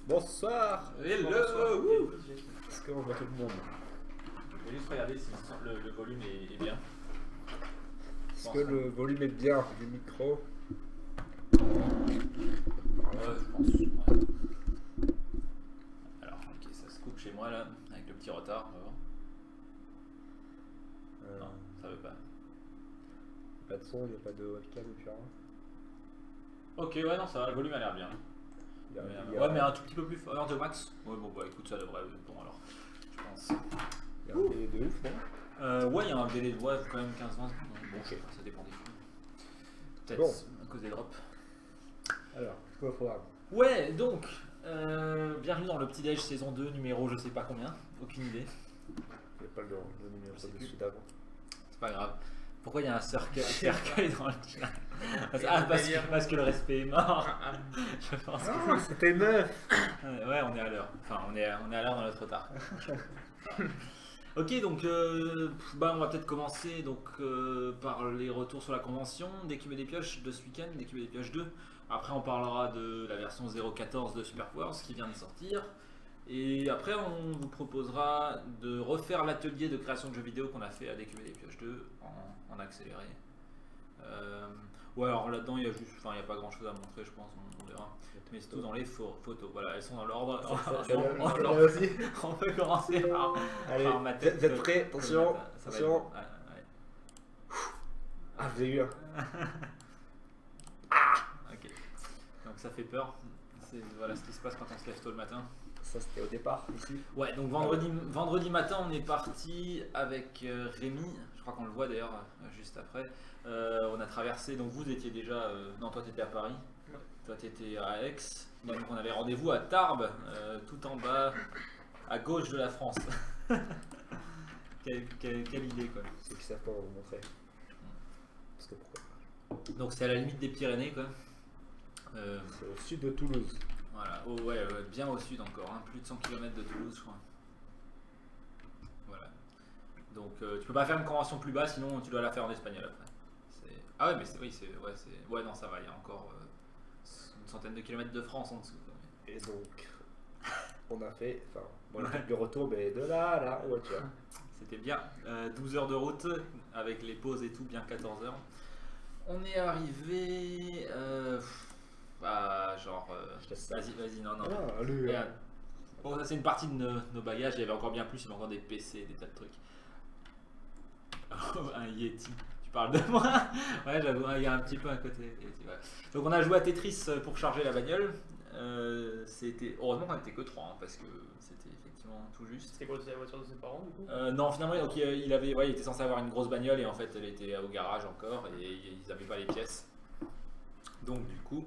Bonsoir. Hello. Est-ce qu'on voit tout le monde? Je vais juste regarder si le volume est bien. Est-ce que le volume est bien du micro? Ouais, je pense. Ouais. Alors, ok, ça se coupe chez moi là, avec le petit retard. On va voir. Non, ça veut pas. Pas de son, il n'y a pas de webcam et puis rien. Ok, ouais, non, ça va, le volume a l'air bien. Ouais, mais un tout petit peu plus fort de max. Ouais, bon, bah écoute, ça devrait. Bon, alors, je pense. Il y a un délai de ouf, non? Ouais, il y a un délai de voix quand même 15-20 secondes. Bon, Ok. ça dépend des fois. Peut-être Bon. à cause des drops. Alors, quoi programme? Ouais, donc, bienvenue dans le petit déj saison 2, numéro je sais pas combien, aucune idée. Il n'y a pas le numéro Je sais dessus plus. d'avant. C'est pas grave. Pourquoi il y a un cercueil dans le chat? Parce que le respect est mort. Je pense que... Non, c'était neuf. Ouais, on est à l'heure. Enfin, on est à l'heure dans notre retard. Ok, donc on va peut-être commencer donc, par les retours sur la convention d'Écume et des Pioches de ce week-end, d'Écume et des Pioches 2. Après, on parlera de la version 0.14 de Super Powers qui vient de sortir. Et après, on vous proposera de refaire l'atelier de création de jeux vidéo qu'on a fait à Décume et des Pioches 2 en accéléré. Ouais, alors là-dedans, il y a juste, enfin, il n'y a pas grand-chose à montrer, je pense, on verra. Mais c'est tout dans les photos. Voilà, elles sont dans l'ordre. On peut commencer par ma tête. Vous êtes prêts? Attention, attention. Ouais. Ah, vous avez eu un. Ok. Donc ça fait peur. Voilà ce qui se passe quand on se lève tôt le matin. Ça, c'était au départ, ici. Ouais, donc vendredi matin, on est parti avec Rémi. Je crois qu'on le voit d'ailleurs juste après. On a traversé, donc vous étiez déjà... non, toi tu étais à Paris. Ouais. Toi tu étais à Aix. Donc on avait rendez-vous à Tarbes, tout en bas, à gauche de la France. Quelle idée quoi. Ceux qui savent pas, on va vous montrer. Parce que pourquoi? Donc c'est à la limite des Pyrénées quoi. C'est au sud de Toulouse. Voilà, ouais, bien au sud encore, hein, plus de 100 km de Toulouse je crois. Voilà. Donc tu peux pas faire une convention plus bas, sinon tu dois la faire en espagnol après. Ah ouais, mais ouais, non, ça va, il y a encore une centaine de kilomètres de France en dessous. Quoi. Et donc, on a fait, enfin, bon, le retour, mais de là à là, en voiture. C'était bien, 12 heures de route, avec les pauses et tout, bien 14 heures. On est arrivé, genre, vas-y, non. Ah, allez, bon, ça c'est une partie de nos bagages, il y avait encore bien plus, il y avait encore des PC, des tas de trucs. Oh, un Yeti. Parle de moi. Ouais, j'avoue, il y a un petit peu un côté. Ouais. Donc on a joué à Tetris pour charger la bagnole. Heureusement qu'on n'était que 3 hein, parce que c'était effectivement tout juste. C'était quoi, c'était la voiture de ses parents du coup? Non, finalement donc, il était censé avoir une grosse bagnole et en fait elle était au garage encore et ils n'avaient pas les pièces. Donc du coup,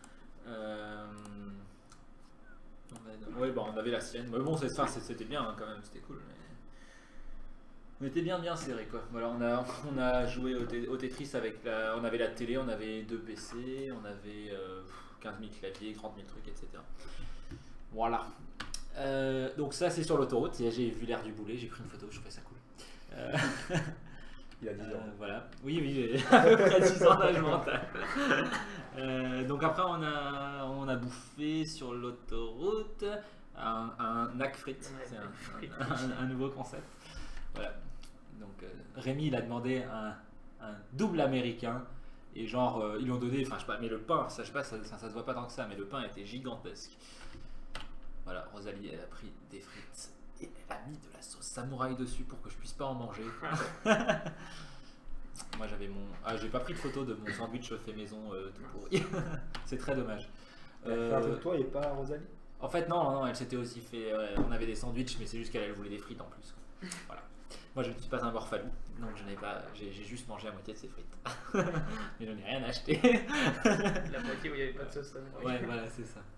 on avait la sienne. Mais bon, c'était bien hein, quand même, c'était cool. On était bien serré quoi. Voilà, on a joué au Tetris avec on avait la télé, on avait 2 PC, on avait 15 000 claviers, 30 000 trucs, etc. Voilà. Donc ça c'est sur l'autoroute. J'ai vu l'air du boulet, j'ai pris une photo, je trouvais ça cool. Il a 10 ans. Voilà. Oui, j'ai à peu près 10 ans d'âge mental. Donc après on a bouffé sur l'autoroute un knack frites. C'est un nouveau concept. Voilà. Donc Rémi il a demandé un double américain et genre ils lui ont donné, enfin je sais pas, mais le pain, ça je sais pas, ça se voit pas tant que ça, mais le pain était gigantesque. Voilà, Rosalie elle a pris des frites et elle a mis de la sauce samouraï dessus pour que je puisse pas en manger. Moi j'avais j'ai pas pris de photo de mon sandwich fait maison tout pourri. C'est très dommage. Toi et pas Rosalie? En fait non, elle s'était aussi fait, on avait des sandwichs mais c'est juste qu'elle voulait des frites en plus. Voilà. Moi je ne suis pas un morphalou, donc j'ai juste mangé la moitié de ces frites. Mais je n'ai rien acheté. La moitié où il n'y avait pas de sauce. Ouais, voilà, c'est ça.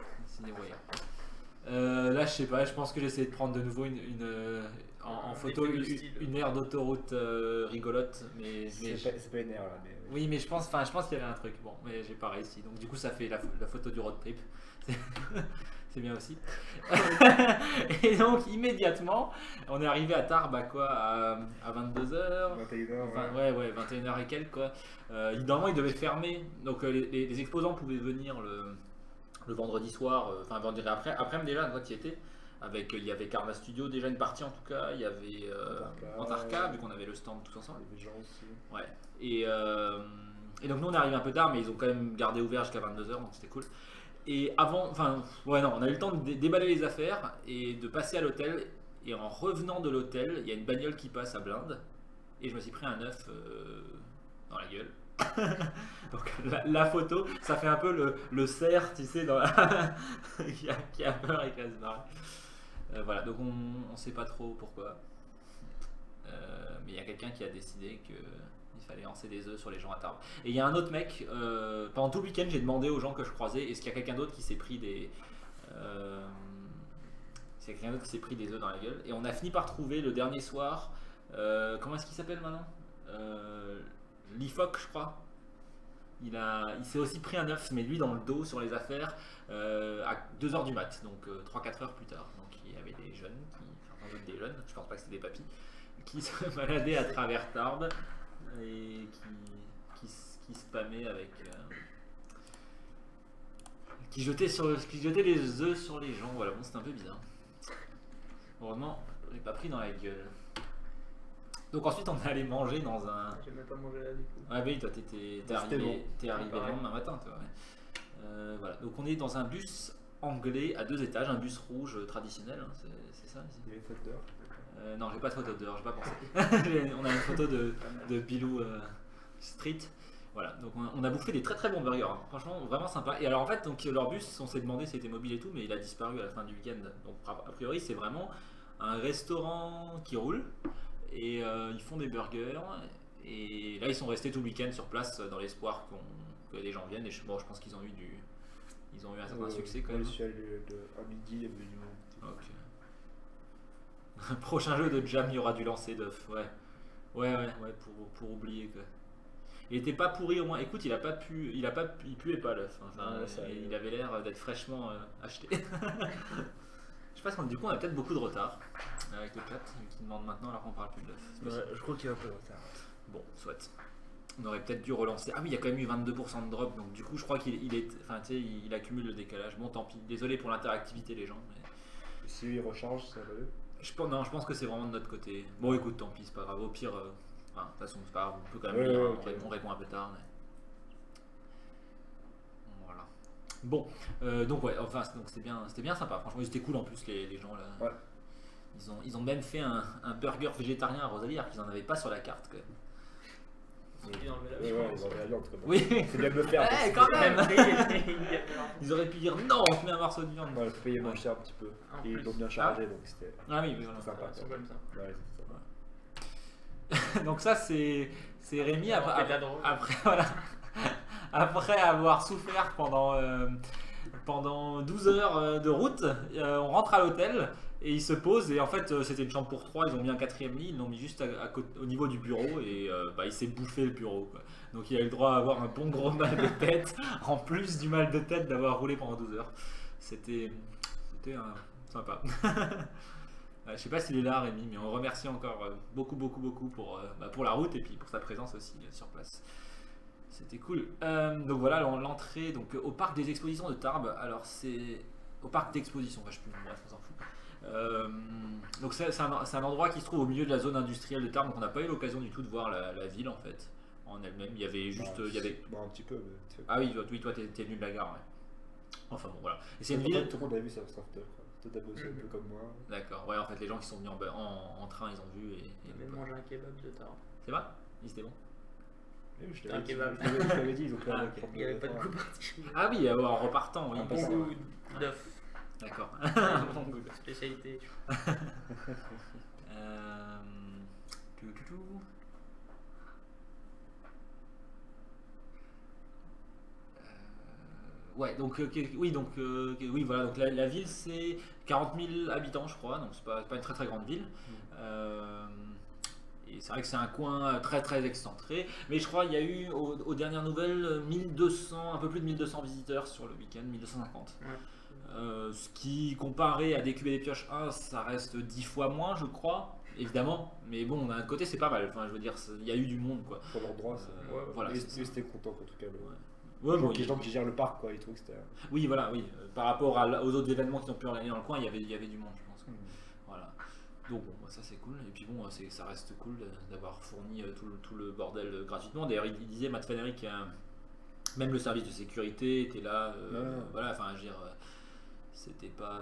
Là je sais pas, je pense que j'essaie de prendre de nouveau en photo une aire d'autoroute rigolote. Mais c'est pas une aire là. Mais... Oui, mais je pense qu'il y avait un truc. Bon, mais j'ai pas réussi. Donc du coup ça fait la photo du road trip. C'est bien aussi. Et donc immédiatement, on est arrivé à Tarbes à 22h 21h. Ouais, 21h et quelques quoi. Normalement ils devaient fermer. Donc les exposants pouvaient venir le vendredi soir, enfin vendredi après déjà, toi tu y étais. Il y avait Karma Studio, déjà une partie en tout cas, il y avait Antarka, vu qu'on avait le stand tous ensemble. Il y avait des gens aussi. Ouais. Et donc nous on est arrivé un peu tard, mais ils ont quand même gardé ouvert jusqu'à 22h, donc c'était cool. Et avant, enfin, ouais, non, on a eu le temps de déballer les affaires et de passer à l'hôtel. Et en revenant de l'hôtel, il y a une bagnole qui passe à blinde. Et je me suis pris un œuf dans la gueule. Donc la photo, ça fait un peu le cerf, tu sais, qui a peur et qui va se barrer. Voilà, donc on sait pas trop pourquoi. Mais il y a quelqu'un qui a décidé qu'il fallait lancer des œufs sur les gens à Tarbes. Et il y a un autre mec, pendant tout le week-end, j'ai demandé aux gens que je croisais, est-ce qu'il y a quelqu'un d'autre qui s'est pris des... c'est quelqu'un d'autre qui s'est pris des œufs dans la gueule. Et on a fini par trouver le dernier soir, comment est-ce qu'il s'appelle maintenant, Lifoc, je crois. Il s'est aussi pris un œuf, mais lui dans le dos sur les affaires, à 2h du mat, donc 3-4 heures plus tard. Donc il y avait des jeunes, sans doute des jeunes, je pense pas que c'était des papis, qui se baladaient à travers Tarbes et qui spammaient avec... qui jetaient les œufs sur les gens. Voilà, bon, c'était un peu bizarre. Heureusement, je l'ai pas pris dans la gueule. Donc ensuite, on est allé manger dans un... J'ai même pas mangé là du coup. Ah oui, toi t'es arrivé le lendemain matin, toi. Ouais. Voilà, donc on est dans un bus anglais à 2 étages, un bus rouge traditionnel, hein, c'est ça ici. Il y avait une faute d'heure. Non, j'ai pas de photo d'heure, j'ai pas pensé. On a une photo de Bilou Street. Voilà, donc on a bouffé des très très bons burgers, hein. Franchement vraiment sympa. Et alors en fait, donc leur bus, on s'est demandé s'il était mobile et tout, mais il a disparu à la fin du week-end. Donc a priori, c'est vraiment un restaurant qui roule et ils font des burgers. Et là, ils sont restés tout le week-end sur place dans l'espoir que des gens viennent. Et je pense qu'ils ont eu un certain succès quand même. Je suis allé à midi, il y avait du monde. Ok. Prochain jeu de Jam, il y aura du lancer d'œuf. Ouais, pour oublier quoi. Il était pas pourri au moins. Écoute, il puait pas l'œuf. Enfin, il avait l'air d'être fraîchement acheté. Je sais pas si du coup on a peut-être beaucoup de retard avec le chat qui demande maintenant alors qu'on parle plus de l'œuf. Ouais, je crois qu'il y a un peu de retard. Bon, soit. On aurait peut-être dû relancer. Ah oui, il y a quand même eu 22% de drop, donc du coup je crois il accumule le décalage. Bon, tant pis. Désolé pour l'interactivité les gens. Mais... Si lui il recharge, ça va mieux. Je pense que c'est vraiment de notre côté. Bon, écoute, tant pis, c'est pas grave. Au pire, de toute façon, c'est pas grave. On peut quand même lire. On répond un peu tard. Mais... Voilà. Bon, donc ouais, enfin, donc c'était bien sympa. Franchement, c'était cool en plus les gens là. Ouais. Ils ont même fait un burger végétarien à Rosalie alors qu'ils en avaient pas sur la carte quand même. Ils ont enlevé la Ouais, ils ont la viande quand même. Oui. C'est bien de le faire. Ouais, quand même. viande. Ils auraient pu dire non, on te met un morceau de viande. Ouais, il faut payer moins cher un petit peu. En Et ils plus. l'ont bien chargé, donc c'était Ah oui, voilà. sympa. Ils sont comme ça. Ouais, c'est sympa. Donc ça c'est Rémi On fait de la drogue. après avoir souffert pendant 12 heures de route, on rentre à l'hôtel et il se pose et en fait c'était une chambre pour 3, ils ont mis un 4e lit, ils l'ont mis juste au niveau du bureau et il s'est bouffé le bureau quoi. Donc il a eu le droit à avoir un bon gros mal de tête en plus du mal de tête d'avoir roulé pendant 12 heures. C'était sympa. Je sais pas s'il est là Rémi, mais on remercie encore beaucoup pour la route et puis pour sa présence aussi sur place. C'était cool. Donc voilà l'entrée au parc des expositions de Tarbes. Alors c'est au parc d'exposition, bref on s'en fout. Donc c'est un endroit qui se trouve au milieu de la zone industrielle de Tarbes, donc on n'a pas eu l'occasion du tout de voir la ville en fait en elle-même. Il y avait juste un petit peu. Mais... Ah oui, toi t'es venu de la gare, ouais. Enfin bon voilà. Et c'est une ville. Tout le monde a vu ça, sauf toi. Toi t'as bossé un peu comme moi. D'accord. Ouais, en fait les gens qui sont venus en train ils ont vu et Ils avaient mangé un kebab de Tarbes. C'est vrai? C'était bon. Je Un kebab. t'avais dit, ils ont pris un Il n'y avait pas de goût particulier. Ah oui, en repartant, oui. Un Bon ça, goût ouais. d'œuf. D'accord. Bon goût. Spécialité. Ouais, donc oui, voilà. Donc la ville c'est 40 000 habitants, je crois. Donc c'est pas une très très grande ville. Et c'est vrai que c'est un coin très très excentré. Mais je crois qu'il y a eu aux dernières nouvelles 1200, un peu plus de 1200 visiteurs sur le week-end, 1250. Ouais. Ce qui, comparé à DQB des Pioches 1, ça reste 10 fois moins, je crois, évidemment. Mais bon, d'un côté, c'est pas mal. Enfin, je veux dire, il y a eu du monde, quoi. Pour leur droit, voilà. Ils étaient contents, en tout cas. Ouais. Ouais, bon, les gens qui gèrent le parc, quoi, ils trouvent que c'était. oui, voilà, oui. Par rapport aux autres événements qui ont pu organiser dans le coin, il y avait du monde, je pense. Voilà. Donc bon, ça c'est cool. Et puis bon, ça reste cool d'avoir fourni tout le bordel gratuitement. D'ailleurs, il disait, Matt Fenrick, même le service de sécurité était là. Voilà, enfin, je veux dire, c'était pas.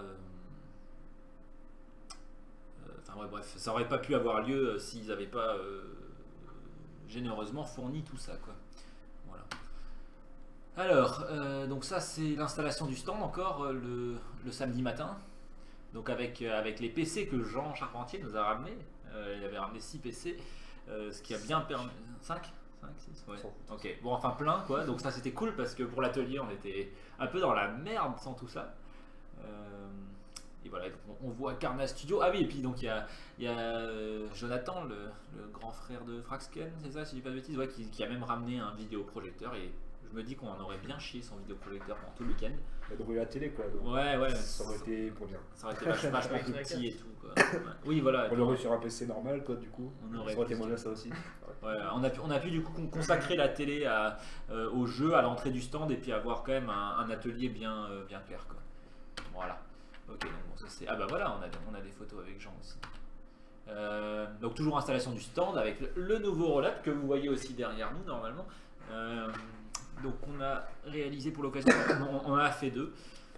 Enfin, ouais, bref, ça aurait pas pu avoir lieu s'ils n'avaient pas généreusement fourni tout ça, quoi. Voilà. Alors, donc ça c'est l'installation du stand encore le samedi matin. Donc avec les PC que Jean Charpentier nous a ramené. Il avait ramené 6 PC, ce qui a bien permis. 5 6 ouais. Ok, bon enfin plein quoi. Donc ça c'était cool parce que pour l'atelier on était un peu dans la merde sans tout ça. Et voilà, on voit Carnage Studio. Ah oui, et puis donc il y a Jonathan, le grand frère de Fraxken, c'est ça si je dis pas de bêtises, ouais, qui a même ramené un vidéoprojecteur. Et je me dis qu'on en aurait bien chié son vidéoprojecteur pendant tout le week-end. Il a devrait la télé, quoi. Donc Ouais, ça aurait été pour bien. ça aurait été vachement plus petit et tout, quoi. Ouais. Oui, voilà. On l'aurait sur un PC normal, quoi, du coup. On aurait aurait pu- témoigné à ça aussi. Ouais, on a pu du coup consacrer la télé au jeu, à l'entrée du stand et puis avoir quand même un atelier bien clair, quoi. Voilà. Ok, donc bon, ça c'est. Ah bah voilà, on a des photos avec Jean aussi. Donc toujours installation du stand avec le nouveau roll-up que vous voyez aussi derrière nous normalement. Donc on a réalisé pour l'occasion, on en a fait 2.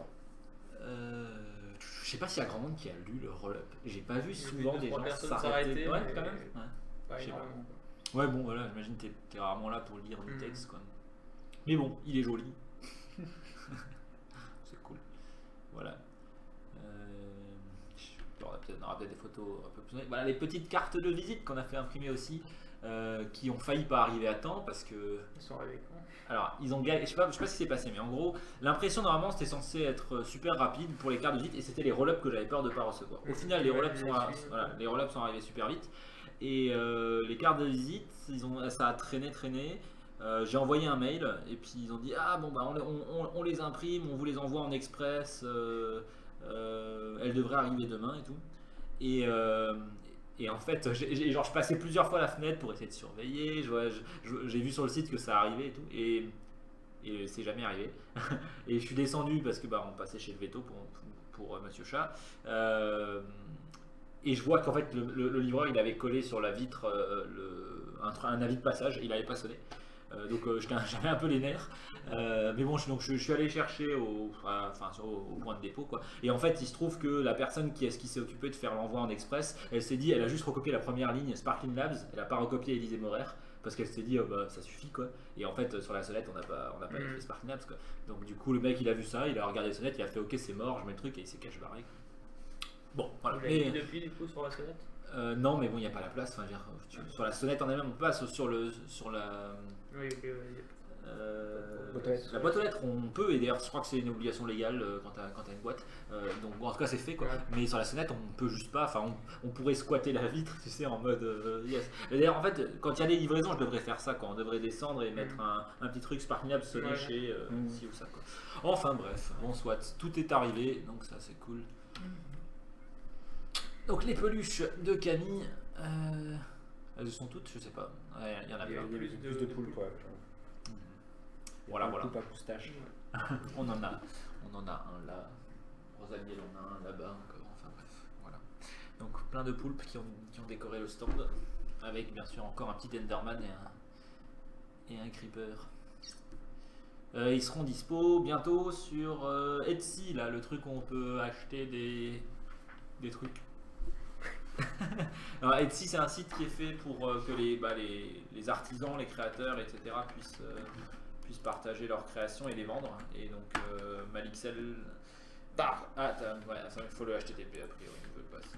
Je sais pas s'il y a grand monde qui a lu le roll-up. J'ai pas vu J'ai souvent vu des 2-3 gens personnes s'arrêter. s'arrêter, Ouais, mais quand même. Ouais. Pas Je sais pas. énormément. Ouais, bon, voilà, j'imagine que t'es rarement là pour lire du Mhm. texte, quoi. Mais bon, il est joli. C'est cool. Voilà. On aura peut-être des photos un peu plus. Voilà, les petites cartes de visite qu'on a fait imprimer aussi, qui ont failli pas arriver à temps parce que. Ils sont arrivés quand? Alors, ils ont gagné. Je sais pas si c'est passé, mais en gros, l'impression normalement c'était censé être super rapide pour les cartes de visite et c'était les roll-ups que j'avais peur de pas recevoir. Au final, les roll-ups sont arrivés super vite. Et les cartes de visite, ça a traîné. J'ai envoyé un mail et puis ils ont dit ah bon bah on les imprime, on vous les envoie en express, elles devraient arriver demain et tout. Et en fait, je passais plusieurs fois la fenêtre pour essayer de surveiller. J'ai vu sur le site que ça arrivait et tout, et c'est jamais arrivé. Et je suis descendu parce que bah on passait chez le veto pour Monsieur Chat. Et je vois qu'en fait le livreur il avait collé sur la vitre un avis de passage, il n'avait pas sonné. Donc j'avais un peu les nerfs. Mais bon, je suis allé chercher au point de dépôt, quoi. Et en fait, il se trouve que la personne qui s'est occupée de faire l'envoi en express, elle a juste recopié la première ligne Sparkling Labs, elle n'a pas recopié Élysée Morer parce qu'elle s'est dit bah ça suffit, quoi. Et en fait sur la sonnette on n'a pas écrit Sparkling Labs, quoi. Donc du coup le mec il a vu ça, il a regardé la sonnette, il a fait ok c'est mort, je mets le truc et il s'est caché barré, quoi. Bon voilà. Vous l'avez mis depuis du coup sur la sonnette? Non mais bon il n'y a pas la place, enfin, sur la sonnette en elle-même on passe sur la Oui, ok, la boîte aux lettres on peut, et d'ailleurs je crois que c'est une obligation légale quand t'as une boîte, donc bon, en tout cas c'est fait, quoi. Ouais. Mais sur la sonnette on peut juste pas, enfin on pourrait squatter la vitre tu sais en mode yes. Et d'ailleurs en fait quand il y a des livraisons je devrais faire ça, quoi. On devrait descendre et mettre un petit truc Sparkling Labs sonné Ouais. chez ci ou ça, quoi. Enfin bref, bon soit, tout est arrivé donc ça c'est cool. Donc les peluches de Camille, elles sont toutes, je sais pas, ouais, il y en a Il y a plein. Il y avait plus de poules, quoi. Voilà. Poupe à moustache. On en a un là, Rosalie elle en a un là-bas encore, enfin bref, voilà. Donc plein de poulpes qui ont décoré le stand, avec bien sûr encore un petit Enderman et un Creeper. Ils seront dispo bientôt sur Etsy, là, le truc où on peut acheter des trucs. Alors Etsy c'est un site qui est fait pour que les artisans, les créateurs, etc. puissent partager leurs créations et les vendre. Et donc Malixel... il faut le HTTP après, on ne veut pas ça.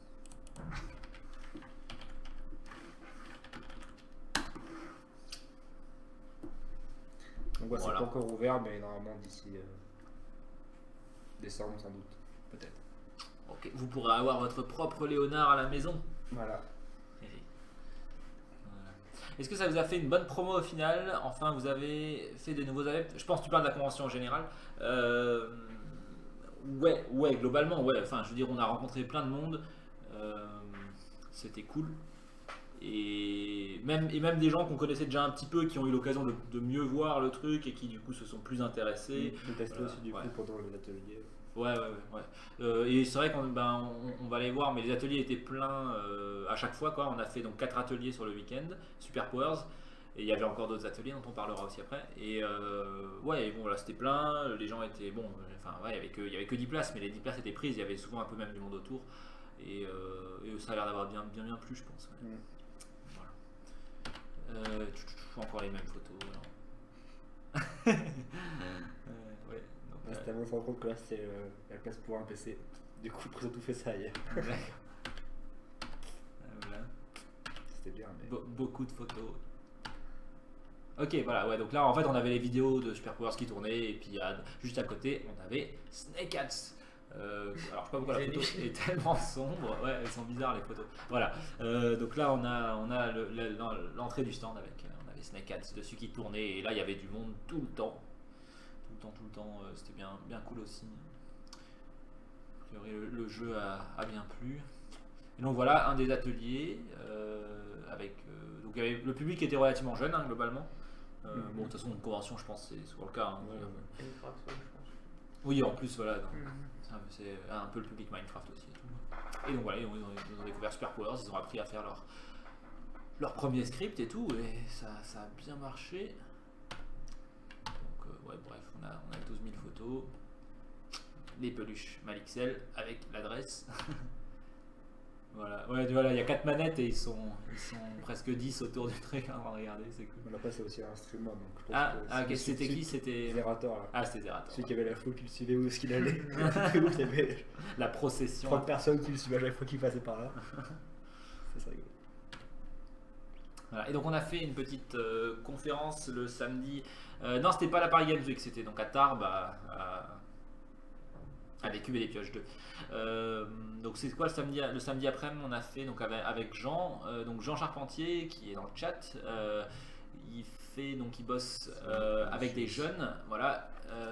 Donc voilà, Voilà. c'est pas encore ouvert, mais normalement d'ici décembre sans doute, peut-être. Ok, vous pourrez avoir votre propre Léonard à la maison. Voilà. Voilà. Est-ce que ça vous a fait une bonne promo au final? Enfin, vous avez fait des nouveaux adeptes? Je pense que tu parles de la convention en général. Ouais, globalement, ouais. Enfin, je veux dire, on a rencontré plein de monde. C'était cool. et même des gens qu'on connaissait déjà un petit peu, qui ont eu l'occasion de mieux voir le truc et qui du coup se sont plus intéressés. De tester aussi du coup pendant les ateliers. Ouais. Et c'est vrai qu'on on va les voir, mais les ateliers étaient pleins à chaque fois, quoi. On a fait donc 4 ateliers sur le week-end, Super Powers, et il y avait encore d'autres ateliers dont on parlera aussi après. Et bon, voilà, c'était plein, les gens étaient bon, enfin ouais, il y avait que 10 places, mais les 10 places étaient prises, il y avait souvent un peu même du monde autour, et ça a l'air d'avoir bien plu, je pense. Ouais. Voilà. Encore les mêmes photos. Ouais. C'était avant de se rendre compte que là c'était la place pour un PC. Du coup, ils ont tout fait ça hier. Voilà. C'était bien. Mais... beaucoup de photos. Ok, voilà, ouais, donc là en fait on avait les vidéos de Super Powers qui tournaient, et puis juste à côté on avait Snake Hats. Alors je sais pas pourquoi la photo est tellement sombre, ouais, elles sont bizarres les photos. Voilà, donc là on a l'entrée du stand avec, on avait Snake Hats dessus qui tournait, et là il y avait du monde tout le temps. C'était bien cool aussi. A priori, le jeu a bien plu. Et donc voilà un des ateliers avec donc il y avait le public qui était relativement jeune, hein, globalement. Bon, de toute façon une convention, je pense c'est souvent le cas. Hein, oui, en plus voilà, c'est un peu le public Minecraft aussi et tout. Et donc voilà, ils ont découvert Super Powers, ils ont appris à faire leur premier script et tout, et ça a bien marché. Ouais, bref, on a 12 000 photos, les peluches Malixel avec l'adresse. Voilà, il y a 4 manettes et ils sont presque 10 autour du truc en train de regarder, c'est cool. Après, c'est aussi un streamer, donc je pense que c'était qui? C'était Zerator. Là. Ah, c'était Zerator. Celui qui avait la foule qui le suivait où est-ce qu'il allait. Il y avait la procession. 30 personnes qui le suivaient à chaque fois qu'il passait par là. C'est rigolo. Voilà. Et donc on a fait une petite conférence le samedi. Non, c'était pas la Paris Games Week, c'était donc à Tarbes, à des cubes et des pioches 2. Donc c'est quoi le samedi après-midi? On a fait donc avec Jean, donc Jean Charpentier qui est dans le chat. Il bosse avec des jeunes, voilà.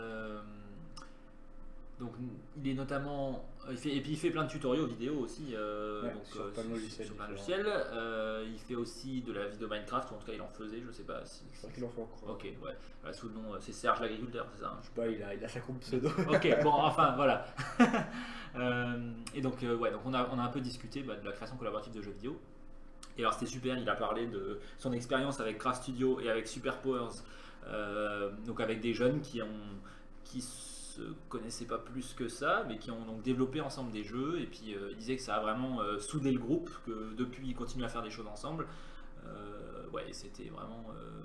Donc il est notamment, il fait plein de tutoriaux vidéo aussi, sur plein de logiciels. Il fait aussi de la vidéo Minecraft, ou en tout cas il en faisait, je sais pas si. Je crois qu'il en fait encore. Ok, ouais. Voilà, sous le nom, c'est Serge l'agriculteur, c'est ça, hein? Je sais pas, il a sa compte pseudo. Ok, bon, enfin voilà. Et donc donc on a un peu discuté de la création collaborative de jeux vidéo. Et alors c'était super, il a parlé de son expérience avec Craft Studio et avec Super Powers, donc avec des jeunes qui se connaissaient pas plus que ça, mais qui ont donc développé ensemble des jeux, et puis il disait que ça a vraiment soudé le groupe, que depuis ils continuent à faire des choses ensemble. Ouais, c'était vraiment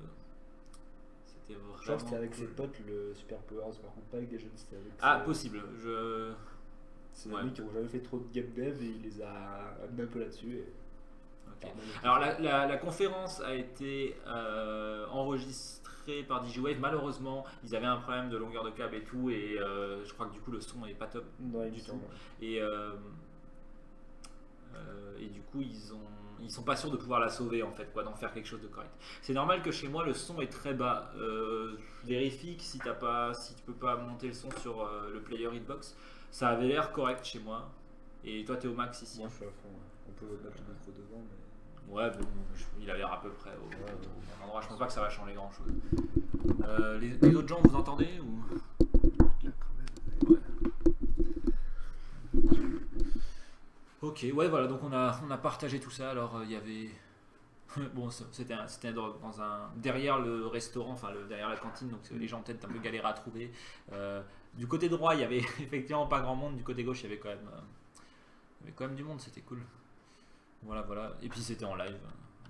je crois que c'était avec ses potes le Super Powers, par contre pas avec des jeunes, c'était avec possible, c'est des mecs qui n'ont jamais fait trop de game dev et il les a amenés un peu là-dessus. Okay. Alors la conférence a été enregistrée par DigiWave. Malheureusement, ils avaient un problème de longueur de câble et tout, et je crois que du coup le son n'est pas top du tout. Et du coup ils sont pas sûrs de pouvoir la sauver en fait, d'en faire quelque chose de correct. C'est normal que chez moi le son est très bas. Vérifie que si tu peux pas monter le son sur le player Hitbox. Ça avait l'air correct chez moi. Et toi t'es au max ici? Moi je suis à fond. On peut mettre le micro devant, mais... Ouais, bon, il a l'air à peu près au même endroit. Je pense pas que ça va changer grand chose. Les autres gens, vous entendez ou... Ouais. Ok, ouais, voilà, donc on a partagé tout ça. Alors il y avait... Bon, c'était derrière le restaurant, enfin derrière la cantine, donc les gens peut-être un peu galéré à trouver. Du côté droit, il y avait effectivement pas grand monde. Du côté gauche, il y avait quand même du monde, c'était cool. Voilà. Et puis c'était en live.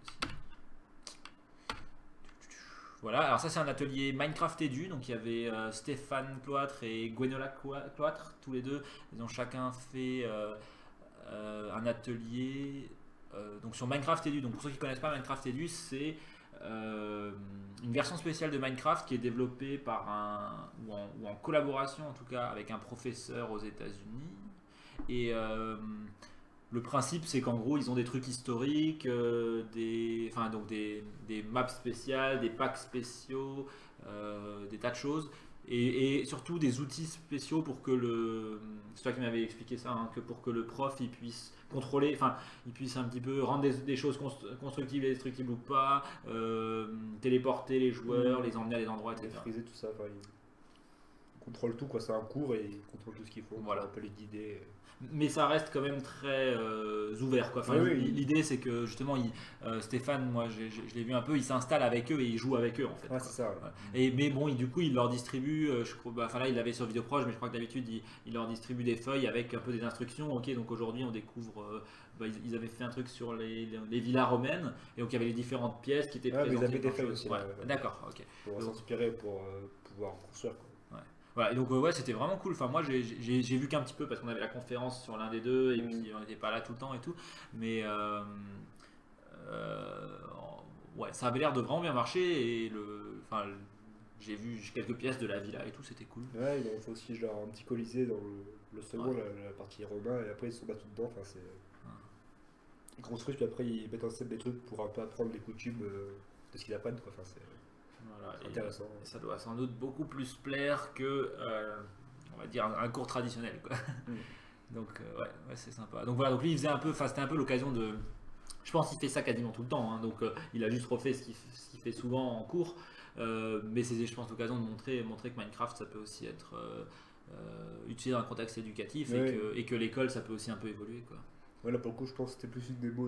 Voilà, alors ça c'est un atelier Minecraft Edu, donc il y avait Stéphane Cloître et Gwenola Cloître, tous les deux. Ils ont chacun fait un atelier donc sur Minecraft Edu. Donc pour ceux qui ne connaissent pas Minecraft Edu, c'est une version spéciale de Minecraft qui est développée par ou en collaboration en tout cas avec un professeur aux États-Unis. Et le principe c'est qu'en gros ils ont des trucs historiques, des maps spéciales, des packs spéciaux, des tas de choses. et surtout des outils spéciaux pour que c'est toi qui m'avais expliqué ça, hein, que pour que le prof il puisse contrôler, enfin il puisse un petit peu rendre des choses constructibles et destructibles ou pas, téléporter les joueurs, les emmener à des endroits, etc. Friser tout ça, il contrôle tout, quoi. C'est un cours et il contrôle tout ce qu'il faut. Voilà. On peut les guider. Mais ça reste quand même très ouvert, quoi. Enfin, oui. L'idée c'est que justement Stéphane, moi je l'ai vu un peu, il s'installe avec eux et il joue avec eux en fait. Ouais, c'est ça. Ouais. Ouais. Mais bon, du coup il leur distribue, je crois, enfin là il l'avait sur Vidéoproche, mais je crois que d'habitude il leur distribue des feuilles avec un peu des instructions. Ok, donc aujourd'hui on découvre, ils avaient fait un truc sur les villas romaines et donc il y avait les différentes pièces qui étaient présentées. Ils avaient des feuilles aussi. Ouais. D'accord, ok. Pour s'inspirer, pour pouvoir construire, quoi. Voilà, et donc ouais, c'était vraiment cool. Enfin, moi j'ai vu qu'un petit peu parce qu'on avait la conférence sur l'un des deux et puis on n'était pas là tout le temps et tout. Mais ouais, ça avait l'air de vraiment bien marcher et j'ai vu quelques pièces de la villa et tout, c'était cool. Ouais, ils ont fait aussi genre un petit colisée dans le second, la partie romain, et après ils se sont battus dedans. Enfin, ils construisent, puis après ils mettent en scène des trucs pour un peu apprendre les coutumes de ce qu'ils apprennent, quoi. Enfin, c'est intéressant. Et ça doit sans doute beaucoup plus plaire que, on va dire, un cours traditionnel, quoi. Donc ouais, c'est sympa. Donc voilà, donc lui il faisait un peu, c'était un peu l'occasion de. Je pense qu'il fait ça quasiment tout le temps, hein, donc il a juste refait ce qu'il fait souvent en cours, mais c'est, je pense, l'occasion de montrer que Minecraft ça peut aussi être utilisé dans un contexte éducatif et que l'école ça peut aussi un peu évoluer, quoi. Ouais, là pour le coup, je pense que c'était plus une démo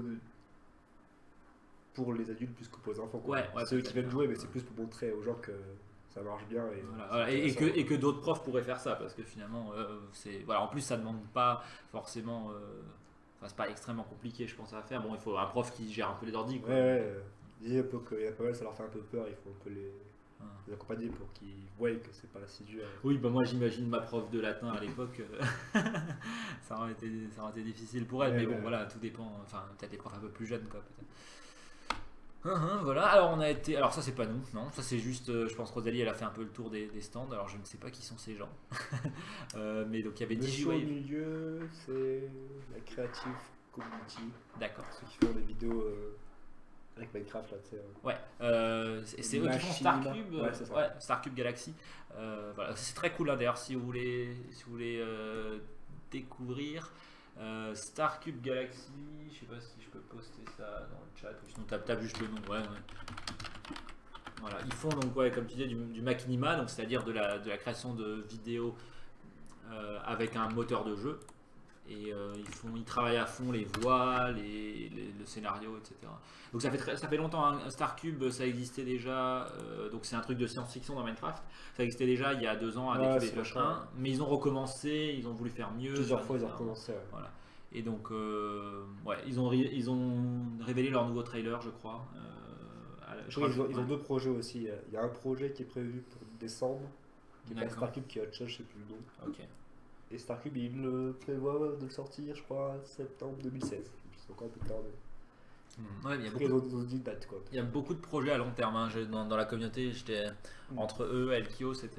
pour les adultes plus que pour les enfants, quoi. Ouais, c'est eux qui viennent jouer, mais c'est plus pour montrer aux gens que ça marche bien. Et que d'autres profs pourraient faire ça, parce que finalement, en plus ça demande pas forcément. C'est pas extrêmement compliqué, je pense, à faire. Bon, il faut un prof qui gère un peu les ordi, quoi. Dis un peu qu'il y a pas mal, ça leur fait un peu peur, il faut un peu les accompagner pour qu'ils voient que c'est pas si dur. Oui, moi j'imagine ma prof de latin à l'époque, ça aurait été difficile pour elle, mais bon, voilà, tout dépend. Enfin, peut-être les profs un peu plus jeunes, quoi, peut-être. Voilà, alors ça c'est pas nous, non, ça c'est juste, je pense Rosalie elle a fait un peu le tour des stands, alors je ne sais pas qui sont ces gens, mais donc il y avait DigiWave. Le milieu, c'est la Creative Community. D'accord. Ceux qui font des vidéos avec Minecraft là, tu sais. Ouais, c'est eux qui font Starcube, Starcube Galaxy. Voilà, c'est très cool, hein, d'ailleurs si vous voulez découvrir. Starcube Galaxy, je sais pas si je peux poster ça dans le chat ou sinon tape juste le nom. Ouais. Voilà, ils font donc comme tu disais du machinima, donc c'est-à-dire de la création de vidéos avec un moteur de jeu et ils travaillent à fond les voix, le scénario, etc. Donc ça fait longtemps, hein, Starcube ça existait déjà, donc c'est un truc de science-fiction dans Minecraft. Ça existait déjà il y a 2 ans avec les Flash 1, mais ils ont recommencé, ils ont voulu faire mieux. Plusieurs fois ils ont recommencé. Ouais. Voilà. Et donc ils ont révélé leur nouveau trailer, je crois. Ils ont 2 projets aussi. Il y a un projet qui est prévu pour décembre, qui est pas Starcube, qui est autre chose, je sais plus le nom. Ok. Et Starcube, il prévoit de le sortir, je crois, septembre 2016. C'est encore plus tard. Ouais, il y a beaucoup de projets à long terme, hein. Dans la communauté, j'étais entre eux, Elkios, etc.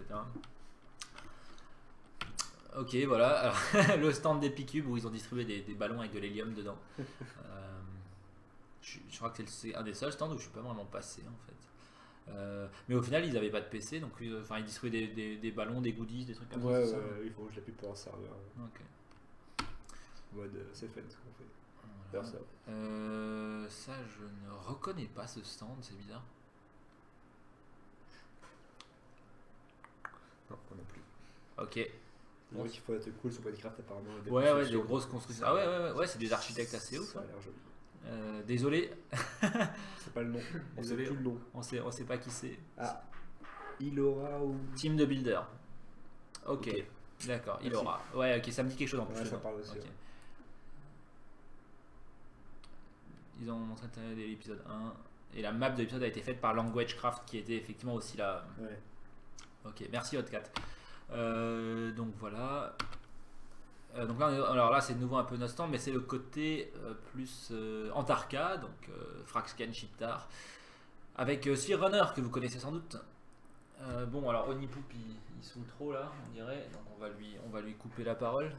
Ok, voilà. Alors, le stand d'Epicube où ils ont distribué des ballons avec de l'hélium dedans. Je crois que c'est un des seuls stands où je suis pas vraiment passé en fait. Mais au final, ils n'avaient pas de PC, donc ils distribuaient des ballons, des goodies, des trucs comme ça. Ouais, il faut que je l'appuie pour un serveur. Ok. En mode, c'est fait ce qu'on fait. Voilà. Ça, je ne reconnais pas ce stand, c'est bizarre. Non, on n'a plus. Ok. Donc il faut être cool sur Minecraft apparemment. Ouais, des grosses constructions. Ah ouais, c'est des architectes assez ouf. Ça a l'air joli. Désolé. C'est pas le nom. On sait plus le nom. On sait pas qui c'est. Ah. Il aura ou. Team de Builder. Ok. D'accord, il aura. Ouais, ok, ça me dit quelque chose en plus. Ouais, ça parle aussi. Okay. Ils ont montré l'épisode 1. Et la map de l'épisode a été faite par LanguageCraft qui était effectivement aussi là. Ouais. Ok, merci Hotcat. Donc voilà. Donc là c'est de nouveau un peu notre stand, mais c'est le côté plus Antarka, donc Fraxken, Chiptar, avec Sphere Runner que vous connaissez sans doute. Bon alors Onipoop il saoule trop là, on dirait, donc on va lui couper la parole.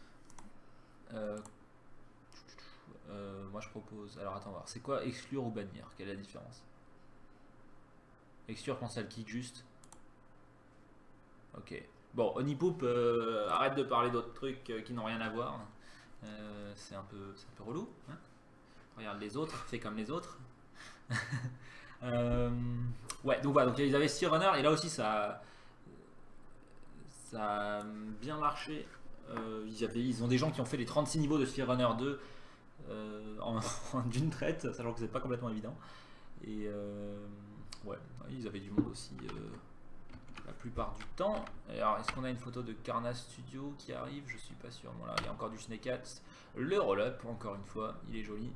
Moi je propose, alors attends voir, c'est quoi exclure ou bannir? Quelle est la différence? Exclure quand ça le kick juste. Ok. Bon, Onipoop, arrête de parler d'autres trucs qui n'ont rien à voir. C'est un peu relou. Hein, regarde les autres, fais comme les autres. Ouais, donc voilà, donc ils avaient Spear Runner et là aussi ça a bien marché. Ils ont des gens qui ont fait les 36 niveaux de Spear Runner 2 d'une traite, sachant que c'est pas complètement évident. Et ouais, ils avaient du monde aussi la plupart du temps. Alors, est-ce qu'on a une photo de Karna Studio qui arrive? Je suis pas sûr. Bon, là, il y a encore du Snake Hats. Le roll-up, encore une fois, il est joli.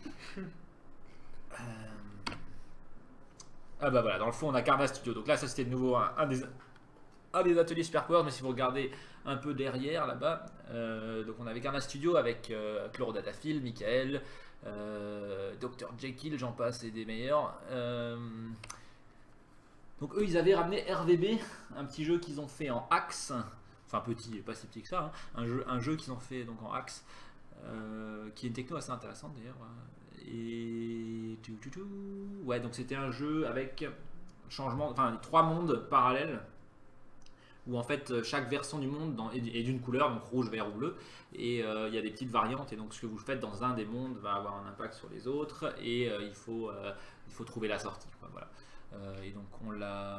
Ah bah voilà, dans le fond, on a Karna Studio. Donc là, ça c'était de nouveau un des ateliers Superpowers, mais si vous regardez un peu derrière là-bas, donc on avait Karna Studio avec Chlorodataphil, Michael, Dr Jekyll, j'en passe, et des meilleurs. Donc eux, ils avaient ramené RVB, un petit jeu qu'ils ont fait en Axe, enfin petit, pas si petit que ça, hein. Un jeu qu'ils ont fait donc en Axe, qui est une techno assez intéressante d'ailleurs. Et ouais, donc c'était un jeu avec changement, enfin 3 mondes parallèles où en fait chaque version du monde est d'une couleur, donc rouge, vert ou bleu, et il y a des petites variantes, et donc ce que vous faites dans un des mondes va avoir un impact sur les autres, et il faut trouver la sortie, quoi, voilà. Et donc on l'a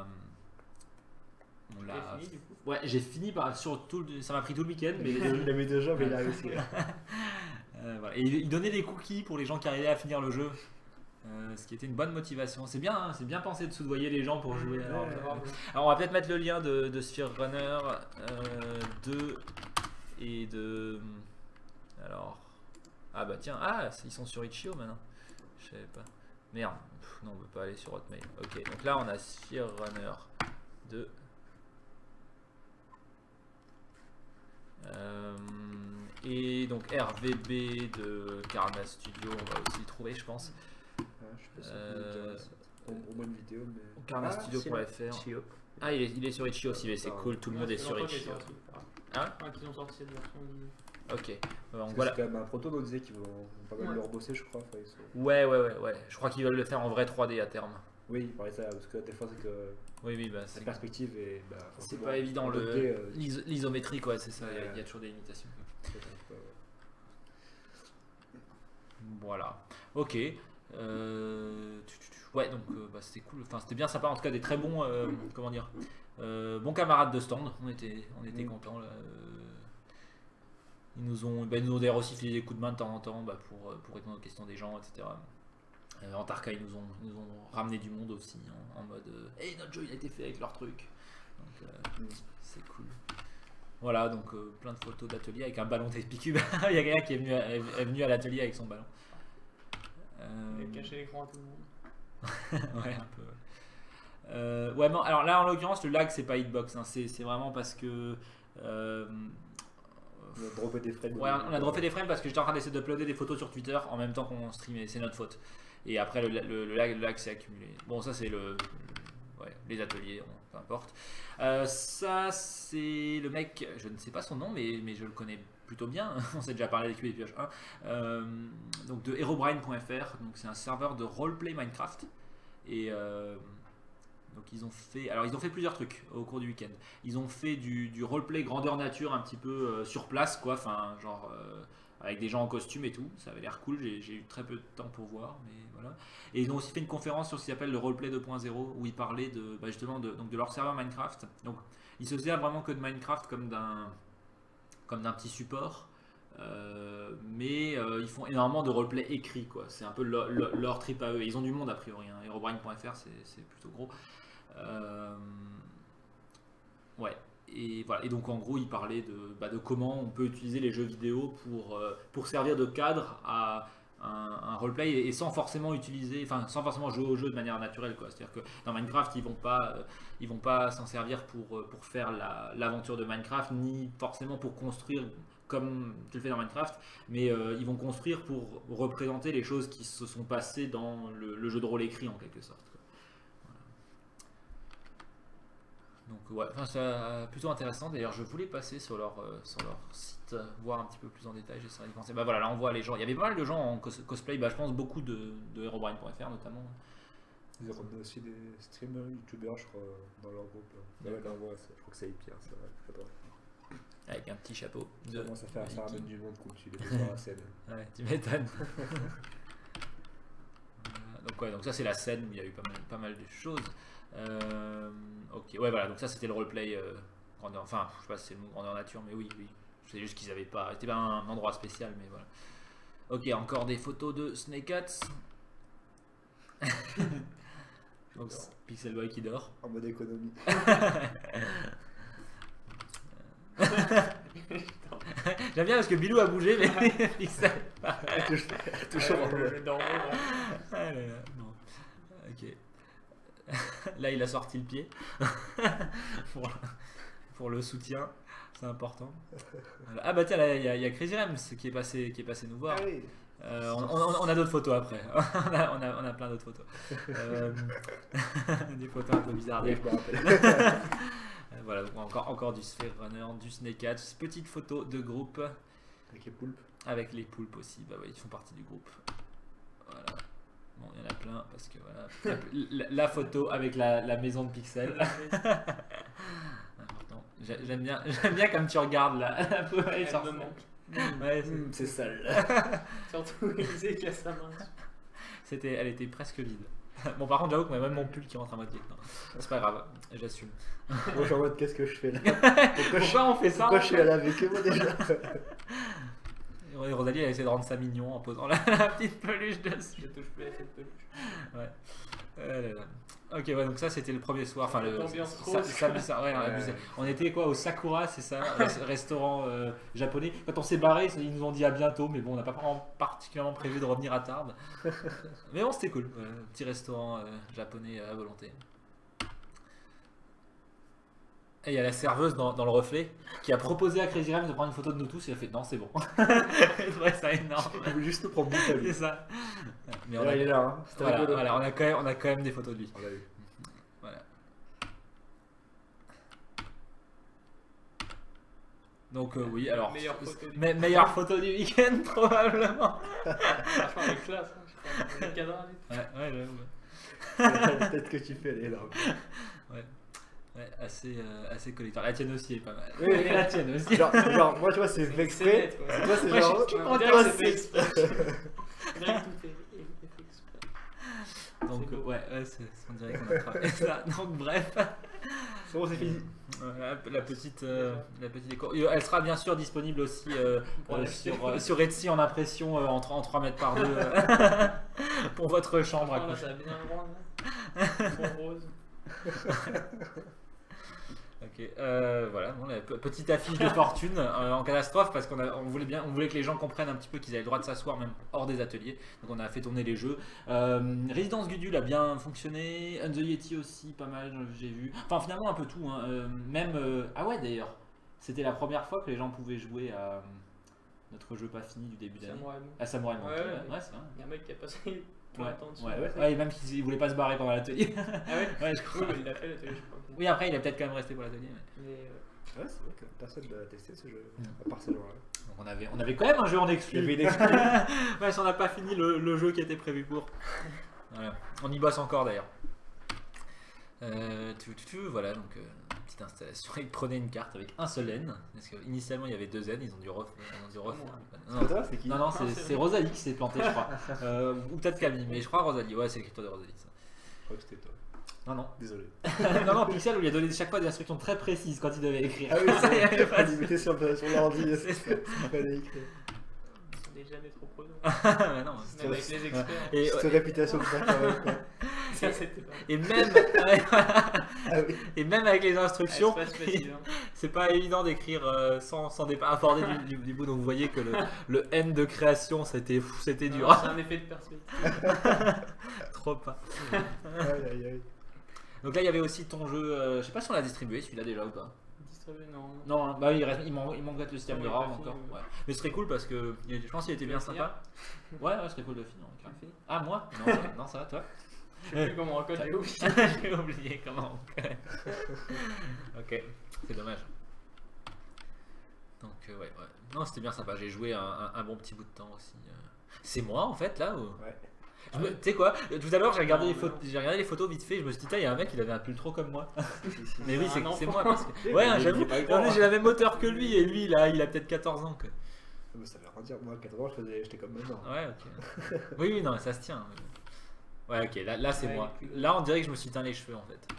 fini, du coup. Ouais, j'ai fini sur tout ça m'a pris tout le week-end, mais Il avait déjà, mais il a réussi. voilà. Et il donnait des cookies pour les gens qui arrivaient à finir le jeu. Ce qui était une bonne motivation. C'est bien, hein, c'est bien pensé de soudoyer les gens pour jouer. Alors on va peut-être mettre le lien de Spear Runner 2 et de. Alors. Ah bah tiens, ils sont sur Itch.io maintenant. Je savais pas. Merde, non, on veut pas aller sur Hotmail. Ok, donc là on a Spear Runner 2. Et donc RVB de Karma Studio, on va aussi le trouver, je pense. Je sais pas si au moins une vidéo, mais. Karmastudio.fr. Ah, il est sur Itch.io aussi, mais c'est cool, tout le monde est sur Itch.io. Qu'ils ont sorti cette version. Ok, donc voilà. C'est quand même un proto, on disait qu'ils vont pas mal le rebosser, je crois. Ouais. Je crois qu'ils veulent le faire en vrai 3D à terme. Oui, il parlait ça, parce que des fois c'est que. Oui, bah, c'est perspective et. Bah, c'est pas évident, l'isométrique, ouais, c'est ça, il y a toujours des limitations. Voilà, ok. Ouais, donc bah, c'était cool, enfin c'était bien sympa, en tout cas des très bons, comment dire, bons camarades de stand, on était contents. Là. Ils nous ont d'ailleurs aussi filé des coups de main de temps en temps pour répondre aux questions des gens, etc. Antarka, ils nous ont ramené du monde aussi en mode hey, notre jeu il a été fait avec leur truc. Donc c'est cool. Voilà, donc plein de photos d'atelier avec un ballon TP-Cube. Il y a quelqu'un qui est venu à l'atelier avec son ballon. Il a caché l'écran à tout le monde. Ouais, un peu. Ouais, bon, alors là en l'occurrence, le lag c'est pas Hitbox, hein, c'est vraiment parce que. On a droppé des frames. Ouais, on a droppé des frames parce que j'étais en train d'essayer d'uploader des photos sur Twitter en même temps qu'on streamait, c'est notre faute. Et après le lag s'est accumulé. Bon, ça c'est les ateliers, peu importe. Ça c'est le mec, je ne sais pas son nom, mais je le connais plutôt bien. On s'est déjà parlé des Cube et Pioche 1. Donc de herobrine.fr, donc c'est un serveur de roleplay Minecraft. Et donc ils ont fait plusieurs trucs au cours du week-end. Ils ont fait du roleplay grandeur nature un petit peu sur place, quoi. Enfin, genre avec des gens en costume et tout. Ça avait l'air cool. J'ai eu très peu de temps pour voir, mais voilà. Et ils ont aussi fait une conférence sur ce qu'ils appellent le roleplay 2.0 où ils parlaient justement de leur serveur Minecraft. Donc ils se servent vraiment que de Minecraft comme d'un petit support. Mais ils font énormément de roleplay écrit, quoi. C'est un peu leur trip à eux. Ils ont du monde a priori. Hein. Herobrine.fr c'est plutôt gros. Ouais. Et voilà. Et donc en gros, ils parlaient de comment on peut utiliser les jeux vidéo pour servir de cadre à un roleplay et sans forcément sans forcément jouer au jeu de manière naturelle, quoi. C'est-à-dire que dans Minecraft, ils vont pas s'en servir pour faire l'aventure de Minecraft, ni forcément pour construire comme tu le fais dans Minecraft, mais ils vont construire pour représenter les choses qui se sont passées dans le jeu de rôle écrit en quelque sorte. Donc ouais, c'est plutôt intéressant. D'ailleurs, je voulais passer sur leur site, voir un petit peu plus en détail. J'essaierai d'y penser. Bah voilà, là on voit les gens. Il y avait pas mal de gens en cosplay. Je pense beaucoup de Herobrine.fr notamment. Ils ont aussi des streamers, youtubeurs, je crois, dans leur groupe. Ouais, non, ouais, je crois que c'est Pierre, c'est vrai. Attends. Avec un petit chapeau. Ça commence à faire un ramène du monde quand tu les mets sur la scène. Ouais, tu m'étonnes. Donc ouais, donc ça c'est la scène où il y a eu pas mal de choses. Ok, ouais voilà, donc ça c'était le roleplay grandeur, enfin je sais pas si c'est le mot grandeur nature, mais oui, c'est juste qu'ils avaient pas, c'était pas un endroit spécial, mais voilà. Ok, encore des photos de Snake Hats. Donc Pixel Boy qui dort. En mode économie. J'aime bien parce que Bilou a bougé, mais Pixel. Toujours en Je dormais, Bon. Ok. Là, il a sorti le pied pour le soutien, c'est important. Ah bah tiens, là, il y a Crazy Rems qui est passé nous voir. Ah oui. On a d'autres photos après. on a plein d'autres photos. Des photos un peu bizarres. Oui, je me rappelle. Voilà, donc encore du Sphere Runner, du Snake Hats, petite photo de groupe. Avec les poulpes. Avec les poulpes aussi, bah oui, ils font partie du groupe. Voilà. Bon, il y en a plein parce que voilà. La photo avec la maison de Pixel. Important. J'aime bien comme tu regardes là. La peau, elle sort. me manque. Ouais, C'est sale. Surtout Élisée qui a sa main dessus. Elle était presque vide. Bon, par contre, j'avoue que même mon pull qui rentre à moitié. Non, c'est pas grave, j'assume. Moi, je suis en mode, qu'est-ce que je fais là? Pourquoi on fait ça? Pourquoi je suis allé avec eux, moi, déjà? Et Rosalie, elle essaie de rendre ça mignon en posant la petite peluche dessus. Je touche plus à cette peluche. Ouais. Là, là. Ok, ouais, donc ça c'était le premier soir. Enfin, L'ambiance rose. Ouais, abusé. On était quoi au Sakura, c'est ça, restaurant japonais. Quand on s'est barré, ils nous ont dit à bientôt, mais bon, on n'a pas particulièrement prévu de revenir à Tarbes. Mais bon, c'était cool. Ouais, petit restaurant japonais à volonté. Et il y a la serveuse dans le reflet qui a proposé à Crazy Rams de prendre une photo de nous tous et elle a fait non, c'est bon. Je trouvais ça énorme. Je voulais juste nous prendre mon palais. C'est ça. Mais Il est là, hein. C'était voilà, rigolo. on a quand même des photos de lui. On l'a eu. Voilà. Donc oui, alors meilleure photo du week-end probablement. Franchement, avec classe, hein, je crois. Les cadrans, Ouais, j'avoue. La tête que tu fais, elle est énorme. Ouais, assez collector. La tienne aussi est pas mal. Oui, Et la tienne aussi. Genre, moi, tu vois, c'est fait exprès. net, quoi. Toi, c'est Moi, genre. je suis On dirait toi, que c'est fait c'est- exprès. On dirait que tout est fait exprès. Donc C'est beau. ouais, on dirait qu'on a travaillé ça. Donc bref. C'est bon, c'est fini. La petite déco. Elle sera bien sûr disponible aussi Pour l'acheter. sur Etsy en impression en 3 mètres par 2 pour votre chambre à Voilà, coucher. ça a bien rond, là. Bon rose. Ok, voilà, bon, la petite affiche de fortune en catastrophe parce on voulait que les gens comprennent un petit peu qu'ils avaient le droit de s'asseoir même hors des ateliers. Donc on a fait tourner les jeux. Résidence Gudule a bien fonctionné, The Yeti aussi pas mal, j'ai vu. Enfin finalement un peu tout, hein. Ah ouais d'ailleurs, c'était la première fois que les gens pouvaient jouer à notre jeu pas fini du début d'année. Samouraï Moon. À Samurai Monkey, Ouais. ouais, c'est vrai. Il y a un mec qui a passé plein Ouais, de temps dessus. ouais, et même qu'il voulait pas se barrer pendant l'atelier. Ah ouais. Ouais, je crois. Oui, mais il a fait l'atelier, je crois. Oui, après il a peut-être quand même resté pour l'atelier. Mais Ouais, c'est vrai que personne n'a testé ce jeu, Mm. à part ces gens-là. Donc on avait quand même un jeu en exclu. Il y avait une exclu. Ouais, si on n'a pas fini le jeu qui était prévu pour. Voilà. On y bosse encore d'ailleurs. Voilà, donc petite installation. Ils prenaient une carte avec un seul N. Parce qu'initialement il y avait 2 N, ils ont dû refaire. C'est toi, c'est qui? Non, c'est c'est vrai. Rosalie qui s'est plantée, je crois. Ou peut-être Camille, mais je crois Rosalie. Ouais, c'est l'écriture de Rosalie. Ça. Je crois que c'était toi. Non. Désolé. non, Pixel, on lui a donné chaque fois des instructions très précises quand il devait écrire. Ah oui, Il y avait pas de- il mettait sur l'ordi. C'est ça. Il fallait écrire. on n'est jamais trop prudent. Ouais, non, Même avec les experts. et, Cette réputation de faire quand même, quoi. Ça, c'était pas. et même, Ah oui. et même avec les instructions, C'est pas facile, hein. c'est pas évident d'écrire sans aborder du bout. Donc vous voyez que le N de création, c'était dur. Non, c'est un effet de perspective. Trop pas. Aïe. Donc là, il y avait aussi ton jeu. Je sais pas si on l'a distribué celui-là déjà ou pas. Distribué, non. Non, hein, bah il manque peut-être le système Non, de il est pas RAM fini, encore. ouais. Ouais. Mais ce serait cool parce que je pense qu'il était Tu bien vas finir sympa. Ouais, ce serait cool de finir. Tu le fais. Ah, moi non, ça va, toi. Je sais plus comment on recode, j'ai oublié. J'ai oublié comment on fait. Ok, c'est dommage. Donc, ouais. Non, c'était bien sympa. J'ai joué un bon petit bout de temps aussi. C'est moi en fait là ou... Ouais. Tu sais quoi, tout à l'heure j'ai regardé les photos vite fait, je me suis dit, il y a un mec, il avait un pull trop comme moi. Mais oui, c'est moi parce que. Ouais, j'avoue, j'ai la même hauteur que lui et lui il a peut-être 14 ans. Quoi. Ça veut rien dire, moi à 14 ans j'étais comme maintenant. Ouais, ok. Oui, non, ça se tient. Ouais, ok, là c'est moi. Là on dirait que je me suis teint les cheveux en fait.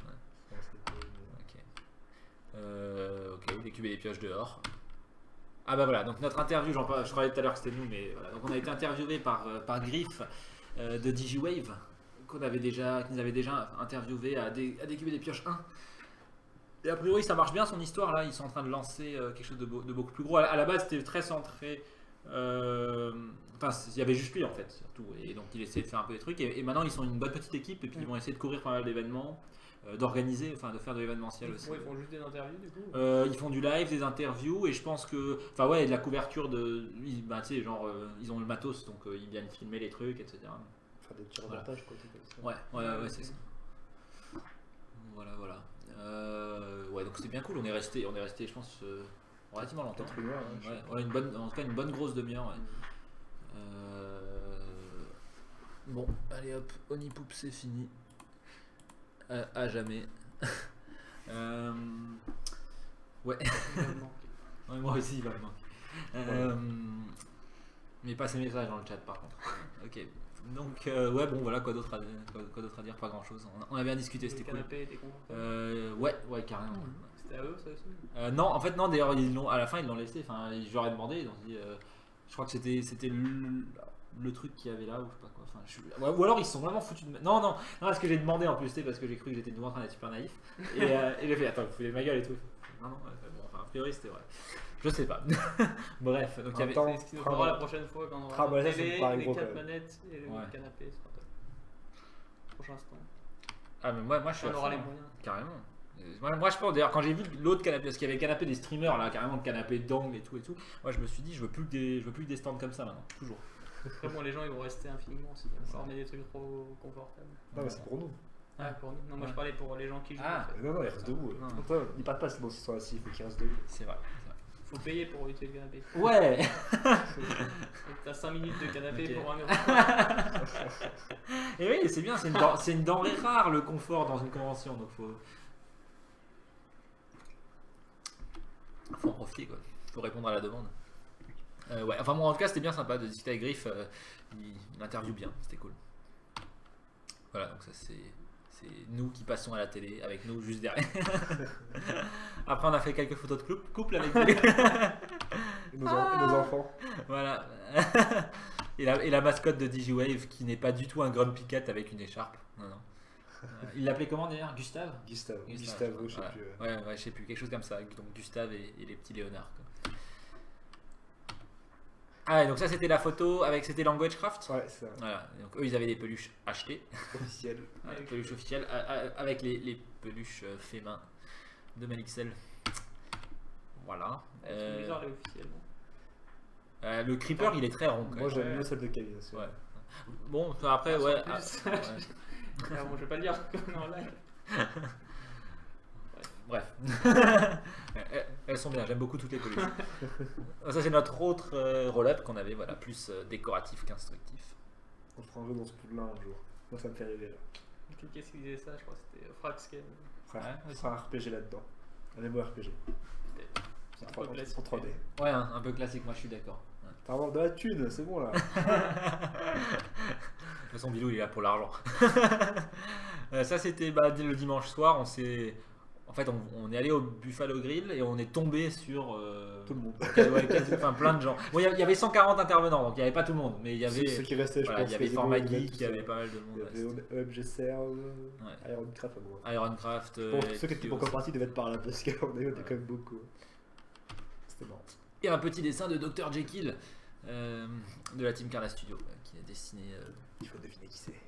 Ok, les cubes et les pioches dehors. Ah bah voilà, donc notre interview, je croyais tout à l'heure que c'était nous, mais voilà. Donc on a été interviewé par Griff de DigiWave, qui nous avait déjà interviewé à des cubes et des pioches 1. Et a priori ça marche bien son histoire là, ils sont en train de lancer quelque chose de beaucoup plus gros. À la base c'était très centré, enfin il y avait juste lui en fait surtout, et donc il essayait de faire un peu des trucs, et maintenant ils sont une bonne petite équipe, et puis ils vont essayer de couvrir pas mal d'événements, d'organiser, enfin de faire de l'événementiel aussi. Ouais, ils font juste des interviews du coup. Ils font du live, des interviews, et je pense que, enfin ouais, de la couverture de, bah tu sais genre ils ont le matos, donc ils viennent filmer les trucs, etc. Faire des petits reportages quoi, tout comme ça. Ouais, c'est ça. Voilà. Ouais, donc c'était bien cool. On est resté, je pense, relativement longtemps. Ouais, en tout cas une bonne grosse demi-heure. Ouais. Bon, allez hop, Onipoop c'est fini. À jamais. Ouais. Ouais, moi aussi il va me manquer. Mais pas ces messages dans le chat par contre. Ok. Donc ouais, bon voilà, quoi d'autre à dire, pas grand chose. On a bien discuté, c'était cool. Le canapé était confortable. Ouais, carrément. C'était à eux ça aussi. Non, en fait non, d'ailleurs à la fin ils l'ont laissé, enfin j'aurais demandé, ils ont dit, je crois que c'était le truc qu'il y avait là, ou je sais pas quoi. Enfin, ou alors ils se sont vraiment foutus de non, parce que j'ai demandé en plus, parce que j'ai cru que j'étais de nouveau en train d'être super naïf, et j'ai fait, attends, vous foutez de ma gueule et tout. Non, bon, enfin, a priori c'était vrai. Je sais pas. Bref, donc il y avait. C'est ce qui nous fera la prochaine fois quand on aura la télé, les 4 manettes et le canapé. Ce sera top. Prochain stand. Ah, mais moi je suis. On aura les moyens. Carrément. Moi je pense, d'ailleurs, quand j'ai vu l'autre canapé, parce qu'il y avait le canapé des streamers là, carrément le canapé d'angle et tout, moi je me suis dit, je veux plus que des stands comme ça maintenant, toujours. Après, bon, les gens ils vont rester infiniment si on met des trucs trop confortables. Non, mais c'est pour nous. Ah, pour nous. Non, moi je parlais pour les gens qui jouent. Ah, non, ils restent debout. Ils partent pas sinon s'ils sont assis, il faut qu'ils restent debout. C'est vrai. Faut payer pour utiliser le canapé. Ouais. T'as 5 minutes de canapé pour 1 euro. Et oui, c'est bien, c'est une denrée rare le confort dans une convention, donc faut en profiter quoi. Faut répondre à la demande. Ouais, enfin bon, en tout cas c'était bien sympa de discuter avec Griff, il interviewe bien, c'était cool. Voilà, donc ça c'est nous qui passons à la télé, avec nous juste derrière. Après on a fait quelques photos de couple avec lui. Et nos enfants. Voilà. Et la mascotte de DigiWave qui n'est pas du tout un Grumpy Cat avec une écharpe. Non. Il l'appelait comment d'ailleurs? Gustave, je sais plus. Ouais, je sais plus, quelque chose comme ça. Donc Gustave et les petits léonards. Quoi. Ah, et donc ça c'était la photo avec, c'était Languagecraft. Ouais, c'est ça. Voilà. Donc eux ils avaient des peluches achetées. Officielles. Peluches officielles avec les peluches fait main de Malixel. Voilà. C'est bizarre les officiels. Le Creeper il est très rond. Moi j'aime mieux celle de Kevin. Ouais. Bon, après ouais. Bon, je vais pas le dire en live. Bref. Elles sont bien, j'aime beaucoup toutes les peluches. Ça c'est notre autre roll-up qu'on avait, voilà, plus décoratif qu'instructif. On se prend un jeu dans ce pool là un jour. Moi ça me fait rêver là. Qu'est-ce qu'il disait ça? Je crois que c'était Fraxken. On fera un RPG là-dedans. Un MMORPG. C'est un peu classique. En 3D. Ouais, un peu classique, moi je suis d'accord. T'as vraiment de la thune, c'est bon là. De toute façon, Bilou il est là pour l'argent. Ça c'était le dimanche soir, en fait on est allé au Buffalo Grill et on est tombé sur tout le monde. Enfin plein de gens. Bon, il y avait 140 intervenants, donc il n'y avait pas tout le monde, mais il y avait ceux qui restaient, je pense. Il y avait Format Geek, il y avait pas mal de monde. Il y avait OMG Serve, Ironcraft. Ironcraft. Ceux qui étaient encore partis devaient être par là parce qu'on est quand même beaucoup. C'était marrant. Et un petit dessin de Dr Jekyll de la team Carla Studio qui a dessiné. Il faut deviner qui c'est.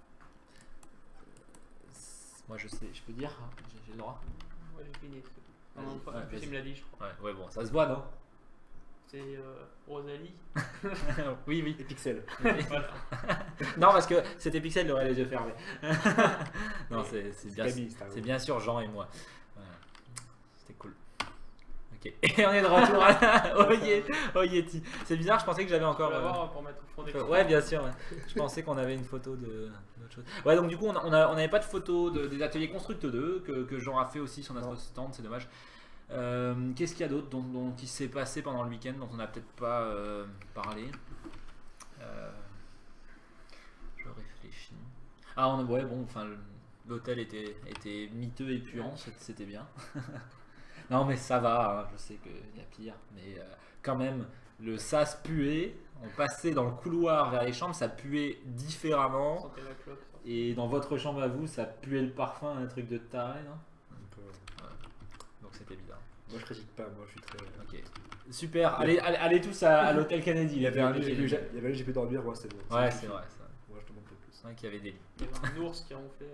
Moi je sais, je peux dire, j'ai le droit. Ouais, j'ai fini. Non, pas. En plus, il me l'a dit, je crois. Ouais, bon, ça se voit, non? C'est Rosalie. Oui. Et Pixel. Voilà. Non, parce que c'était Pixel, il aurait les yeux fermés. Non, c'est bien sûr Jean et moi. Voilà. C'était cool. Ok, Ok, et on est de retour au Yeti. C'est bizarre, je pensais que j'avais encore. Pour mettre au fond des ouais, bien sûr. Ouais. Je pensais qu'on avait une photo d'autre chose. Ouais, donc du coup, on n'avait pas de photo des ateliers Construct 2 que Jean a fait aussi sur notre stand, c'est dommage. Qu'est-ce qu'il y a d'autre qui s'est passé pendant le week-end dont on n'a peut-être pas parlé? Je réfléchis. Ah, ouais, bon, enfin, l'hôtel était miteux et puant, c'était bien. Non, mais ça va, hein, je sais qu'il y a pire, mais quand même, le sas puait. On passait dans le couloir vers les chambres, ça puait différemment. Et dans votre chambre à vous, ça puait le parfum, un truc de taré, non? Donc c'était bizarre. Moi je critique pas, moi je suis très. Ok. Super, allez tous à l'hôtel Kennedy. Il y avait un lit, j'ai pu dormir, moi c'était bon. Ouais, c'est vrai ça. Moi je te montre plus. C'est vrai qu'il y avait des lits. Il y avait un ours qui ronflait.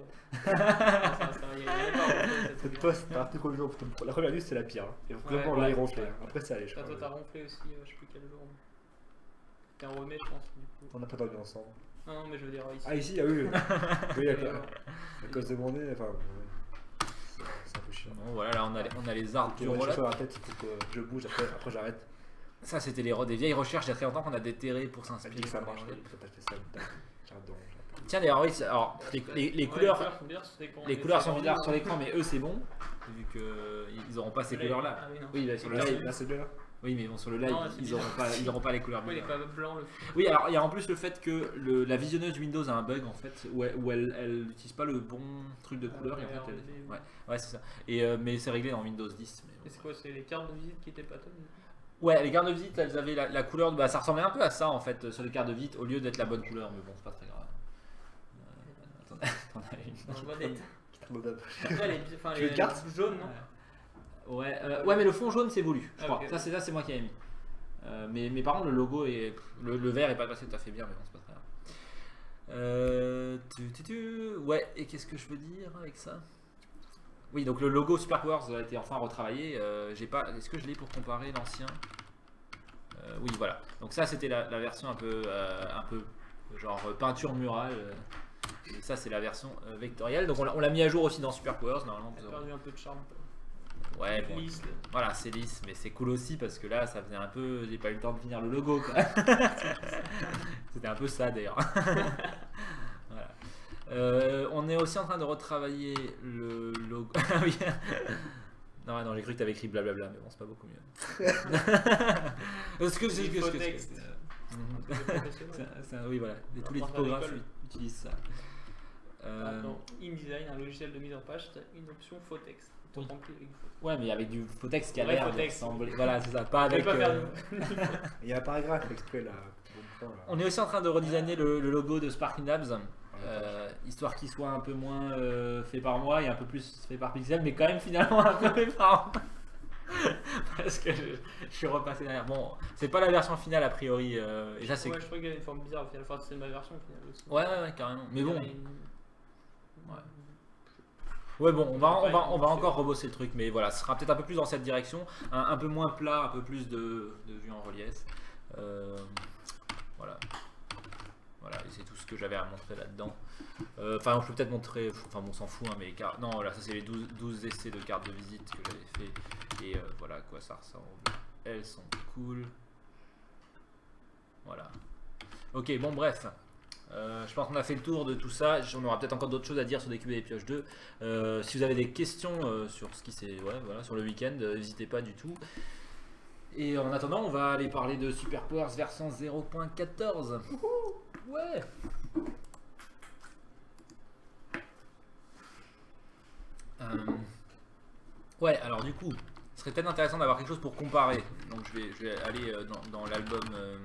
Cette toi, c'était un truc au jour. La première nuit c'était la pire. Et vraiment là il ronflait. Après ça allait, je crois. Toi t'as ronflé aussi, je sais plus quel jour. T'es un remet, je pense. Du coup. On n'a pas dormi ensemble. Non, mais je veux dire ici. Ah, ici, ah oui. Oui, à cause de mon nez, enfin. C'est un peu chiant. Bon, voilà, là on a les arbres du relais. Sur la tête, il faut que je bouge, après j'arrête. Ça, c'était des vieilles recherches il y a très longtemps qu'on a déterré pour s'inspirer. Ça marche, t'as fait ça. J'adore. Tiens, d'ailleurs, oui, alors, les couleurs sont bizarres sur l'écran, mais eux, c'est bon, vu qu'ils n'auront pas ces couleurs-là. Ah, oui, là, sur le live. Là, c'est bien là. Oui, mais bon, sur le live, ils n'auront pas les couleurs. Oui, il n'est pas blanc. Oui, alors il y a en plus le fait que la visionneuse Windows a un bug en fait, où elle n'utilise pas le bon truc de couleur. Et en fait, ouais, c'est ça. Mais c'est réglé dans Windows 10. Et c'est quoi? C'est les cartes de visite qui étaient pas tonnes? Ouais, les cartes de visite, elles avaient la couleur, bah, ça ressemblait un peu à ça en fait, sur les cartes de visite, au lieu d'être la bonne couleur, mais bon, c'est pas très grave. T'en as une. Tu veux une carte jaune, non? Ouais, mais le fond jaune c'est voulu, je crois. Okay. Ça c'est moi qui ai mis. Mais par contre le logo et le vert est pas passé tout à fait bien, mais bon c'est pas très grave. Ouais, et qu'est-ce que je veux dire avec ça? Oui, donc le logo Superpowers a été enfin retravaillé. Est-ce que je l'ai pour comparer l'ancien? Oui, voilà. Donc ça c'était la version un peu genre peinture murale. Et ça c'est la version vectorielle. Donc on l'a mis à jour aussi dans Superpowers normalement. Ça a perdu un peu de charme. Ouais, bon, voilà, c'est lisse, mais c'est cool aussi parce que là, ça faisait un peu. J'ai pas eu le temps de finir le logo, quoi. C'était un peu ça d'ailleurs. Voilà. On est aussi en train de retravailler le logo. Oui. Non, j'ai cru que t'avais écrit blablabla, mais bon, c'est pas beaucoup mieux. Parce que c'est oui, voilà. Tous les typographes utilisent ça. Dans InDesign, un logiciel de mise en page, tu as une option faux texte. Ouais, mais avec du faux texte qui a l'air de ressembler. Voilà, c'est ça. Pas avec. Il y a un paragraphe exprès là. On est aussi en train de redesigner le logo de Sparking Labs, histoire qu'il soit un peu moins fait par moi et un peu plus fait par Pixel, mais quand même finalement un peu fait par moi. Parce que je suis repassé derrière. Bon, c'est pas la version finale a priori. Et là, je crois qu'il y a une forme bizarre au final. Enfin, c'est ma version finale aussi. Ouais, carrément. Mais bon. Ouais, bon, on va encore rebosser le truc, mais voilà, ce sera peut-être un peu plus dans cette direction, un peu moins plat, un peu plus de vue en relief. Voilà, et c'est tout ce que j'avais à montrer là-dedans. Enfin, je peux peut-être montrer, enfin, bon, on s'en fout, hein, mais non, voilà, ça c'est les 12 essais de cartes de visite que j'avais fait, et voilà à quoi ça ressemble. Elles sont cool. Voilà. Ok, bon, bref. Je pense qu'on a fait le tour de tout ça. On aura peut-être encore d'autres choses à dire sur des cubes et des pioches 2. Si vous avez des questions sur ce qui s'est, sur le week-end, n'hésitez pas du tout. Et en attendant, on va aller parler de Superpowers version 0.14. Ouais. Ouais, alors du coup, ce serait peut-être intéressant d'avoir quelque chose pour comparer. Donc je vais aller dans l'album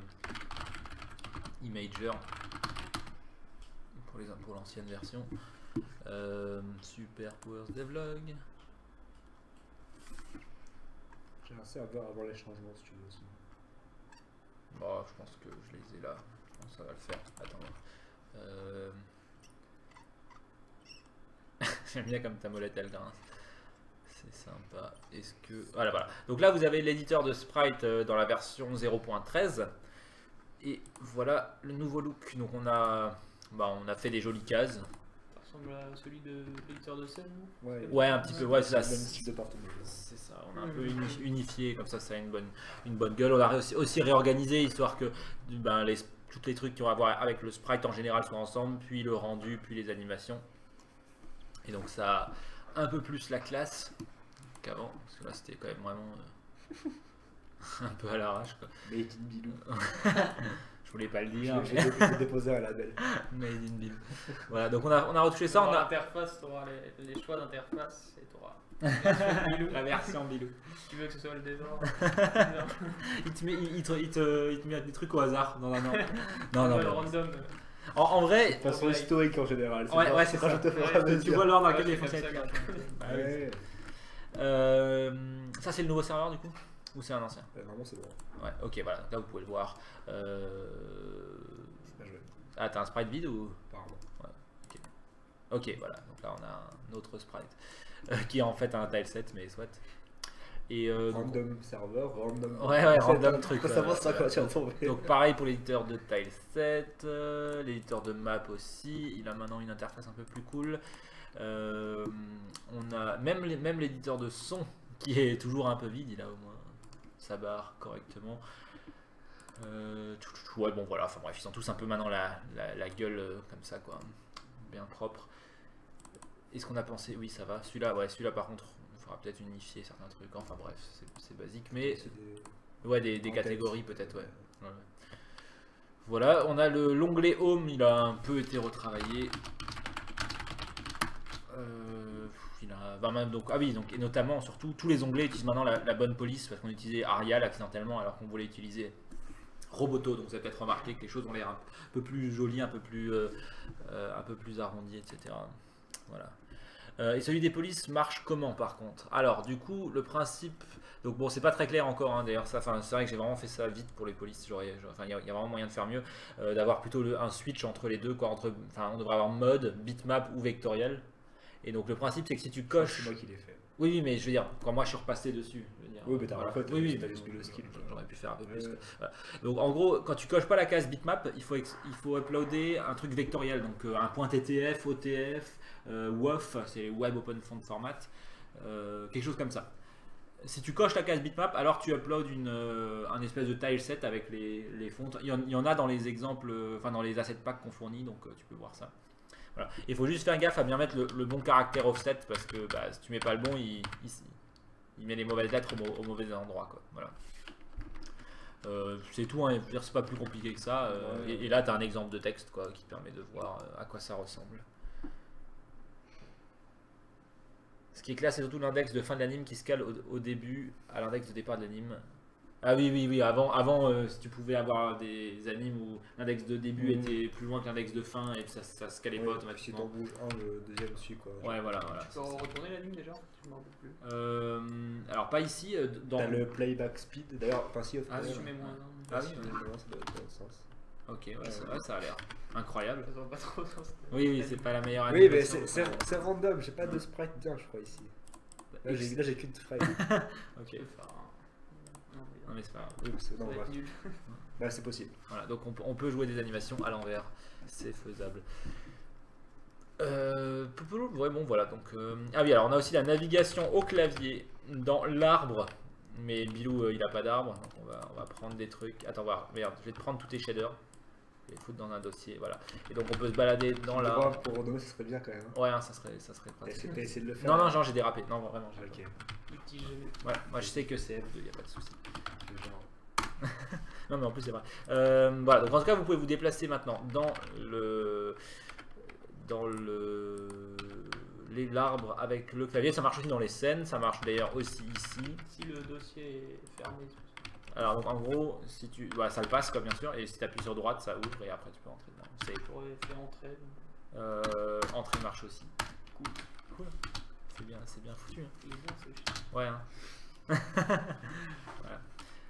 Imager. Pour l'ancienne version. Superpowers Devlog. J'ai assez à voir avant les changements si tu veux aussi. Bon, je pense que je les ai là. Je pense que ça va le faire. Attends. J'aime bien comme ta molette elle grince. C'est sympa. Est-ce que. Voilà. Donc là vous avez l'éditeur de sprite dans la version 0.13. Et voilà le nouveau look. Donc on a fait des jolies cases. Ça ressemble à celui de l'éditeur de scène, non? Ouais, un petit peu, ouais, c'est ça. C'est le même style de partout. C'est ça, un peu unifié, comme ça a une bonne gueule. On a aussi réorganisé, histoire que tous les trucs qui ont à voir avec le sprite en général soient ensemble, puis le rendu, puis les animations. Et donc ça a un peu plus la classe qu'avant, parce que là c'était quand même vraiment un peu à l'arrache. Made in Bilou. Je voulais pas le dire. J'ai déposé un label. Made in Bilou. Voilà, donc on a retouché ça. L'interface, tu auras les choix d'interface et tu auras la version Bilou. Si tu veux que ce soit le désordre. il te met des trucs au hasard. Non. Le random. En vrai. De façon historique en général. Ouais, c'est ça. Tu vois l'ordre dans lequel les fonctionnalités. Ça, c'est le nouveau serveur du coup? Ou c'est un ancien? Vraiment, c'est bon. Ouais, ok, voilà. Là, vous pouvez le voir. Ah, t'as un sprite vide ou? Pardon. Ouais, ok, voilà. Donc là, on a un autre sprite qui est en fait un tileset, mais soit. Et random serveur, random. Ouais, random truc. Faut savoir ça quand tu as tombé. Donc pareil pour l'éditeur de tileset, l'éditeur de map aussi. Il a maintenant une interface un peu plus cool. On a même l'éditeur de son qui est toujours un peu vide. Il a au moins sa barre correctement. Ouais, bon voilà. Enfin bref, ils sont tous un peu maintenant la gueule comme ça quoi, bien propre. Est-ce qu'on a pensé? Oui, ça va. Celui-là par contre. Il faudra peut-être unifier certains trucs, enfin bref, c'est basique, mais des catégories peut-être, ouais. Voilà, on a l'onglet Home, il a un peu été retravaillé. Et notamment, surtout, tous les onglets utilisent maintenant la bonne police, parce qu'on utilisait Arial accidentellement, alors qu'on voulait utiliser Roboto, donc vous avez peut-être remarqué que les choses ont l'air un peu plus jolies, un peu plus arrondies, etc. Voilà. Et celui des polices marche comment par contre? Alors du coup le principe, donc bon c'est pas très clair encore hein, d'ailleurs ça, c'est vrai que j'ai vraiment fait ça vite pour les polices, il y a vraiment moyen de faire mieux, d'avoir plutôt un switch entre les deux quoi, on devrait avoir mode, bitmap ou vectoriel. Et donc le principe c'est que si tu coches... C'est moi qui l'ai fait. Oui mais je veux dire, quand moi je suis repassé dessus, oui, mais t'as en fait, le skill. J'aurais pu faire un peu plus. Voilà. Donc en gros, quand tu coches pas la case bitmap, il faut uploader un truc vectoriel, donc un point TTF, OTF, WOF, c'est Web Open Font Format, quelque chose comme ça. Si tu coches la case bitmap, alors tu uploads un espèce de tileset avec les fonts. Il y en a dans les exemples, dans les asset packs qu'on fournit, donc tu peux voir ça. Voilà. Il faut juste faire gaffe à bien mettre le bon caractère offset, parce que si tu mets pas le bon, il met les mauvaises lettres au mauvais endroit quoi. Voilà. C'est tout, hein. C'est pas plus compliqué que ça. Et là tu as un exemple de texte quoi, qui permet de voir à quoi ça ressemble. Ce qui est clair, c'est surtout l'index de fin de l'anime qui se cale au début à l'index de départ de l'anime. Ah oui, avant si tu pouvais avoir des animes où l'index de début était plus loin que l'index de fin et ça se calait pas automatiquement. Si t'en bouges un, le deuxième dessus quoi. Ouais, voilà. Tu peux retourner l'anime déjà? Je m'en rappelle plus. Alors pas ici. T'as le playback speed, d'ailleurs, si tu mets moins un. Ça doit être dans le sens. Ok, c'est vrai, ça a l'air incroyable. Ça va pas trop sens. Oui, c'est pas la meilleure animation. Oui, mais c'est random, j'ai pas de sprite bien, je crois, ici. Là, j'ai qu'une sprite. Ok. Non mais c'est pas grave. Oui, c'est possible. Voilà, donc on peut jouer des animations à l'envers, c'est faisable. Ouais, bon voilà, donc... Ah oui, alors on a aussi la navigation au clavier dans l'arbre, mais Bilou il a pas d'arbre, donc on va prendre des trucs. Attends, voilà, merde, je vais te prendre tous tes shaders, je vais les foutre dans un dossier, voilà. Et donc on peut se balader dans l'arbre. Pour Renault, ça serait bien quand même. Ouais, ça serait pratique. T'as essayé de le faire? Non, j'ai dérapé, non vraiment. Ok. Ouais, moi je sais que c'est F2, y a pas de souci. Non mais en plus c'est vrai. Voilà, donc en tout cas vous pouvez vous déplacer maintenant dans l'arbre avec le clavier. Ça marche aussi dans les scènes, ça marche d'ailleurs aussi ici. Si le dossier est fermé. Alors donc en gros, si tu, ça le passe quoi bien sûr, et si tu appuies sur droite ça ouvre et après tu peux entrer dedans. Tu pourrais faire entrer. Entrée marche aussi. Cool. C'est bien foutu. Hein. Ouais. Hein. Voilà.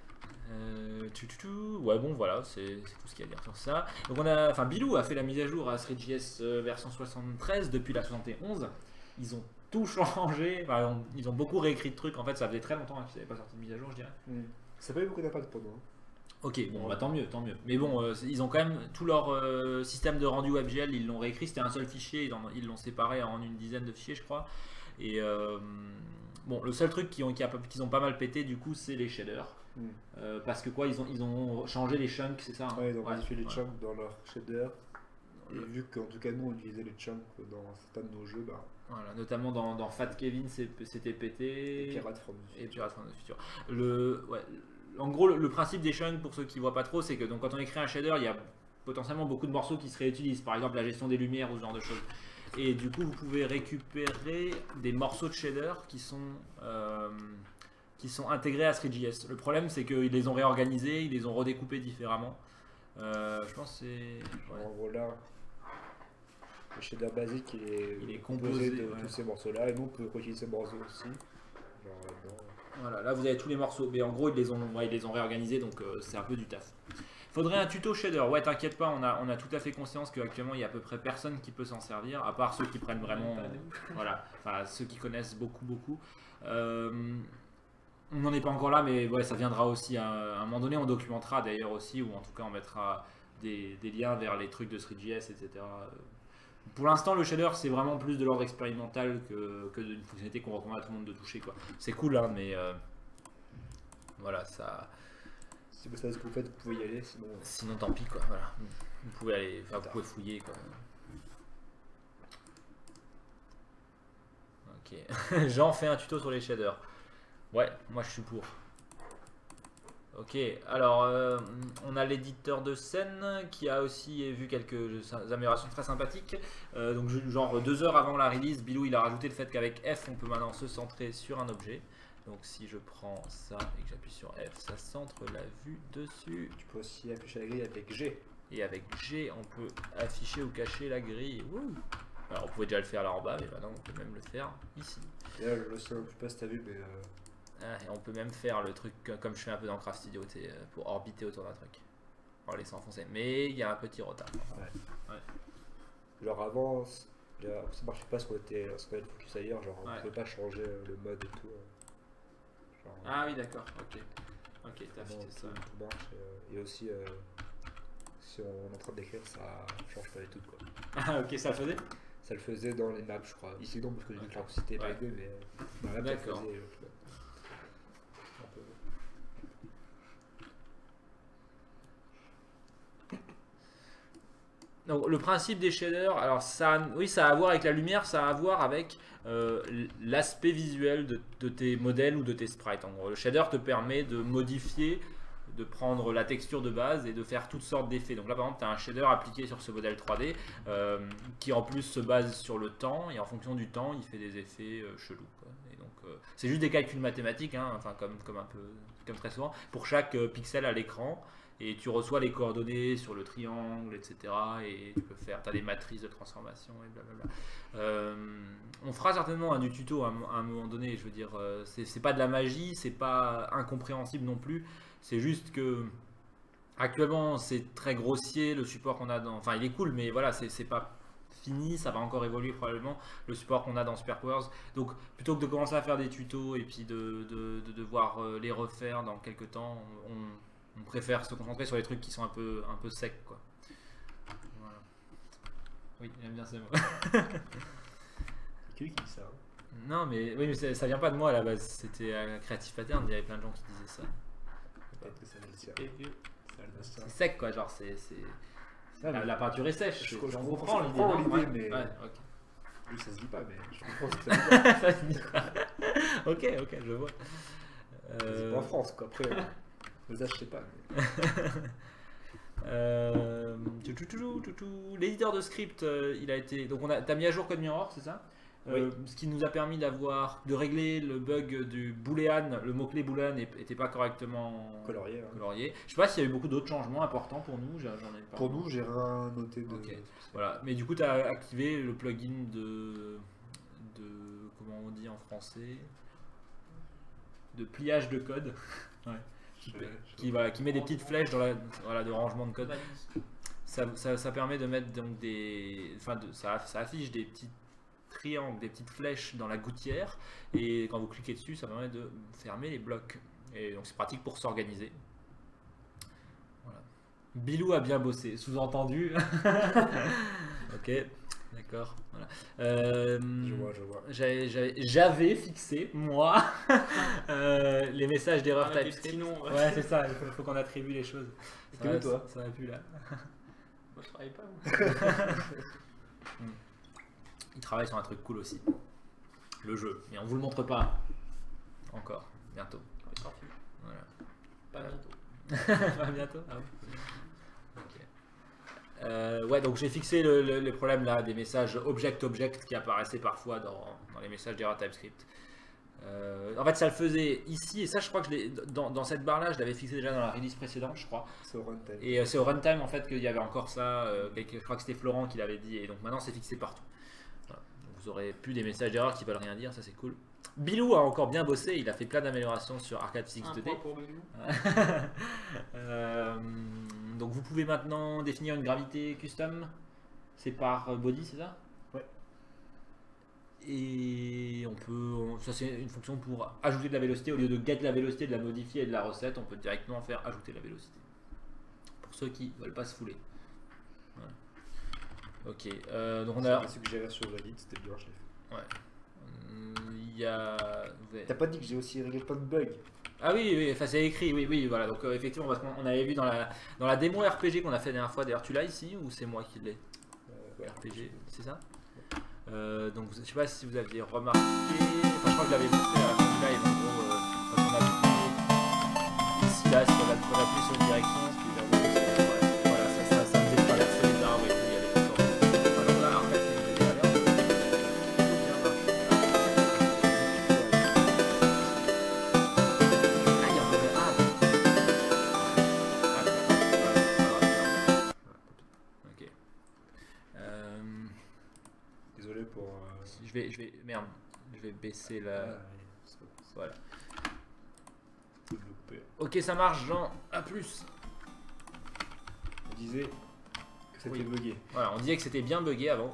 Ouais bon voilà, c'est tout ce qu'il y a à dire sur ça. Donc Bilou a fait la mise à jour à Three.js version 73 depuis la 71. Ils ont tout changé, ils ont beaucoup réécrit de trucs. En fait ça faisait très longtemps qu'ils n'avaient pas sorti de mise à jour je dirais. Ça n'a pas eu beaucoup d'impact pour nous. Ok, bon tant mieux. Mais bon, ils ont quand même tout leur système de rendu WebGL, ils l'ont réécrit, c'était un seul fichier, ils l'ont séparé en une dizaine de fichiers je crois. Et bon, le seul truc qu'ils ont pas mal pété du coup, c'est les shaders. Parce que quoi, ils ont changé les chunks, c'est ça hein? Ouais, ils ont modifié les chunks dans leur shader. Et vu qu'en tout cas nous on utilisait les chunks dans certains de nos jeux, bah. Voilà, notamment dans Fat Kevin c'était pété. Et Pirates from the Future. En gros, le principe des chunks, pour ceux qui voient pas trop, c'est que donc, quand on écrit un shader, il y a potentiellement beaucoup de morceaux qui se réutilisent. Par exemple, la gestion des lumières ou ce genre de choses. Et du coup, vous pouvez récupérer des morceaux de shader qui sont intégrés à 3JS. Le problème, c'est qu'ils les ont réorganisés, ils les ont redécoupés différemment. Je pense que c'est... En gros là, le shader basique il est composé de tous ces morceaux là, et nous on peut utiliser ces morceaux aussi. Genre là-dedans. Voilà, là vous avez tous les morceaux, mais en gros ils les ont réorganisés, donc c'est un peu du taf. Faudrait un tuto shader, ouais t'inquiète pas, on a tout à fait conscience qu'actuellement il y a à peu près personne qui peut s'en servir, à part ceux qui prennent vraiment, voilà, enfin ceux qui connaissent beaucoup. On n'en est pas encore là, mais ouais, ça viendra aussi à un moment donné, on documentera d'ailleurs aussi, ou en tout cas on mettra des liens vers les trucs de 3JS, etc. Pour l'instant, le shader c'est vraiment plus de l'ordre expérimental que d'une fonctionnalité qu'on recommande à tout le monde de toucher, quoi. C'est cool, hein, mais voilà, ça. Si vous savez ce que vous faites, vous pouvez y aller, sinon tant pis, quoi. Voilà. Vous pouvez aller, enfin, vous pouvez fouiller, quoi. Ok. Jean fait un tuto sur les shaders. Ouais, moi je suis pour. Ok, alors on a l'éditeur de scène qui a aussi vu quelques améliorations très sympathiques. Donc genre 2 heures avant la release, Bilou il a rajouté le fait qu'avec F on peut maintenant se centrer sur un objet. Donc si je prends ça et que j'appuie sur F, ça centre la vue dessus. Tu peux aussi afficher la grille avec G. Et avec G on peut afficher ou cacher la grille. Wouh. Alors on pouvait déjà le faire là en bas, mais maintenant on peut même le faire ici. Et là je sais pas si t'as vu, mais... Et on peut même faire le truc comme je fais un peu dans Craft Studio, pour orbiter autour d'un truc en le laissant enfoncer. Mais il y a un petit retard. Ouais. Genre avant, ça marchait pas sur le focus ailleurs, genre on pouvait pas changer le mode et tout. Genre, ah oui d'accord, ok. Ok, t'as affiché ça. Tout marche et aussi si on est en train d'écrire ça change pas du tout quoi. Ah ok, ça le faisait? Ça le faisait dans les maps je crois. Ici non parce que j'ai vu que c'était pas aidé mais dans la map ça faisait Donc le principe des shaders, alors ça, oui, ça a à voir avec la lumière, ça a à voir avec l'aspect visuel de tes modèles ou de tes sprites. En gros, le shader te permet de modifier, de prendre la texture de base et de faire toutes sortes d'effets. Donc là par exemple, tu as un shader appliqué sur ce modèle 3D qui en plus se base sur le temps et en fonction du temps, il fait des effets chelous, quoi. Et donc c'est juste des calculs mathématiques, hein, enfin comme très souvent, pour chaque pixel à l'écran. Et tu reçois les coordonnées sur le triangle, etc. Et tu peux faire, tu as des matrices de transformation et blablabla. On fera certainement du tuto à un moment donné, je veux dire, c'est pas de la magie, c'est pas incompréhensible non plus. C'est juste que actuellement c'est très grossier le support qu'on a dans. Enfin, il est cool, mais voilà, c'est pas fini, ça va encore évoluer probablement le support qu'on a dans Superpowers. Donc plutôt que de commencer à faire des tutos et puis de devoir les refaire dans quelques temps, on préfère se concentrer sur les trucs qui sont un peu secs, quoi. Voilà. Oui, j'aime bien ces mots. C'est qui dit ça? Non, mais oui, mais ça vient pas de moi à la base. C'était à Creative Pattern, il y avait plein de gens qui disaient ça. Peut-être que ça c'est sec, quoi. Genre, la peinture est sèche. Je comprends l'idée, mais. Ouais, ok. Oui, ça se dit pas, mais je comprends ce que ça veut dire. Ça se dit pas. Ok, je vois. C'est pas en France, quoi. Après. Les achetez pas. L'éditeur de script, il a été. Donc t'as mis à jour Code Mirror, c'est ça? Oui. Ce qui nous a permis de régler le bug du boolean. Le mot-clé boolean n'était pas correctement colorié. Je sais pas s'il y a eu beaucoup d'autres changements importants pour nous. J'en ai pas. Pour nous, j'ai rien noté de. Okay. Voilà. Mais du coup, tu as activé le plugin de. Comment on dit en français? De pliage de code. Ouais. Qui met des petites flèches dans de rangement de code. Ça permet de mettre donc ça affiche des petits triangles, des petites flèches dans la gouttière et quand vous cliquez dessus, ça permet de fermer les blocs. Et donc c'est pratique pour s'organiser. Voilà. Bilou a bien bossé, sous-entendu. Ok. D'accord. Voilà. Je vois. J'avais fixé, moi, les messages d'erreur TypeScript. Ouais, c'est ça, il faut qu'on attribue les choses. Que toi. Ça va plus là. Moi je travaille pas. Moi. Il travaille sur un truc cool aussi. Le jeu. Mais on vous le montre pas. Encore. Bientôt. Quand il sera fini. Voilà. Pas bientôt. Pas bientôt. Ah oui. Ok. Ouais, donc j'ai fixé le problème là des messages object qui apparaissaient parfois dans les messages d'erreur TypeScript. En fait, ça le faisait ici, et ça, je crois que dans cette barre là, je l'avais fixé déjà dans la release précédente, je crois. C'est au runtime. Et c'est au runtime en fait qu'il y avait encore ça. Je crois que c'était Florent qui l'avait dit, et donc maintenant c'est fixé partout. Voilà. Donc, vous aurez plus des messages d'erreur qui veulent rien dire, ça c'est cool. Bilou a encore bien bossé, il a fait plein d'améliorations sur Arcade Fix 2D. Pour Bilou. Donc vous pouvez maintenant définir une gravité custom. C'est par body, c'est ça? Ouais. Et on peut, ça c'est une fonction pour ajouter de la vélocité. Au lieu de get la vélocité, de la modifier et de la recette, on peut directement faire ajouter de la vélocité. Pour ceux qui veulent pas se fouler. Voilà. Ok, donc on a... C'est ce que j'avais sur Reddit, c'était bien, chef. Ouais. Il y a... T'as pas dit que j'ai aussi réglé plein de bugs? Ah oui, enfin c'est écrit, oui, voilà. Donc effectivement, parce qu'on avait vu dans la démo RPG qu'on a fait la dernière fois, d'ailleurs tu l'as ici ou c'est moi qui l'ai? RPG, c'est ça? Donc je sais pas si vous aviez remarqué, enfin je crois que je l'avais montré à la fin du live, en gros, quand on a ici là, si on appuie sur une direction, ce qui est voilà, ça me fait traverser les arbres et tout, il y avait tout ça. Alors là, en fait, il y a l'air Désolé pour... je vais baisser la... Voilà. Ok, ça marche, Jean, à plus. On disait que c'était bugué. Voilà, on disait que c'était bien bugué avant.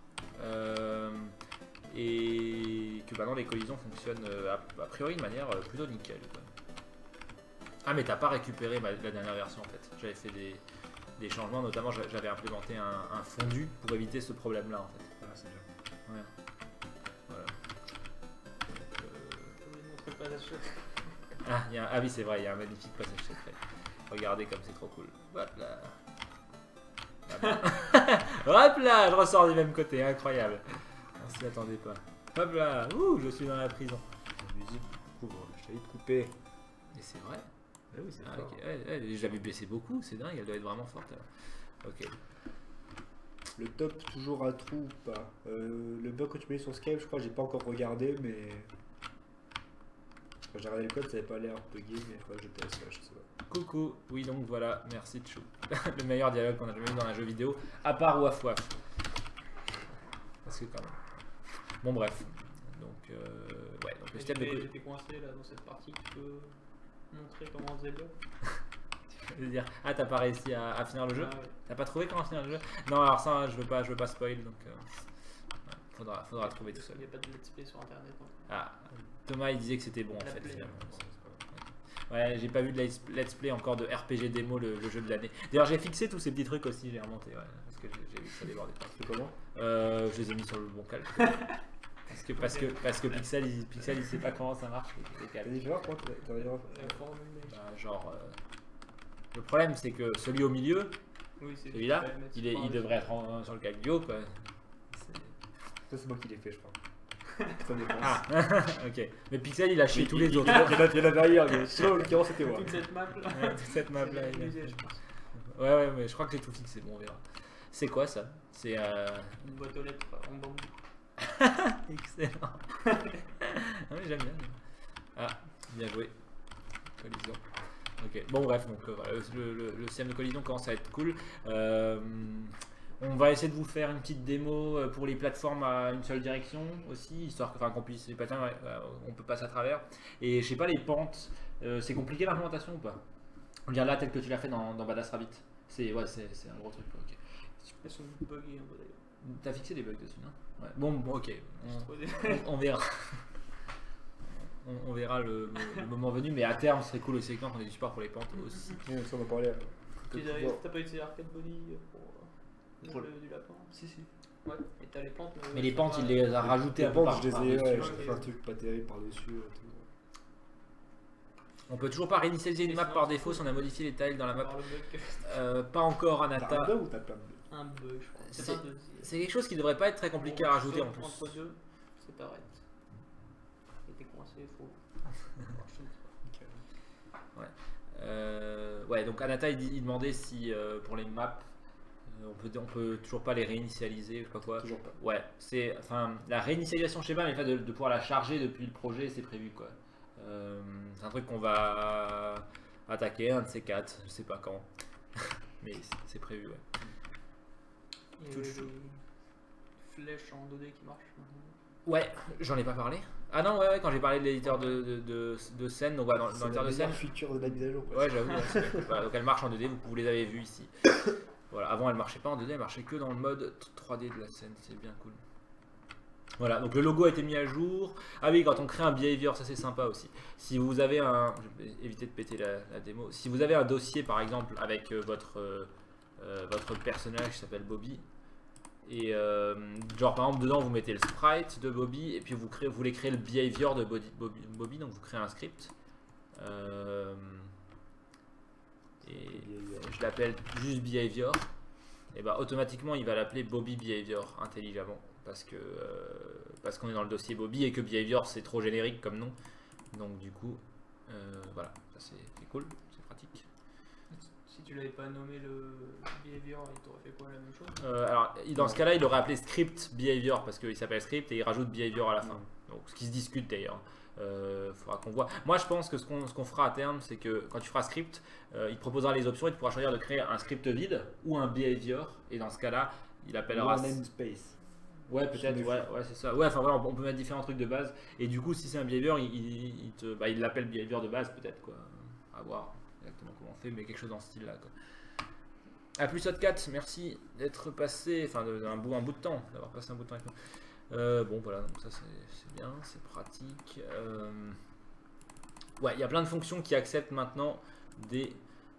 Et que maintenant les collisions fonctionnent a priori de manière plutôt nickel. Quoi. Ah mais t'as pas récupéré la dernière version en fait. J'avais fait des changements, notamment j'avais implémenté un fondu pour éviter ce problème là en fait. Ah c'est bien. Ouais. Voilà. Ah oui c'est vrai, il y a un magnifique passage secret. Regardez comme c'est trop cool. Hop là. Hop là, je ressors du même côté, incroyable. On s'y attendait pas. Hop là, ouh, je suis dans la prison. La musique couvre, je t'avais coupé. Et c'est vrai. Ah oui, c'est fort. Okay. Je l'avais baissé beaucoup, c'est dingue, elle doit être vraiment forte. Alors. Ok. Le top toujours à trou ou pas? Le bug que tu mets sur Skype, je crois que j'ai pas encore regardé, mais quand j'ai regardé le code, ça avait pas l'air bugué, mais il faudrait que je teste, je sais pas. Coucou, oui donc voilà, merci Tchou. Le meilleur dialogue qu'on a jamais eu dans un jeu vidéo, à part Waf Waf. Parce que quand même. Bon bref, donc ouais, donc le step de J'étais coincé là dans cette partie, tu peux montrer comment on faisait le bug? Je veux dire, ah t'as pas réussi à finir le jeu? Ah, ouais. T'as pas trouvé comment finir le jeu? Non alors ça je veux pas spoil donc faudra trouver tout seul. Il n'y a pas de let's play sur internet. Non. Ah, Thomas il disait que c'était bon en fait play. finalement. Ouais, j'ai pas vu de let's play encore de RPG démo le jeu de l'année. D'ailleurs j'ai fixé tous ces petits trucs aussi, j'ai remonté, ouais, parce que j'ai vu que ça débordait pas. C'est comment? Je les ai mis sur le bon calque. parce que Pixel il sait pas comment ça marche. T'as dit voir quoi? Genre le problème c'est que celui au milieu, oui, celui-là, il devrait être sur le calque du haut quoi. Ça c'est moi qui l'ai fait je crois. Ça dépend. Ah, ok. Mais Pixel il a chié tous les autres. Il y en avait ailleurs, mais sinon en l'occurrence c'était moi. Toute cette map là. Ouais, toute cette map là. Je pense. Ouais, mais je crois que j'ai tout fixé, bon on verra. C'est quoi ça? C'est une boîte aux lettres en bambou. Excellent. Ah oui, j'aime bien. Ah, bien joué. Collision. Ok, bon bref, donc voilà, le système de collision commence à être cool. On va essayer de vous faire une petite démo pour les plateformes à une seule direction aussi, histoire qu'on puisse les patins, on peut passer à travers. Et je sais pas, les pentes, c'est compliqué l'implémentation ou pas? On vient là tel que tu l'as fait dans Badass Rabbit. C'est un gros truc. Ok. Elles sont buggées un peu d'ailleurs. T'as fixé des bugs dessus, non? Ouais. Bon, ok. On verra. On verra le moment venu, mais à terme, ce serait cool aussi qu'on ait du support pour les pentes aussi. Oui, ça on en parlait. T'as pas utilisé Arcade Body pour du lapin? Si. Ouais, et t'as les pentes. Mais les pentes, il les a rajoutées un peu je les ai, je fais un truc pas terrible par-dessus. On peut toujours pas réinitialiser une map par défaut si on a modifié les tiles dans la map. Pas encore, Anata. T'as un bug ou t'as plein de bugs? Un bug, je crois. C'est quelque chose qui devrait pas être très compliqué à rajouter en plus. Entre deux, c'est pareil. Et t'es coincé, il faut. Ouais, donc Anata il demandait si pour les maps on peut toujours pas les réinitialiser, je sais pas quoi. Toujours pas. Ouais, enfin la réinitialisation je sais pas, mais le fait de pouvoir la charger depuis le projet c'est prévu quoi. C'est un truc qu'on va attaquer, un de ces quatre, je sais pas quand, mais c'est prévu ouais. Et les flèches en 2D qui marchent maintenant. Ouais, j'en ai pas parlé. Ah non, ouais, quand j'ai parlé de l'éditeur de scène, donc ouais, dans l'éditeur de scène. C'est le futur de la mise à jour. Ouais, j'avoue. Voilà, donc elle marche en 2D, vous les avez vues ici. Voilà, avant elle marchait pas en 2D, elle marchait que dans le mode 3D de la scène, c'est bien cool. Voilà, donc le logo a été mis à jour. Ah oui, quand on crée un behavior, ça c'est sympa aussi. Si vous avez un. Je vais éviter de péter la démo. Si vous avez un dossier par exemple avec votre personnage qui s'appelle Bobby. Et genre par exemple dedans vous mettez le sprite de Bobby et puis vous voulez créer le behavior de Bobby, donc vous créez un script et je l'appelle juste behavior et bah automatiquement il va l'appeler Bobby behavior intelligemment parce qu'on est dans le dossier Bobby et que behavior c'est trop générique comme nom, donc du coup voilà, ça c'est cool, c'est pratique. Si tu l'avais pas nommé le behavior, il t'aurait fait quoi, la même chose? Alors dans ce cas-là, il aurait appelé script behavior parce qu'il s'appelle script et il rajoute behavior à la fin. Donc ce qui se discute d'ailleurs. Faudra qu'on voit. Moi je pense que ce qu'on fera à terme, c'est que quand tu feras script, il te proposera les options et tu pourras choisir de créer un script vide ou un behavior. Et dans ce cas-là, il appellera. Ou un namespace. Ouais, peut-être, ouais, c'est ça. Ouais, enfin voilà, on peut mettre différents trucs de base. Et du coup, si c'est un behavior, il l'appelle behavior de base, peut-être quoi. À voir exactement comment on fait, mais quelque chose dans ce style-là. A plus Hot4, merci d'être passé, enfin un bout de temps, d'avoir passé un bout de temps avec moi. Bon voilà, donc ça c'est bien, c'est pratique. Ouais, il y a plein de fonctions qui acceptent maintenant des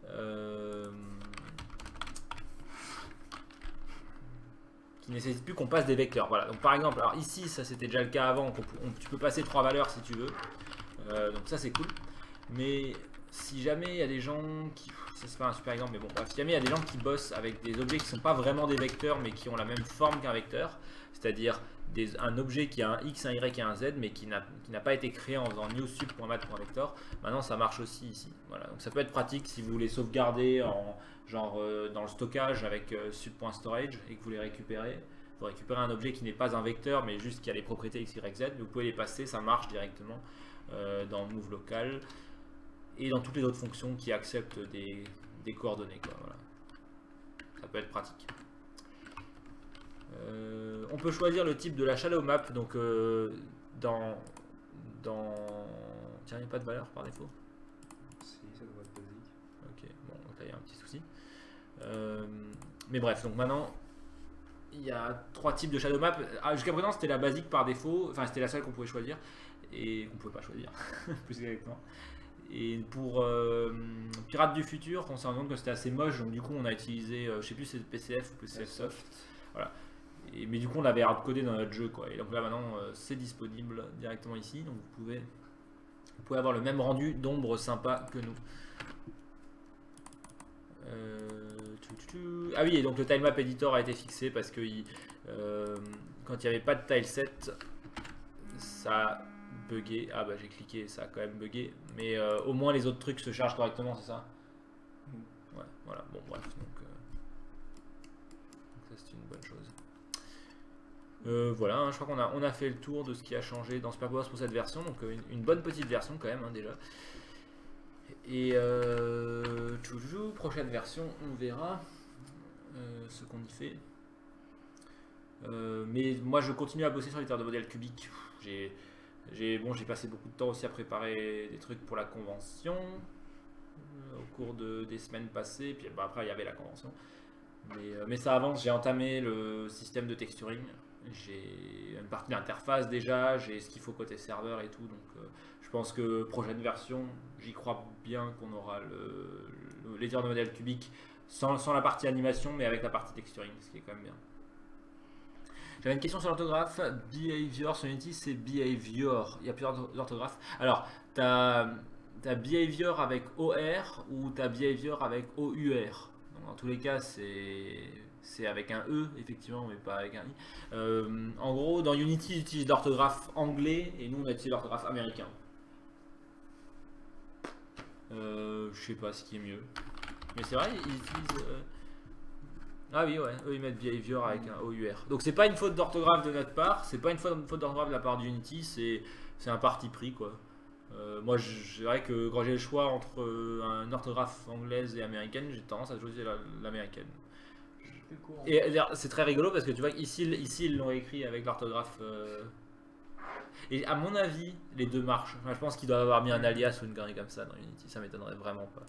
qui nécessitent plus qu'on passe des vecteurs. Voilà, donc par exemple, alors ici ça c'était déjà le cas avant, tu peux passer 3 valeurs si tu veux, donc ça c'est cool. Mais si jamais il y a des gens qui, ça c'est pas un super exemple, mais bon bref, si jamais il y a des gens qui bossent avec des objets qui sont pas vraiment des vecteurs mais qui ont la même forme qu'un vecteur, c'est-à-dire un objet qui a un x, un y et un z mais qui n'a pas été créé en faisant new sub.mat.vector, maintenant ça marche aussi ici. Voilà, donc ça peut être pratique si vous voulez sauvegarder en genre dans le stockage avec sub.storage et que vous les récupérez. Vous récupérez un objet qui n'est pas un vecteur mais juste qui a les propriétés x, y, z, vous pouvez les passer, ça marche directement dans move local et dans toutes les autres fonctions qui acceptent des coordonnées quoi, voilà. Ça peut être pratique. On peut choisir le type de la shadow map, donc tiens, il n'y a pas de valeur par défaut. Si, ça doit être basique. Ok, bon, donc là il y a un petit souci. Mais bref, donc maintenant il y a 3 types de shadow map. Jusqu'à présent c'était la basique par défaut, enfin c'était la seule qu'on pouvait choisir et qu'on pouvait pas choisir plus exactement. Et pour Pirates du Futur, on s'est rendu compte que c'était assez moche, donc du coup on a utilisé, je sais plus si c'est PCF ou PCF Soft. Voilà. Mais du coup on l'avait hardcodé dans notre jeu quoi. Et donc là maintenant c'est disponible directement ici, donc vous pouvez avoir le même rendu d'ombre sympa que nous. Ah oui, et donc le tilemap editor a été fixé parce que quand il n'y avait pas de tileset, ça a bugué. Ah bah j'ai cliqué, ça a quand même bugué, mais au moins les autres trucs se chargent correctement, c'est ça? Ouais, voilà, bon bref, donc ça c'est une bonne chose. Voilà, hein, je crois qu'on a fait le tour de ce qui a changé dans Superpowers pour cette version, donc une bonne petite version quand même hein, déjà. Et prochaine version, on verra ce qu'on y fait. Mais moi je continue à bosser sur l'éditeur de modèles cubiques. J'ai passé beaucoup de temps aussi à préparer des trucs pour la convention au cours des semaines passées, puis bah, après il y avait la convention. Mais ça avance, j'ai entamé le système de texturing. J'ai une partie d'interface déjà, j'ai ce qu'il faut côté serveur et tout, donc je pense que prochaine version, j'y crois bien qu'on aura l'éditeur de modèle cubique sans la partie animation, mais avec la partie texturing, ce qui est quand même bien. J'avais une question sur l'orthographe. Behavior sur Unity, c'est behavior. Il y a plusieurs orthographes. Alors, tu as behavior avec OR ou tu as behavior avec OUR. Donc, dans tous les cas, c'est avec un E, effectivement, mais pas avec un I. En gros, dans Unity, ils utilisent l'orthographe anglais et nous, on a utilisé l'orthographe américain. Je sais pas ce qui est mieux. Mais c'est vrai, ils utilisent. Ah oui, ouais, eux ils mettent behavior avec un OUR. Donc c'est pas une faute d'orthographe de notre part, c'est pas une faute d'orthographe de la part d'Unity, c'est un parti pris quoi. Moi c'est vrai que quand j'ai le choix entre une orthographe anglaise et américaine, j'ai tendance à choisir l'américaine. Et c'est très rigolo parce que tu vois ici ils l'ont écrit avec l'orthographe. Et à mon avis, les deux marchent. Enfin, je pense qu'ils doivent avoir mis un alias ou une connerie comme ça dans Unity, ça m'étonnerait vraiment pas.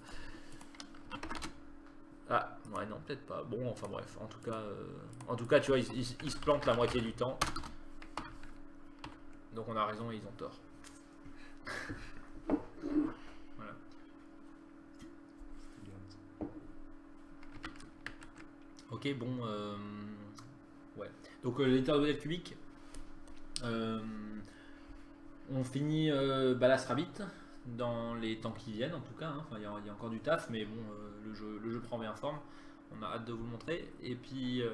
Ah, ouais, non, peut-être pas. Bon, enfin bref, en tout cas tu vois, ils se plantent la moitié du temps. Donc on a raison et ils ont tort. Voilà. Ok, bon, ouais. Donc l'éditeur de modèle cubique, on finit Ballast Rabbit dans les temps qui viennent en tout cas. Hein. Enfin, il y a encore du taf, mais bon, le jeu prend bien forme. On a hâte de vous le montrer. Et puis,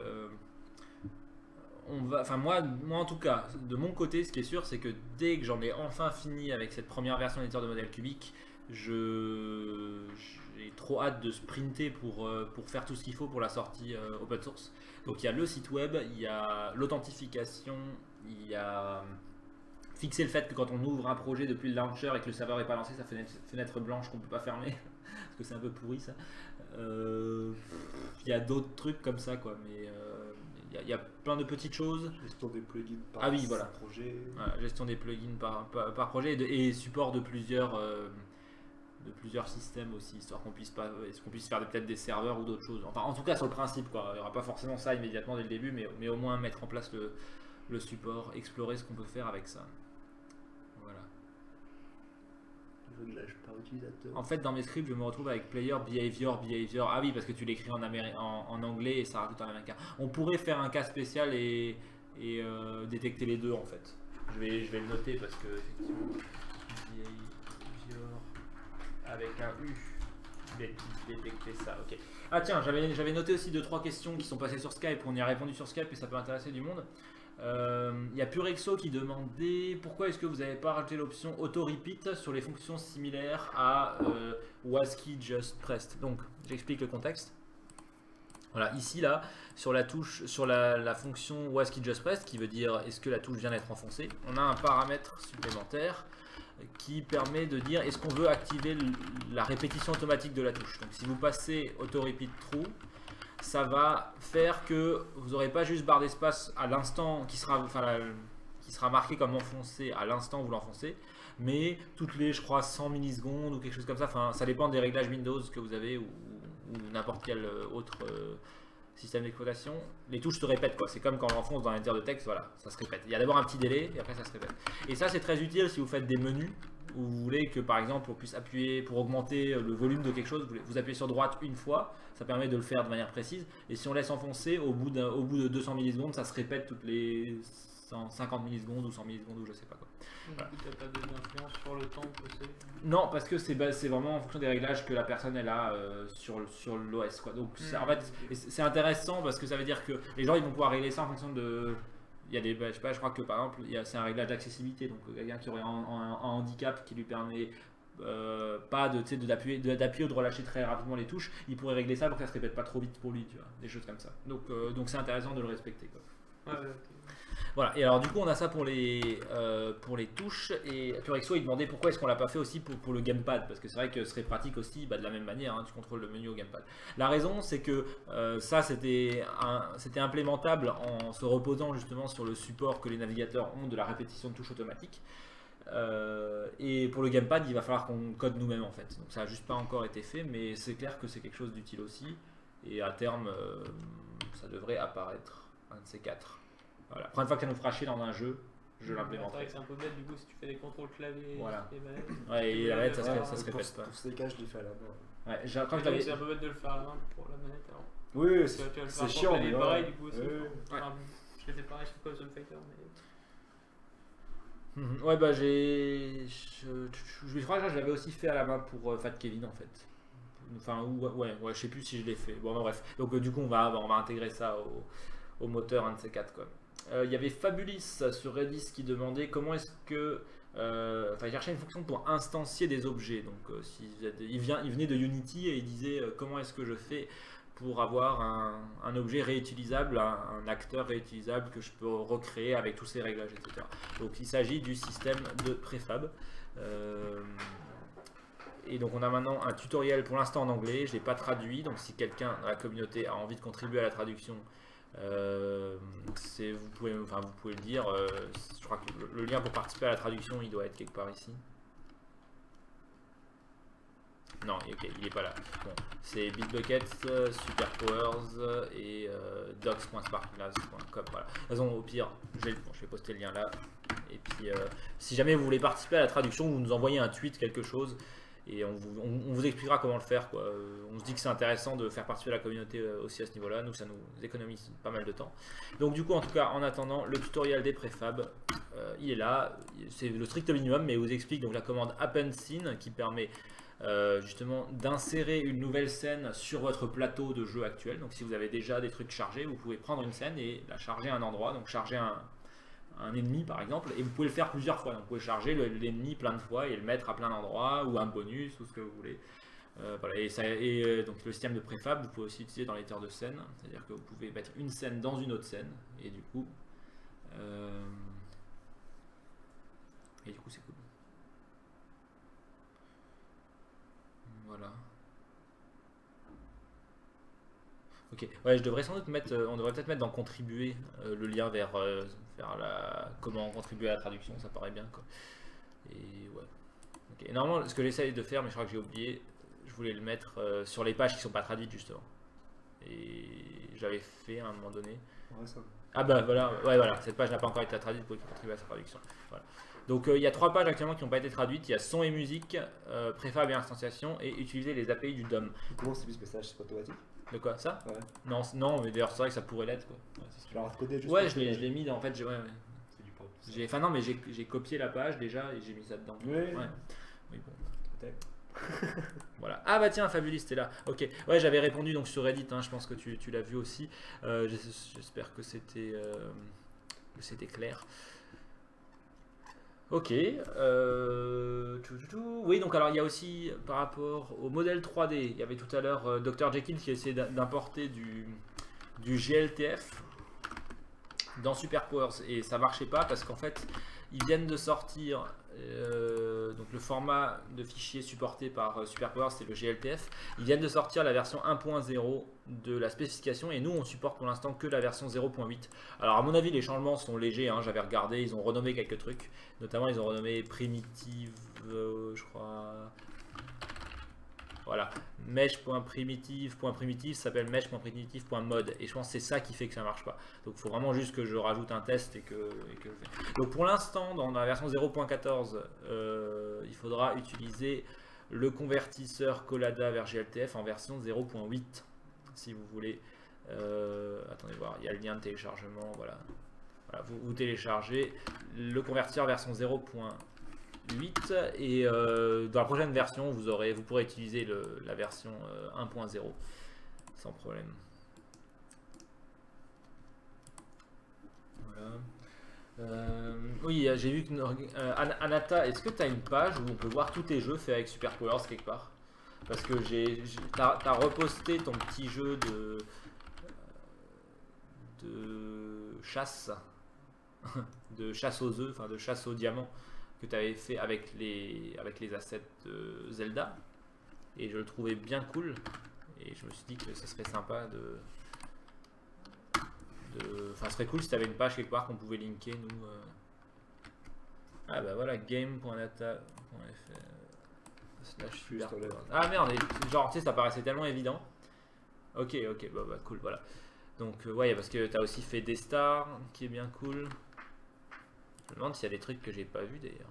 on va. Enfin, moi en tout cas, de mon côté, ce qui est sûr, c'est que dès que j'en ai enfin fini avec cette première version d'éditeur de modèle cubique, j'ai trop hâte de sprinter pour faire tout ce qu'il faut pour la sortie open source. Donc il y a le site web, il y a l'authentification, il y a fixer le fait que quand on ouvre un projet depuis le launcher et que le serveur n'est pas lancé, ça fait une fenêtre blanche qu'on ne peut pas fermer parce que c'est un peu pourri ça. Il y a d'autres trucs comme ça quoi, mais il y a plein de petites choses. Gestion des plugins par projet. Voilà, gestion des plugins par projet et support de plusieurs systèmes aussi, histoire qu'on puisse faire peut-être des serveurs ou d'autres choses. Enfin, en tout cas sur le principe quoi. Il n'y aura pas forcément ça immédiatement dès le début, mais au moins mettre en place le support, explorer ce qu'on peut faire avec ça. Voilà. Réglage par utilisateur. En fait, dans mes scripts, je me retrouve avec player behavior. Ah oui, parce que tu l'écris en anglais et ça rajoute en américain. On pourrait faire un cas spécial et détecter les deux en fait. Je vais le noter parce que effectivement, behavior avec un U. Détecter ça, ok. Ah tiens, j'avais noté aussi 2-3 questions qui sont passées sur Skype. On y a répondu sur Skype et ça peut intéresser du monde. Il y a Purexo qui demandait pourquoi est-ce que vous n'avez pas rajouté l'option auto-repeat sur les fonctions similaires à WASKey just pressed. Donc j'explique le contexte. Voilà, ici là, sur la touche, sur la fonction WASKey just pressed, qui veut dire est-ce que la touche vient d'être enfoncée, on a un paramètre supplémentaire qui permet de dire est-ce qu'on veut activer la répétition automatique de la touche. Donc si vous passez auto-repeat true, ça va faire que vous n'aurez pas juste barre d'espace à l'instant qui sera marqué comme enfoncé à l'instant où vous l'enfoncez, mais toutes les, je crois, 100 millisecondes ou quelque chose comme ça. Enfin, ça dépend des réglages Windows que vous avez ou n'importe quel autre système d'exploitation. Les touches se répètent quoi. C'est comme quand on enfonce dans l'éditeur de texte, voilà, ça se répète. Il y a d'abord un petit délai et après ça se répète. Et ça c'est très utile si vous faites des menus où vous voulez que par exemple on puisse appuyer pour augmenter le volume de quelque chose, vous appuyez sur droite une fois, ça permet de le faire de manière précise. Et si on laisse enfoncer, au bout de 200 millisecondes, ça se répète toutes les 150 millisecondes ou 100 millisecondes ou je sais pas quoi. Voilà. Du coup, tu n'as pas d'influence sur le temps que c'est. Non, parce que c'est vraiment en fonction des réglages que la personne elle a sur l'OS quoi. Donc en fait c'est intéressant parce que ça veut dire que les gens ils vont pouvoir régler ça en fonction de. Il y a des, je sais pas, je crois que par exemple c'est un réglage d'accessibilité, donc quelqu'un qui aurait un handicap qui lui permet pas d'appuyer ou de relâcher très rapidement les touches, il pourrait régler ça pour que ça se répète pas trop vite pour lui, tu vois, des choses comme ça. Donc c'est intéressant de le respecter quoi. Ouais, okay. Voilà, et alors du coup on a ça pour les touches, et Purexo il demandait pourquoi est-ce qu'on l'a pas fait aussi pour le gamepad, parce que c'est vrai que ce serait pratique aussi de la même manière, hein, tu contrôles le menu au gamepad. La raison c'est que ça c'était implémentable en se reposant justement sur le support que les navigateurs ont de la répétition de touches automatique. Et pour le gamepad il va falloir qu'on code nous-mêmes en fait, donc ça n'a juste pas encore été fait, mais c'est clair que c'est quelque chose d'utile aussi, et à terme ça devrait apparaître, un de ces quatre. Voilà. La première fois que ça nous fera chier dans un jeu, je l'implémenterai. C'est un peu bête du coup si tu fais des contrôles clavier voilà. et manettes. Ouais, et la manette ça se répète pas. Pour ces cas, je l'ai fait à la main. Ouais, c'est un peu bête de le faire à la main pour la manette alors. Oui, c'est chiant. Mais pareil du coup. Je faisais pareil sur Call of Fighter, mais... Ouais, bah je crois que je l'avais aussi fait à la main pour Fat Kevin en fait. Enfin, ouais, je sais plus si je l'ai fait. Bon, bref. Donc, du coup, on va intégrer ça au moteur, un de ces quatre, quoi. Il y avait Fabulis sur Redis qui demandait comment est-ce que. Enfin, il cherchait une fonction pour instancier des objets. Donc, il venait de Unity et il disait comment est-ce que je fais pour avoir un objet réutilisable, un acteur réutilisable que je peux recréer avec tous ces réglages, etc. Donc, il s'agit du système de préfab. Et donc on a maintenant un tutoriel pour l'instant en anglais, je ne l'ai pas traduit, donc si quelqu'un dans la communauté a envie de contribuer à la traduction, vous pouvez le dire. Je crois que le lien pour participer à la traduction, il doit être quelque part ici. Non, ok, il n'est pas là. Bon, c'est Bitbucket, Superpowers et docs.sparkclass.com. Voilà. De toute façon, au pire, je vais poster le lien là. Et puis, si jamais vous voulez participer à la traduction, vous nous envoyez un tweet, quelque chose. Et on vous expliquera comment le faire, quoi. On se dit que c'est intéressant de faire participer la communauté aussi à ce niveau-là. Nous, ça nous économise pas mal de temps. Donc du coup, en tout cas, en attendant, le tutoriel des préfabs, il est là. C'est le strict minimum, mais il vous explique donc la commande append scene qui permet justement d'insérer une nouvelle scène sur votre plateau de jeu actuel. Donc si vous avez déjà des trucs chargés, vous pouvez prendre une scène et la charger à un endroit. Donc charger un ennemi par exemple, et vous pouvez le faire plusieurs fois. Donc vous pouvez charger l'ennemi plein de fois et le mettre à plein d'endroits, ou un bonus, ou ce que vous voulez. Voilà. Donc le système de préfab, vous pouvez aussi l'utiliser dans l'éditeur de scène, c'est-à-dire que vous pouvez mettre une scène dans une autre scène, et du coup c'est cool. Voilà. Ok, ouais, je devrais sans doute mettre, on devrait peut-être mettre dans contribuer le lien vers comment contribuer à la traduction, ça paraît bien, quoi. Et ouais. Okay. Et normalement, ce que j'essaye de faire, mais je crois que j'ai oublié, je voulais le mettre sur les pages qui sont pas traduites justement. Et j'avais fait à un moment donné. Ouais, ça. Ah bah voilà, ouais, voilà, cette page n'a pas encore été traduite pour contribuer à sa traduction. Voilà. Donc il y a 3 pages actuellement qui n'ont pas été traduites. Il y a son et musique, préfab et instanciation, et utiliser les API du DOM. Comment c'est plus ce message, c'est automatique? De quoi, ça? Ouais. Non, mais d'ailleurs c'est vrai que ça pourrait l'être, quoi. Tu l'as recodé juste? Ouais, je l'ai mis en fait. Ouais. C'est du propre. Enfin non, mais j'ai copié la page déjà et j'ai mis ça dedans. Ouais. Oui, bon. Peut-être. Voilà. Ah bah tiens, Fabulous, t'es là. Ok. Ouais, j'avais répondu donc sur Reddit. Hein, je pense que tu l'as vu aussi. J'espère que c'était clair. Ok. Oui, donc alors il y a aussi par rapport au modèle 3D, il y avait tout à l'heure Dr Jekyll qui essayait d'importer du GLTF dans Superpowers et ça marchait pas parce qu'en fait ils viennent de sortir donc le format de fichier supporté par Superpowers, c'est le GLTF. Ils viennent de sortir la version 1.0 de la spécification et nous on supporte pour l'instant que la version 0.8. Alors à mon avis les changements sont légers, hein, j'avais regardé, ils ont renommé quelques trucs, notamment ils ont renommé primitive, je crois. Voilà, mesh.primitive s'appelle mesh.primitive.mode et je pense que c'est ça qui fait que ça marche pas. Donc il faut vraiment juste que je rajoute un test et que je fais. Donc pour l'instant dans la version 0.14 il faudra utiliser le convertisseur Collada vers GLTF en version 0.8 si vous voulez. Attendez voir, il y a le lien de téléchargement, voilà vous téléchargez le convertisseur version 0.8 et dans la prochaine version vous pourrez utiliser la version 1.0 sans problème. Voilà. Oui, j'ai vu que Anata, est-ce que tu as une page où on peut voir tous tes jeux faits avec Superpowers quelque part? Parce que t'as reposté ton petit jeu de chasse de chasse aux œufs, enfin de chasse aux diamants que tu avais fait avec les assets de Zelda et je le trouvais bien cool et je me suis dit que ce serait sympa enfin ce serait cool si tu avais une page quelque part qu'on pouvait linker nous. Ah bah voilà, game.data.fr. Ah merde, genre tu sais ça paraissait tellement évident. Ok, bah cool, voilà. Donc ouais, parce que tu as aussi fait des stars qui est bien cool. Je me demande s'il y a des trucs que j'ai pas vu d'ailleurs.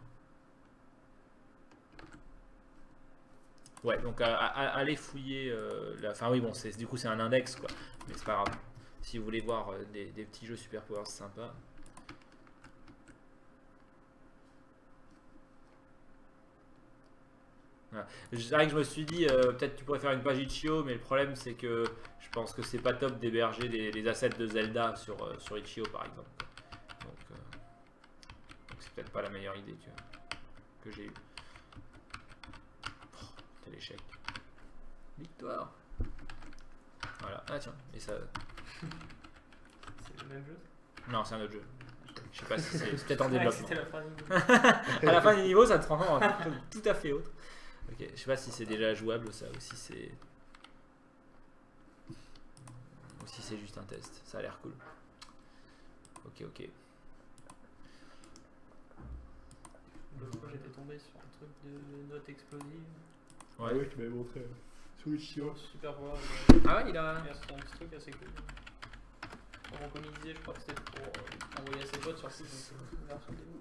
Ouais, donc allez fouiller. Enfin oui, bon, du coup c'est un index quoi, mais c'est pas grave. si vous voulez voir des petits jeux Super Powers sympas. Voilà. C'est vrai que je me suis dit, peut-être tu pourrais faire une page Itch.io, mais le problème c'est que je pense que c'est pas top d'héberger les assets de Zelda sur Itch.io par exemple. Donc c'est peut-être pas la meilleure idée que j'ai eue. Oh, quel échec. Victoire. Voilà. Ah tiens, et ça... C'est le même jeu? Non, c'est un autre jeu. Je sais pas si c'est peut-être en développement. C'était la fin du niveau. À la fin du niveau, ça te transforme en tout à fait autre. Ok, je sais pas si c'est déjà jouable ça ou si c'est... Ou si c'est juste un test. Ça a l'air cool. Ok. L'autre fois, j'étais tombé sur un truc de notes explosives. Ouais, oui, tu m'avais montré. Sur Itch.io. Super Powers. Ah ouais, il a... C'est un petit truc assez cool. Pour comme il disait, je crois que c'était pour envoyer à ses potes sur site, donc c'est une version démo.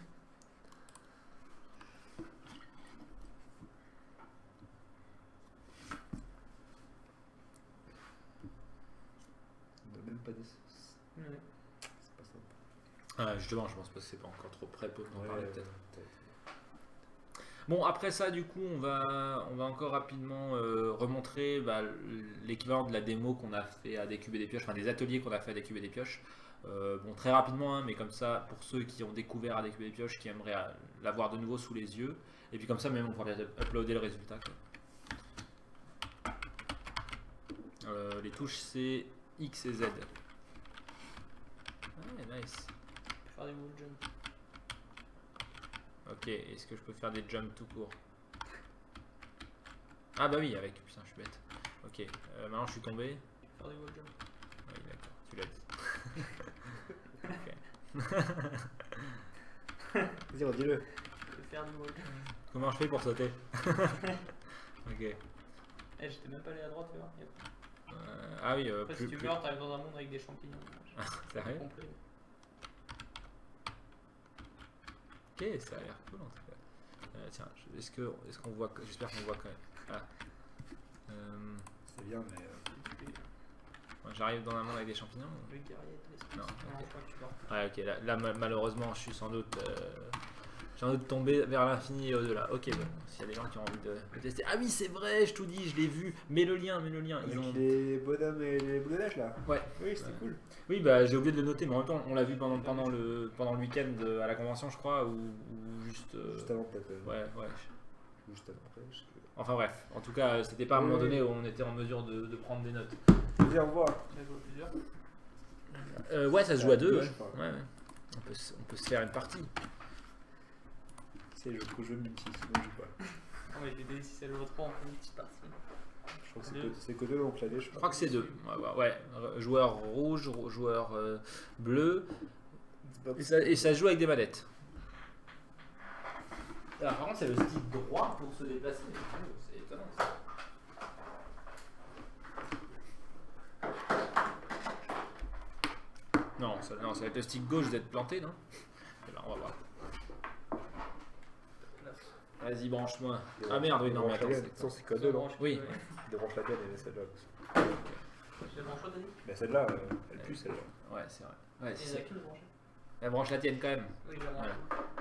On n'a même pas des sauces. Ouais. C'est pas sympa. Ah, justement, je pense pas que c'est pas encore trop prêt pour en parler peut-être. peut-être. Bon, après ça, du coup, on va encore rapidement remontrer l'équivalent de la démo qu'on a fait à des cubes et des pioches, enfin des ateliers qu'on a fait à des cubes et des pioches. Bon, très rapidement, hein, mais comme ça, pour ceux qui ont découvert à des cubes et des pioches, qui aimeraient l'avoir de nouveau sous les yeux, et puis comme ça, même on pourra uploader le résultat. Les touches, c'est X et Z. Ah, nice. Faire des wall jump. Ok, est-ce que je peux faire des jumps tout court? Ah bah oui, avec, putain, je suis bête. Ok, maintenant je suis tombé. Faire des wall jump. Oui, d'accord, tu l'as dit. Vas-y, redis-le. Faire du wall jump. Comment je fais pour sauter? Ok. Eh, j'étais même pas allé à droite, tu vois. Ah oui, Après, si tu meurs, t'arrives dans un monde avec des champignons. Sérieux? Complet. Ok, ça a l'air cool en tout cas. Tiens, est-ce qu'on voit, j'espère qu'on voit quand même. Ah. C'est bien, mais. Moi, j'arrive dans un monde avec des champignons. Le guerrier de l'espace. Non, Non, ok. je crois que tu pars. Ouais, ok, là malheureusement, je suis sans doute tombé vers l'infini et au-delà. Ok, bon, s'il y a des gens qui ont envie de tester. Ah oui, c'est vrai, je tout dis, je l'ai vu. Mets le lien. Avec Ils ont... les bonhommes et les boules de neige là. Ouais. Oui, c'était cool. Oui, bah j'ai oublié de le noter, mais en même temps, on l'a vu pendant le week-end à la convention, je crois, ou juste. Juste avant, peut-être. Ouais. Juste avant, après. Enfin bref, en tout cas, c'était pas à un moment donné où on était en mesure de prendre des notes. Vas-y, au revoir. On a joué à plusieurs. Ouais, ça se joue à deux. je Ouais. crois. Ouais. On peut se faire une partie. C'est le jeu multi, sinon je joue pas. Non, mais j'ai dit si c'est le 3, on fait une petite partie. Je crois que c'est que deux donc l'année, je Je crois que c'est deux. Ouais. Joueur rouge, joueur bleu. Et ça se joue avec des manettes. Alors, par contre, c'est le stick droit pour se déplacer. C'est étonnant ça. Non, ça va être le stick gauche d'être planté, non? Alors, on va voir. Vas-y, branche-moi. Ah merde, oui, non, mais attends. C'est code 2, non? Oui. Débranche la tienne et celle-là. J'ai le branché, Denis? Mais celle-là, elle pue celle-là. Ouais, c'est vrai. Ouais, Il y en a qu'une branchée. Elle branche la tienne quand même. Oui, j'ai branché.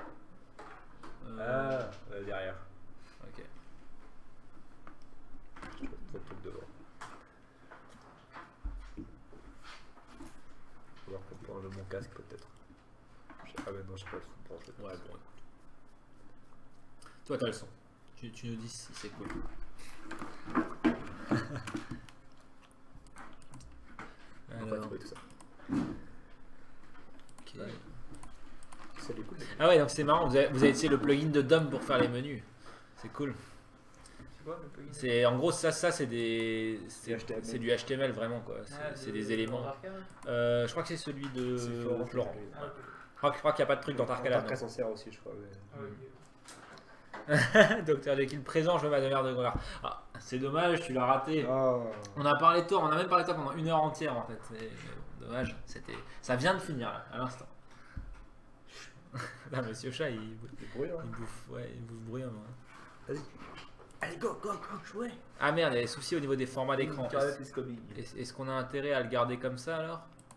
Voilà. Derrière. Ok. Trop de trucs devant. Faut voir qu'on peut enlever mon casque peut-être. Ah mais non, je sais pas le brancher. Ouais, bon. Toi, t'as le son. Tu nous dis si c'est cool. On va trouver tout ça. Ok. Ouais. C'est cool. Ah ouais, donc c'est marrant, vous avez essayé le plugin de DOM pour faire les menus. C'est cool. C'est quoi le plugin? C'est en gros ça c'est du HTML vraiment quoi. C'est des éléments. Je crois que c'est celui de Florent. Ah, ok. Je crois qu'il n'y a pas de truc dans Tarkala. Très sincère aussi, je crois. Ah, ok. Docteur Jekyll présent, je veux ma demeure de Grenard. Ah, c'est dommage, tu l'as raté. Oh. On a parlé de toi, on a même parlé de toi pendant 1 heure entière en fait. C'est dommage, ça vient de finir là, à l'instant. Là, monsieur chat, il bouffe bruyamment. Vas-y. Allez, go, jouez. Ah merde, il y a des soucis au niveau des formats d'écran. Internet is coming. Est-ce qu'on a intérêt à le garder comme ça alors?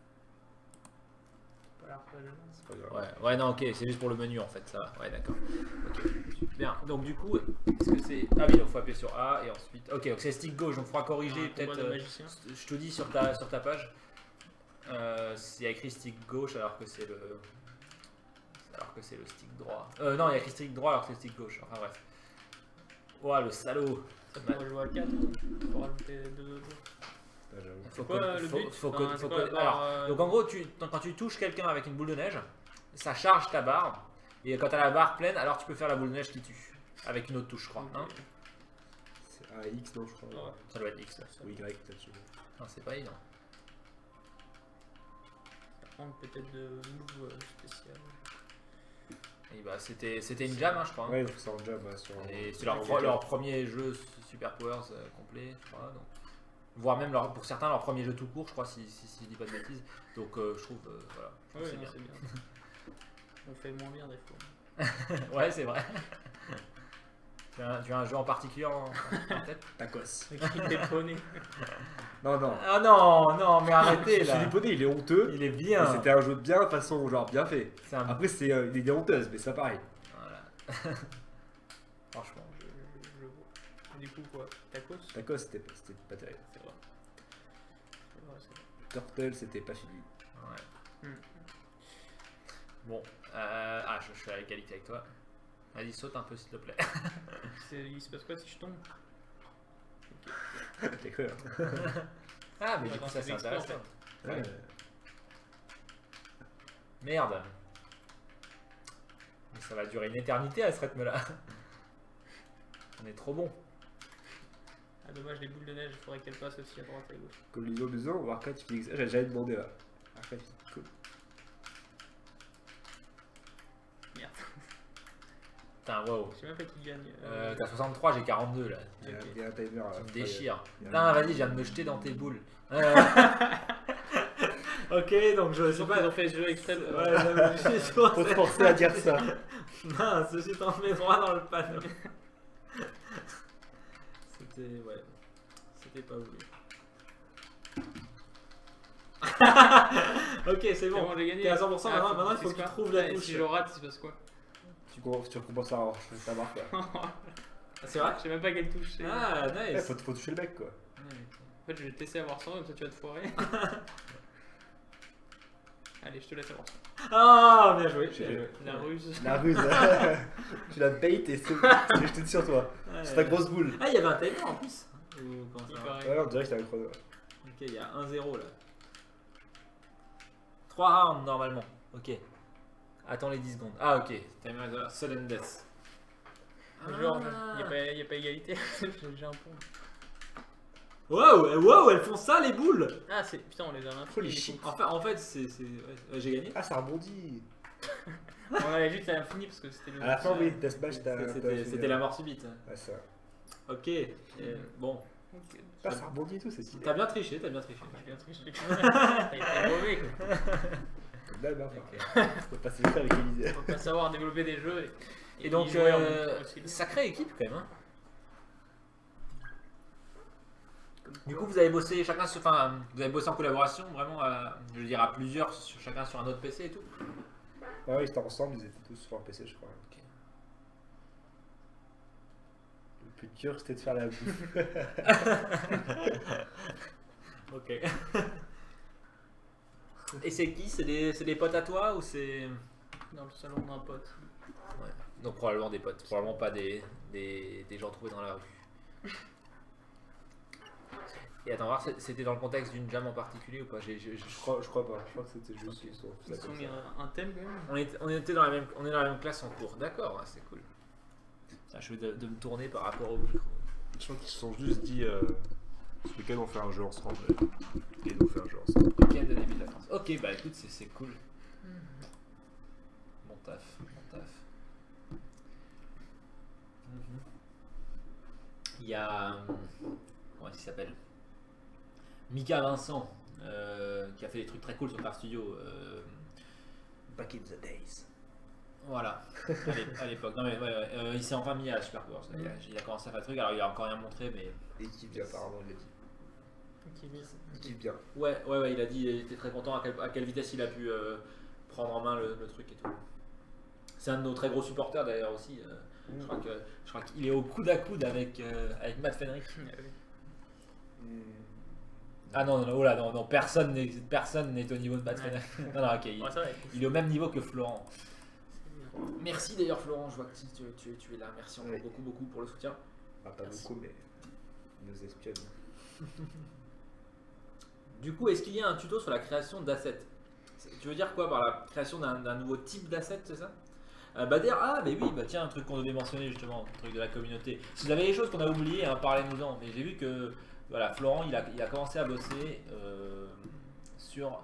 C'est pas grave. Ouais, non, ok, c'est juste pour le menu en fait, ça va. Ouais, d'accord. Ok, bien. Donc, du coup, est-ce que c'est. Ah oui, donc faut appuyer sur A et ensuite. Ok, donc c'est stick gauche, donc il faudra corriger peut-être. Je te dis sur ta page. Il y a écrit stick gauche alors que c'est le. Alors que c'est le stick droit. Non, il y a écrit stick droit alors que c'est le stick gauche. Enfin bref. Ouah, le salaud. Ça pourrait jouer à 4 pour rajouter 2. Donc en gros, quand tu touches quelqu'un avec une boule de neige, ça charge ta barre. Et quand tu as la barre pleine, alors tu peux faire la boule de neige qui tue. Avec une autre touche, je crois. Hein, c'est un X, non, je crois. Ouais. Ça doit être X. Là. Ou Y, peut-être. Non, c'est pas évident. Ça prend peut-être de move spécial. Et bah, c'était une jam, hein, je crois. Hein. Ouais, c'est un jam. Et c'est leur premier jeu Super Powers complet, je crois. Donc. Voire même pour certains leur premier jeu tout court, je crois, si je dis pas de bêtises. Donc je trouve, voilà. Oui, c'est bien. On fait moins bien des fois. Ouais, c'est vrai. Tu as un jeu en particulier en tête? Tacos. Il est poney. Non. Ah non, mais arrêtez là. Philippe Poney, il est honteux. Il est bien. C'était un jeu de bien, façon genre bien fait. Après, il est honteuse, mais ça pareil. Voilà. Franchement. Du coup, quoi? Tacos, c'était pas terrible. C'est vrai. Turtle, c'était pas fini. Ouais. Bon, je suis à l'égalité avec toi. Vas-y, saute un peu s'il te plaît. Il se passe quoi si je tombe? T'es cru, hein. Ah, mais du coup, ça c'est intéressant. En fait. Ouais. Merde. Mais ça va durer une éternité à ce rythme-là. On est trop bon. Ah, dommage, les boules de neige, il faudrait qu'elles passent aussi à droite et à gauche. Comme les autres besoins, ou Arcade Phoenix. J'avais jamais demandé là. Arcade Phoenix, cool. Merde. Putain, wow. Je sais même pas qui gagne. T'as 63, j'ai 42 là. Il y a un timer là. Tu me déchires. Putain, vas-y, je viens de me jeter dans tes boules. Ok, donc je sais pas. Ils ont fait ce jeu exprès. Faut te forcer à dire ça. Non, ceci t'en met droit dans le panneau. C'était pas voulu. Ok, c'est bon. J'ai gagné. T'es à 100%, maintenant il faut que tu trouves la touche. Si je rate, il se passe quoi? Tu recommences à ta marque là. C'est vrai? Je sais même pas quelle touche c'est. Ah, nice. Faut toucher le mec quoi. En fait, je vais te laisser avoir 100 comme ça tu vas te foirer. Allez, je te laisse avoir 100. Ah, bien joué. La ruse. La ruse. Tu l'as bait et c'est jeté sur toi. C'est ta grosse boule. Ah, il y avait un timer en plus. Ouais, on dirait que c'était un chrono. Ok, il y a 1-0 là. 3 rounds normalement. Ok. Attends les 10 secondes. Ah, ok. Timer de sudden death. Genre, il n'y a pas égalité. J'ai un point. Wow, elles font ça les boules. Ah, c'est. Putain, on les a Holy shit. En fait, c'est. Ouais, j'ai gagné. Ah, ça rebondit. On avait juste à l'infini parce que c'était le. À la fin, oui, Deathmatch, c'était la mort subite. Ouais, ça. Ok. Bon. Ah, ça rebondit et tout, c'est stylé. T'as bien triché, J'ai bien triché. T'as été mauvais quoi. Comme d'hab, faut passer le temps avec Élysée. Faut pas savoir développer des jeux. Et donc, sacrée équipe quand même. Hein. Du coup, vous avez bossé chacun sur, enfin, vous avez bossé en collaboration, vraiment, je veux dire à plusieurs, chacun sur un autre PC et tout. Ouais, ils étaient ensemble, ils étaient tous sur un PC, je crois. Okay. Le plus dur, c'était de faire la bouffe. Ok. Et c'est qui? C'est des potes à toi ou c'est dans le salon d'un pote? Ouais. Donc probablement des potes, probablement pas des gens trouvés dans la rue. Et attends, voir, c'était dans le contexte d'une jam en particulier ou pas? Je crois pas. Je crois que c'était juste Ils ont mis un thème quand même. On est dans la même classe en cours. D'accord, c'est cool. Ça, je vais de me tourner par rapport au micro. Je crois qu'ils se sont juste dit ce week-end on fait un jeu ensemble. Et nous on fait un jeu ensemble. Week-end de début de la France. Ok, bah écoute, c'est cool. Bon taf. Il y a. Comment est-ce qu'il s'appelle? Mika Vincent, qui a fait des trucs très cool sur Car Studio. Back in the days. Voilà, à l'époque. Non mais ouais, il s'est enfin mis à Super Powers. Il a commencé à faire des trucs, alors il a encore rien montré, mais. Et il kiffe bien, apparemment, il l'a dit. Il kiffe bien. Ouais, il a dit, il était très content à quelle vitesse il a pu prendre en main le truc et tout. C'est un de nos très gros supporters d'ailleurs aussi. Je crois qu'il est au coude à coude avec Matt Fenrick. Ah non, oh là, non, personne n'est au niveau de Matt Fenrick. Non, ok, il est au même niveau que Florent. Merci d'ailleurs Florent, je vois que tu es là. Merci encore beaucoup pour le soutien. Ah, pas beaucoup, mais il nous espionne. Du coup, est-ce qu'il y a un tuto sur la création d'assets? Tu veux dire quoi par la création d'un nouveau type d'asset, c'est ça? Mais oui, tiens, un truc qu'on devait mentionner justement, un truc de la communauté. Si vous avez des choses qu'on a oubliées, hein, parlez-nous-en. Mais j'ai vu que voilà, Florent, il a commencé à bosser sur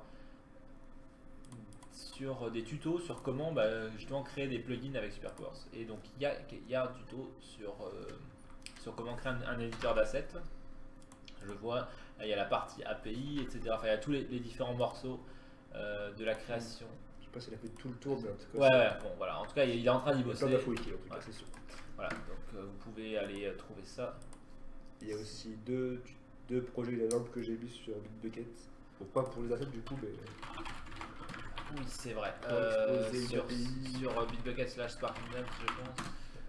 des tutos sur comment justement créer des plugins avec SuperPowers. Et donc il y a un tuto sur comment créer un éditeur d'assets. Je vois, il y a la partie API, etc. Enfin, il y a tous les différents morceaux de la création. Je sais pas s'il a fait tout le tour, mais en tout cas. Ouais, bon, voilà. En tout cas, il est en train d'y bosser. Il y a plein d'infos utiles, en tout cas, c'est sûr. Voilà, donc vous pouvez aller trouver ça. Il y a aussi deux projets d'exemple que j'ai mis sur Bitbucket. Bon, pas pour les assets du coup, mais. Oui, c'est vrai. Sur Bitbucket/SparkNet, je pense.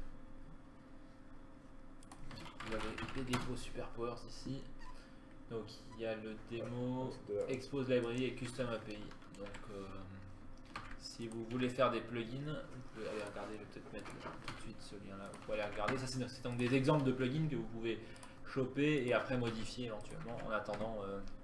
Vous avez des dépôts SuperPowers ici. Donc il y a le démo, Expose Library et Custom API. Donc si vous voulez faire des plugins, vous pouvez aller regarder, je vais peut-être mettre tout de suite ce lien là, vous pouvez aller regarder. Ça c'est donc des exemples de plugins que vous pouvez choper et après modifier éventuellement en attendant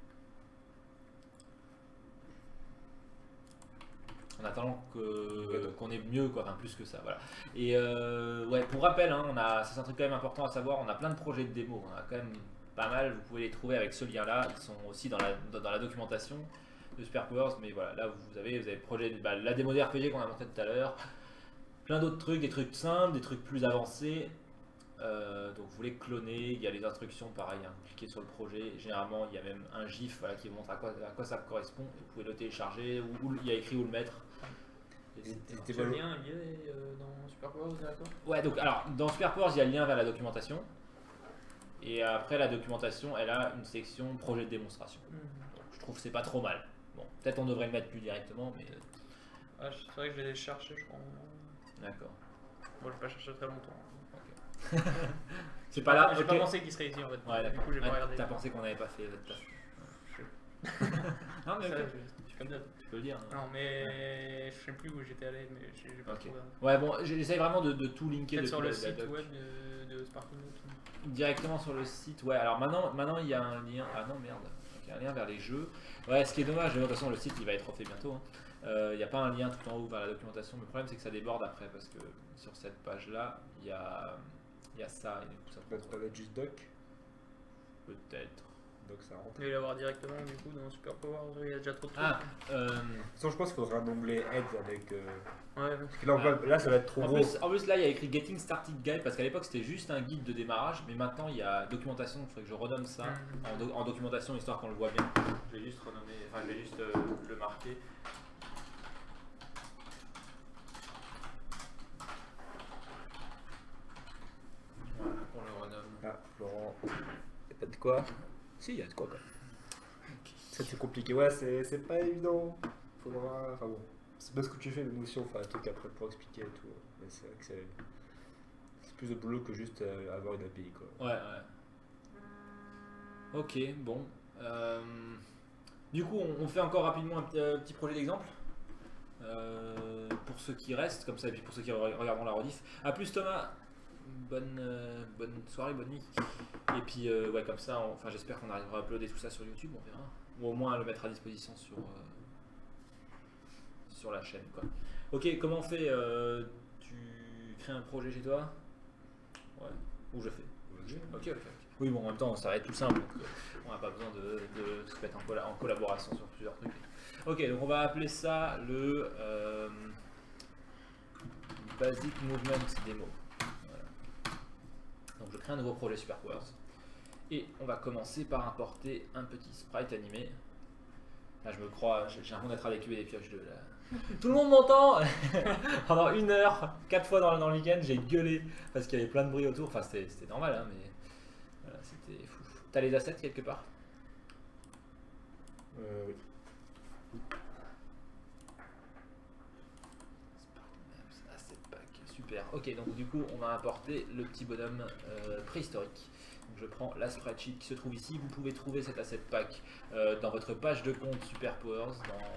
qu'on ait mieux, quoi, enfin plus que ça, voilà. Et ouais, pour rappel, hein, ça c'est un truc quand même important à savoir, on a plein de projets de démo, on a quand même pas mal, vous pouvez les trouver avec ce lien là, ils sont aussi dans la documentation de SuperPowers, mais voilà, là vous avez le projet, la démo des RPG qu'on a montré tout à l'heure, plein d'autres trucs, des trucs simples, des trucs plus avancés. Donc vous voulez cloner, il y a les instructions pareil, hein, cliquez sur le projet, généralement il y a même un gif voilà, qui vous montre à quoi ça correspond, et vous pouvez le télécharger, ou il y a écrit où le mettre. Tu as le lien lié dans SuperPowers directement? Ouais, donc alors dans SuperPowers il y a le lien vers la documentation, et après la documentation elle a une section projet de démonstration. Donc, je trouve que c'est pas trop mal. Bon, peut-être on devrait le mettre plus directement, mais... c'est vrai que je vais les chercher je crois. D'accord. Bon, je vais pas chercher très longtemps. C'est pas là. J'ai pas pensé qu'il serait ici en fait. Ouais, du coup, j'ai pas regardé. T'as pensé qu'on n'avait pas fait votre tâche. Non, mais okay. Tu peux le dire. Non, mais je sais plus où j'étais allé, mais j'ai pas trouvé. Ouais, bon, j'essaye vraiment de tout linker sur le site web de SparkNet. Directement sur le site, ouais. Alors maintenant il y a un lien. Ah non, merde. Il y a un lien vers les jeux. Ouais, ce qui est dommage, de toute façon, le site il va être refait bientôt. Il n'y a pas un lien tout en haut vers la documentation, mais le problème c'est que ça déborde après parce que sur cette page là il y a ça et du coup ça peut mettre juste doc. Peut-être. Donc ça rentre. Il va l'avoir directement du coup dans SuperPowers, il y a déjà trop de trucs. Sinon je pense qu'il faudra un onglet Aide avec. Ouais. Parce que là ça va être trop gros. En plus là il y a écrit Getting Started Guide parce qu'à l'époque c'était juste un guide de démarrage, mais maintenant il y a documentation, il faudrait que je renomme ça en documentation histoire qu'on le voit bien. Je vais juste renommer, enfin je vais juste le marquer. Voilà, on le renomme. Ah, Florent, il n'y a pas de quoi? Si, il y a de quoi quand même. Ça c'est compliqué, ouais, c'est pas évident. Faudra. Enfin bon, c'est pas ce que tu fais, mais nous aussi on fait un truc après pour expliquer et tout. Mais c'est vrai que c'est plus de boulot que juste avoir une API quoi. Ouais. Ok, bon. Du coup, on fait encore rapidement un petit projet d'exemple. Pour ceux qui restent, comme ça, et puis pour ceux qui regarderont la rediff. A plus Thomas, bonne soirée, bonne nuit. Et puis ouais, comme ça, j'espère qu'on arrivera à uploader tout ça sur YouTube, on verra. Ou au moins à le mettre à disposition sur la chaîne, quoi. Ok, comment on fait tu crées un projet chez toi? Ouais. Ou je fais? Ok. Oui, bon, en même temps, ça va être tout simple. Donc, on n'a pas besoin de se mettre en collaboration sur plusieurs trucs. Ok, donc on va appeler ça le Basic Movement Demo. Voilà. Donc je crée un nouveau projet SuperPowers. Et on va commencer par importer un petit sprite animé. Là, je me crois, j'ai l'impression d'être avec des pioches 2 là. Tout le monde m'entend. Pendant 1 heure, 4 fois dans le week-end, j'ai gueulé parce qu'il y avait plein de bruit autour. Enfin, c'était normal, hein, mais voilà, c'était fou. T'as les assets quelque part? Oui. Super. Ok, donc du coup, on va importer le petit bonhomme préhistorique. Donc je prends la spreadsheet qui se trouve ici. Vous pouvez trouver cet asset pack dans votre page de compte Superpowers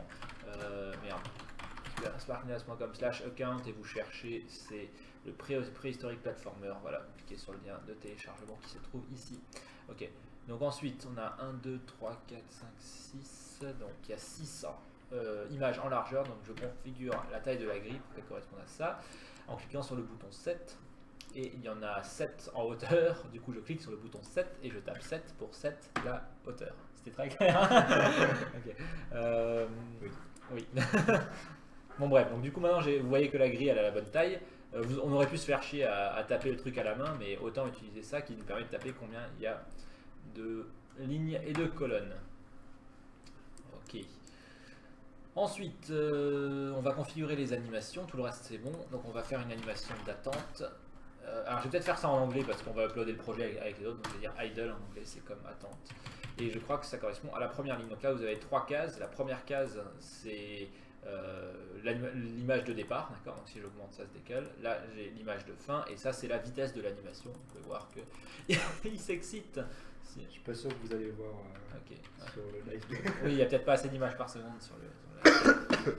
dans sparknias.com/account et vous cherchez, c'est le préhistorique platformer. Voilà, vous cliquez sur le lien de téléchargement qui se trouve ici. Ok, donc ensuite on a 1, 2, 3, 4, 5, 6, donc il y a 600 images en largeur, donc je configure la taille de la grille pour qu'elle corresponde à ça en cliquant sur le bouton 7. Et il y en a 7 en hauteur, du coup je clique sur le bouton 7 et je tape 7 pour 7 la hauteur. C'était très clair. Okay. Oui. Bon bref, donc du coup maintenant vous voyez que la grille elle a la bonne taille. On aurait pu se faire chier à taper le truc à la main, mais autant utiliser ça qui nous permet de taper combien il y a de lignes et de colonnes. Ok. Ensuite, on va configurer les animations, tout le reste c'est bon. Donc on va faire une animation d'attente. Alors je vais peut-être faire ça en anglais parce qu'on va uploader le projet avec les autres, donc je vais dire idle en anglais, c'est comme attente. Et je crois que ça correspond à la première ligne. Donc là vous avez 3 cases. La première case c'est l'image de départ, d'accord. Donc si j'augmente ça se décale. Là j'ai l'image de fin et ça c'est la vitesse de l'animation. Vous pouvez voir que il s'excite. Je suis pas sûr que vous allez voir sur le live. Oui, il n'y a peut-être pas assez d'images par seconde sur le live.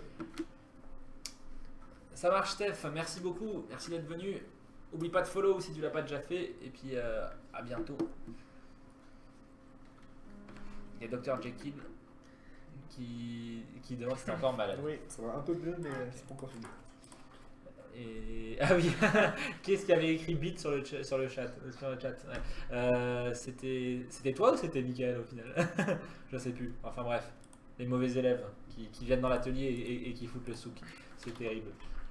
Ça marche Steph, merci beaucoup, merci d'être venu. Oublie pas de follow si tu l'as pas déjà fait et puis à bientôt. Il y a Dr Jekyll qui demande si t'es encore malade. Oui, ça va un peu mieux mais c'est pas encore fini. Et... Ah oui, qu'est-ce qui avait écrit bit sur le chat, ouais. C'était toi ou c'était Michael au final? Je sais plus. Enfin bref, les mauvais élèves qui viennent dans l'atelier et qui foutent le souk. C'est terrible.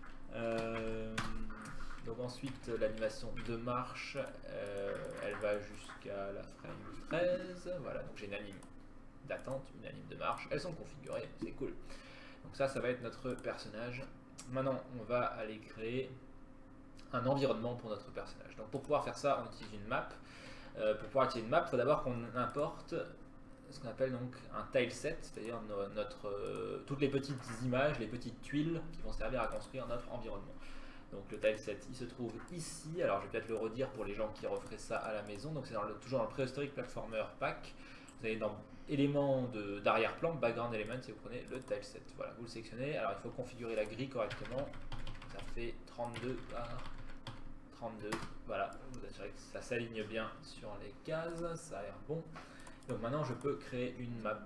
Donc ensuite l'animation de marche, elle va jusqu'à la frame 13. Voilà, donc j'ai une anime d'attente, une anime de marche. Elles sont configurées, c'est cool. Donc ça va être notre personnage. Maintenant, on va aller créer un environnement pour notre personnage. Donc pour pouvoir faire ça, on utilise une map. Pour pouvoir utiliser une map, il faut d'abord qu'on importe ce qu'on appelle donc un tileset, c'est-à-dire toutes les petites images, les petites tuiles qui vont servir à construire notre environnement. Donc le tileset, il se trouve ici. Alors je vais peut-être le redire pour les gens qui referaient ça à la maison. Donc c'est toujours dans le préhistorique platformer pack. Vous allez dans éléments d'arrière-plan, background element, si vous prenez le tileset. Voilà, vous le sélectionnez. Alors il faut configurer la grille correctement. Ça fait 32 par 32. Voilà, vous assurez que ça s'aligne bien sur les cases. Ça a l'air bon. Donc maintenant je peux créer une map.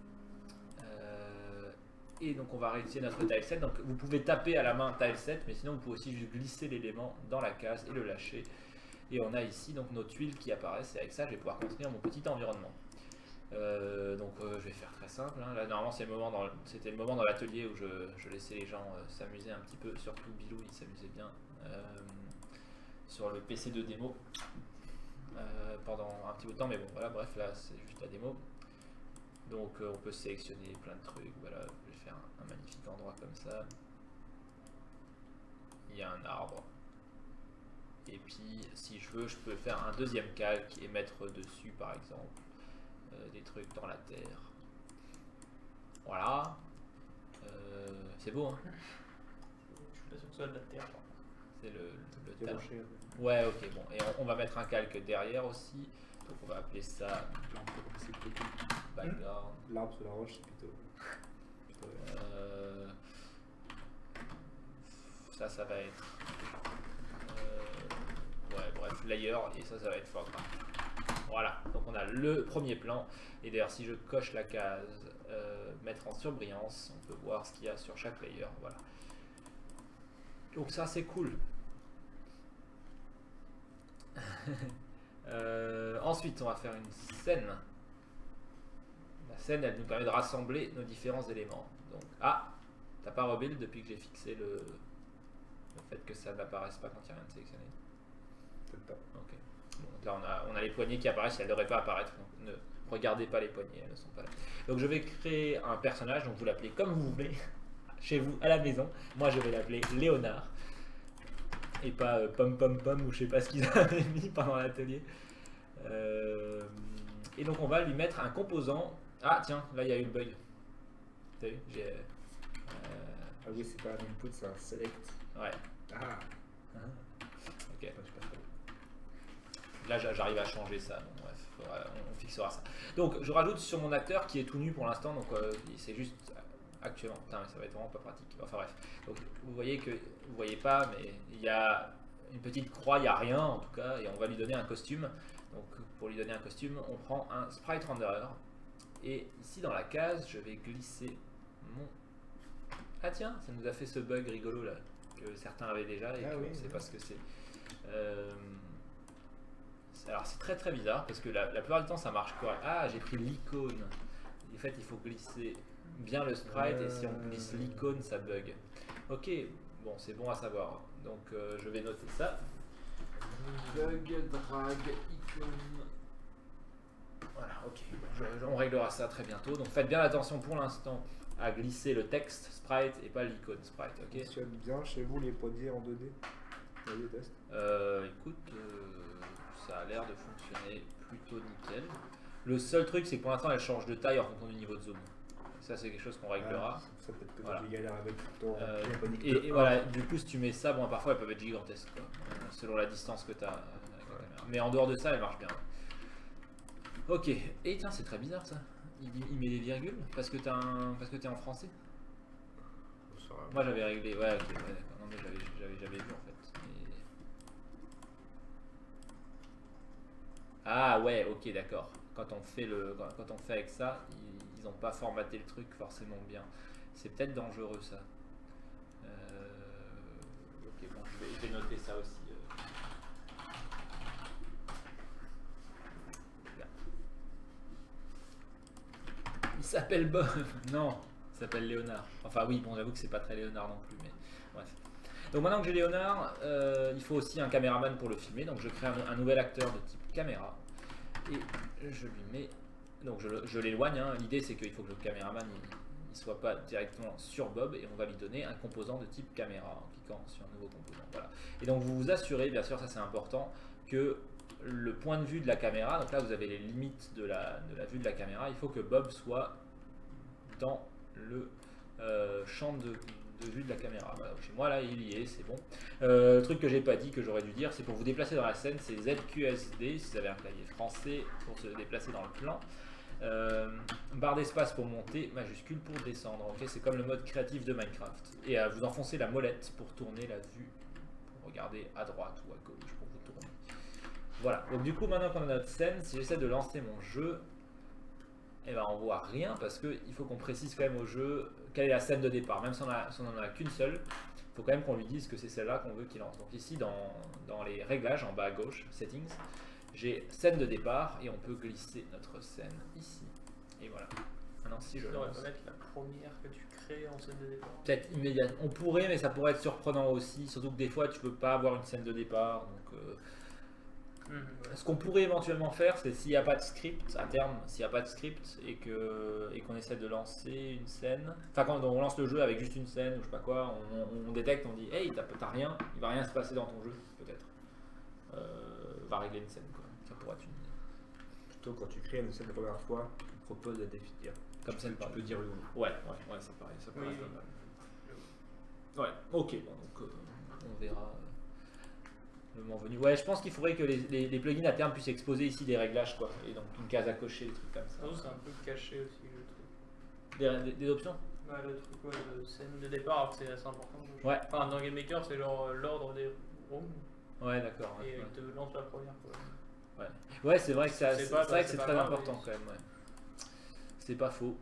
Et donc on va réutiliser notre tileset. Donc vous pouvez taper à la main tileset, mais sinon vous pouvez aussi juste glisser l'élément dans la case et le lâcher. Et on a ici donc nos tuiles qui apparaissent. Et avec ça je vais pouvoir construire mon petit environnement. Je vais faire très simple. Hein. Là normalement c'était le moment dans l'atelier où je laissais les gens s'amuser un petit peu. Surtout Bilou, il s'amusait bien sur le PC de démo pendant un petit bout de temps. Mais bon voilà, bref, là c'est juste la démo. Donc on peut sélectionner plein de trucs. Voilà, je vais faire un magnifique endroit comme ça. Il y a un arbre. Et puis si je veux, je peux faire un deuxième calque et mettre dessus par exemple des trucs dans la terre. Voilà. C'est beau hein. Je suis pas sûr que ce soit de la terre. C'est le terre. Ouais ok bon. Et on va mettre un calque derrière aussi. Donc on va appeler ça background. L'arbre sur la roche c'est plutôt... Ça va être ouais bref layer et ça va être foreground. Voilà, donc on a le premier plan et d'ailleurs si je coche la case mettre en surbrillance, on peut voir ce qu'il y a sur chaque layer. Voilà, donc ça c'est cool. Ensuite on va faire une scène. La scène elle nous permet de rassembler nos différents éléments. Donc t'as pas rebuild depuis que j'ai fixé le fait que ça n'apparaisse pas quand il n'y a rien de sélectionné. Peut-être pas. Ok. Bon, donc là on a les poignées qui apparaissent, elles ne devraient pas apparaître, donc ne regardez pas les poignées, elles ne sont pas là. Donc je vais créer un personnage, donc vous l'appelez comme vous voulez, chez vous à la maison. Moi je vais l'appeler Léonard. Et pas pom pom pom ou je sais pas ce qu'ils avaient mis pendant l'atelier. Et donc on va lui mettre un composant. Ah tiens, là il y a eu le bug. T'as vu? Ah oui, c'est pas un input, c'est un select. Ouais. Ah. Ok. Là j'arrive à changer ça, donc bref, on fixera ça. Donc je rajoute sur mon acteur qui est tout nu pour l'instant, donc c'est juste actuellement. Putain, mais ça va être vraiment pas pratique. Enfin bref, donc vous voyez que vous voyez pas, mais il y a une petite croix, il n'y a rien en tout cas, et on va lui donner un costume. Donc pour lui donner un costume, on prend un sprite renderer, et ici dans la case, je vais glisser mon... Ah tiens, ça nous a fait ce bug rigolo là, que certains avaient déjà, et qu'on ne sait pas ce que c'est. Alors c'est très très bizarre, parce que la plupart du temps ça marche correct. Ah, j'ai pris l'icône. En fait, il faut glisser bien le sprite, et si on glisse l'icône, ça bug. Ok, bon, c'est bon à savoir. Donc je vais noter ça. Bug, drag, icône. Voilà, ok. On réglera ça très bientôt. Donc faites bien attention pour l'instant à glisser le texte sprite et pas l'icône sprite. Ok. Ça fonctionne bien chez vous les produits en 2D? Les tests écoute, ça a l'air de fonctionner plutôt nickel. Le seul truc, c'est que pour l'instant, elle change de taille en fonction du niveau de zoom. Ça, c'est quelque chose qu'on réglera. Ça peut être voilà. Des galères avec tout le temps. Et voilà, du coup, si tu mets ça, bon, parfois elles peuvent être gigantesques, quoi, selon la distance que tu as avec la caméra. Mais en dehors de ça, elle marche bien. Ok, et tiens, c'est très bizarre ça. Il met des virgules parce que t'es en français. Moi, j'avais réglé. Ouais, ok, ouais, d'accord. Non, mais j'avais vu en fait. Mais... Ah ouais, ok, d'accord. Quand on fait avec ça, ils n'ont pas formaté le truc forcément bien. C'est peut-être dangereux ça. Ok, bon, je vais noter ça aussi. Il s'appelle Bob. Non, il s'appelle Léonard. Enfin oui, bon, j'avoue que c'est pas très Léonard non plus, mais bref. Donc maintenant que j'ai Léonard, il faut aussi un caméraman pour le filmer. Donc je crée un nouvel acteur de type caméra. Et je lui mets... Donc je l'éloigne, hein. L'idée c'est qu'il faut que le caméraman il soit pas directement sur Bob, et on va lui donner un composant de type caméra en cliquant sur un nouveau composant. Voilà. Et donc vous vous assurez, bien sûr, ça c'est important, que le point de vue de la caméra, donc là vous avez les limites de la vue de la caméra, il faut que Bob soit dans le champ de vue de la caméra. Voilà, chez moi là il y est, c'est bon. Truc que j'ai pas dit, que j'aurais dû dire, c'est pour vous déplacer dans la scène, c'est ZQSD si vous avez un clavier français pour se déplacer dans le plan. Barre d'espace pour monter, majuscule pour descendre. Okay, c'est comme le mode créatif de Minecraft. Et vous enfoncez la molette pour tourner la vue, pour regarder à droite ou à gauche pour vous tourner. Voilà, donc du coup maintenant qu'on a notre scène, si j'essaie de lancer mon jeu, eh ben, on voit rien, parce qu'il faut qu'on précise quand même au jeu quelle est la scène de départ. Même si on n'en a qu'une seule, il faut quand même qu'on lui dise que c'est celle-là qu'on veut qu'il lance. Donc ici dans les réglages en bas à gauche, settings, j'ai scène de départ, et on peut glisser notre scène ici. Et voilà. Maintenant si je lance... pas mettre la première que tu crées en scène de départ. Peut-être immédiate. On pourrait, mais ça pourrait être surprenant aussi. Surtout que des fois tu peux pas avoir une scène de départ. Donc ce qu'on pourrait éventuellement faire, c'est s'il n'y a pas de script, à terme, s'il n'y a pas de script et qu'on essaie de lancer une scène, enfin quand on lance le jeu avec juste une scène ou je sais pas quoi, on détecte, on dit hey, t'as rien, il va rien se passer dans ton jeu, peut-être. Va régler une scène, quoi. Ça pourrait être une idée. Plutôt quand tu crées une scène la première fois, tu proposes de définir. Comme ça, tu peux dire le nom. Ouais, ça paraît oui, pas mal. Ouais, ok, bon, donc on verra. Le moment venu. Ouais, je pense qu'il faudrait que les plugins à terme puissent exposer ici des réglages, quoi. Et donc une case à cocher, des trucs comme ça. C'est un peu caché aussi, je trouve. Des options? Ouais, le truc de scène de départ, alors que c'est assez important. Ouais. Enfin, dans Game Maker, c'est genre l'ordre des rooms. Ouais, d'accord. Et il te lance la première, quoi. Ouais, c'est vrai que c'est très grave, important quand même. Ouais. C'est pas faux.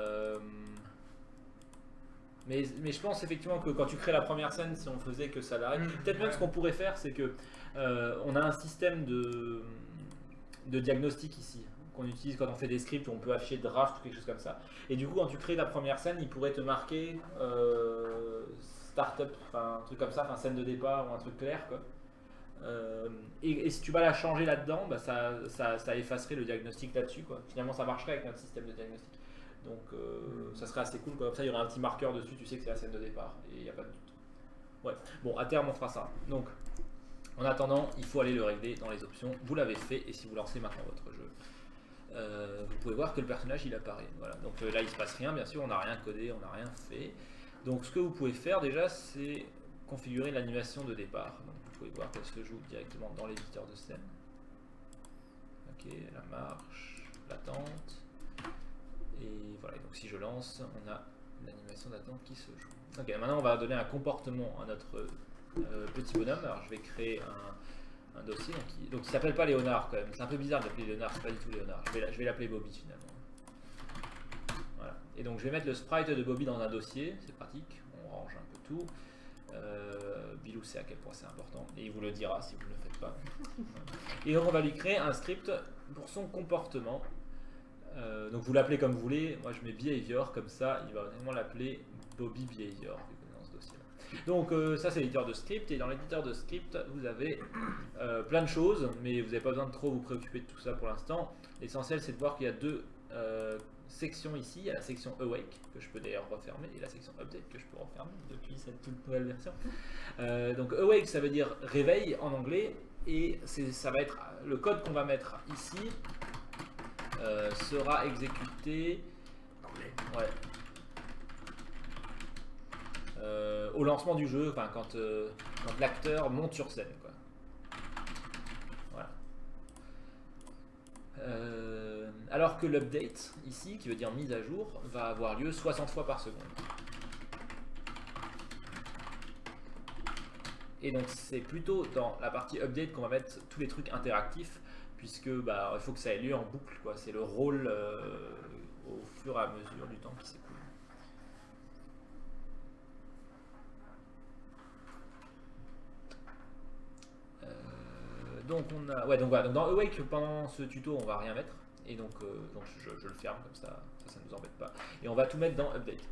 Mais je pense effectivement que quand tu crées la première scène, si on faisait que ça l'arrête, peut-être même ce qu'on pourrait faire, c'est que on a un système de diagnostic ici qu'on utilise quand on fait des scripts où on peut afficher draft ou quelque chose comme ça. Et du coup, quand tu crées la première scène, il pourrait te marquer startup, enfin un truc comme ça, enfin scène de départ ou un truc clair, quoi. Et si tu vas la changer là-dedans, bah, ça effacerait le diagnostic là-dessus, quoi. Finalement, ça marcherait avec notre système de diagnostic. Donc ça serait assez cool, quoi. Comme ça il y aurait un petit marqueur dessus, tu sais que c'est la scène de départ et il n'y a pas de doute. Ouais, bon, à terme on fera ça. Donc en attendant, il faut aller le régler dans les options. Vous l'avez fait, et si vous lancez maintenant votre jeu, vous pouvez voir que le personnage il apparaît. Voilà. Donc là il se passe rien, bien sûr, on n'a rien codé, on n'a rien fait. Donc ce que vous pouvez faire déjà, c'est configurer l'animation de départ. Donc, vous pouvez voir qu'elle se joue directement dans l'éditeur de scène. Ok, la marche, l'attente. Et voilà, donc si je lance, on a l'animation d'attente qui se joue. Ok, maintenant on va donner un comportement à notre petit bonhomme. Alors je vais créer un dossier donc il s'appelle pas Léonard quand même. C'est un peu bizarre d'appeler Léonard, c'est pas du tout Léonard. Je vais l'appeler Bobby finalement. Voilà. Et donc je vais mettre le sprite de Bobby dans un dossier, c'est pratique, on range un peu tout. Bilou sait à quel point c'est important et il vous le dira si vous ne le faites pas. Et donc on va lui créer un script pour son comportement. Donc vous l'appelez comme vous voulez, moi je mets behavior comme ça, il va vraiment l'appeler Bobby Behavior dans ce dossier là. Donc ça c'est l'éditeur de script et dans l'éditeur de script vous avez plein de choses mais vous n'avez pas besoin de trop vous préoccuper de tout ça pour l'instant. L'essentiel c'est de voir qu'il y a deux section ici, il y a la section Awake que je peux d'ailleurs refermer et la section Update que je peux refermer depuis cette toute nouvelle version. Donc Awake ça veut dire réveil en anglais et ça va être le code qu'on va mettre ici sera exécuté au lancement du jeu, enfin, quand l'acteur monte sur scène quoi. Voilà. Alors que l'update, ici, qui veut dire mise à jour, va avoir lieu 60 fois par seconde. Et donc c'est plutôt dans la partie update qu'on va mettre tous les trucs interactifs, puisque il faut que ça ait lieu en boucle, quoi. C'est le rôle au fur et à mesure du temps qui s'écoule. Donc on a, donc voilà, donc dans Awake pendant ce tuto on va rien mettre et donc je le ferme comme ça ne nous embête pas et on va tout mettre dans Update.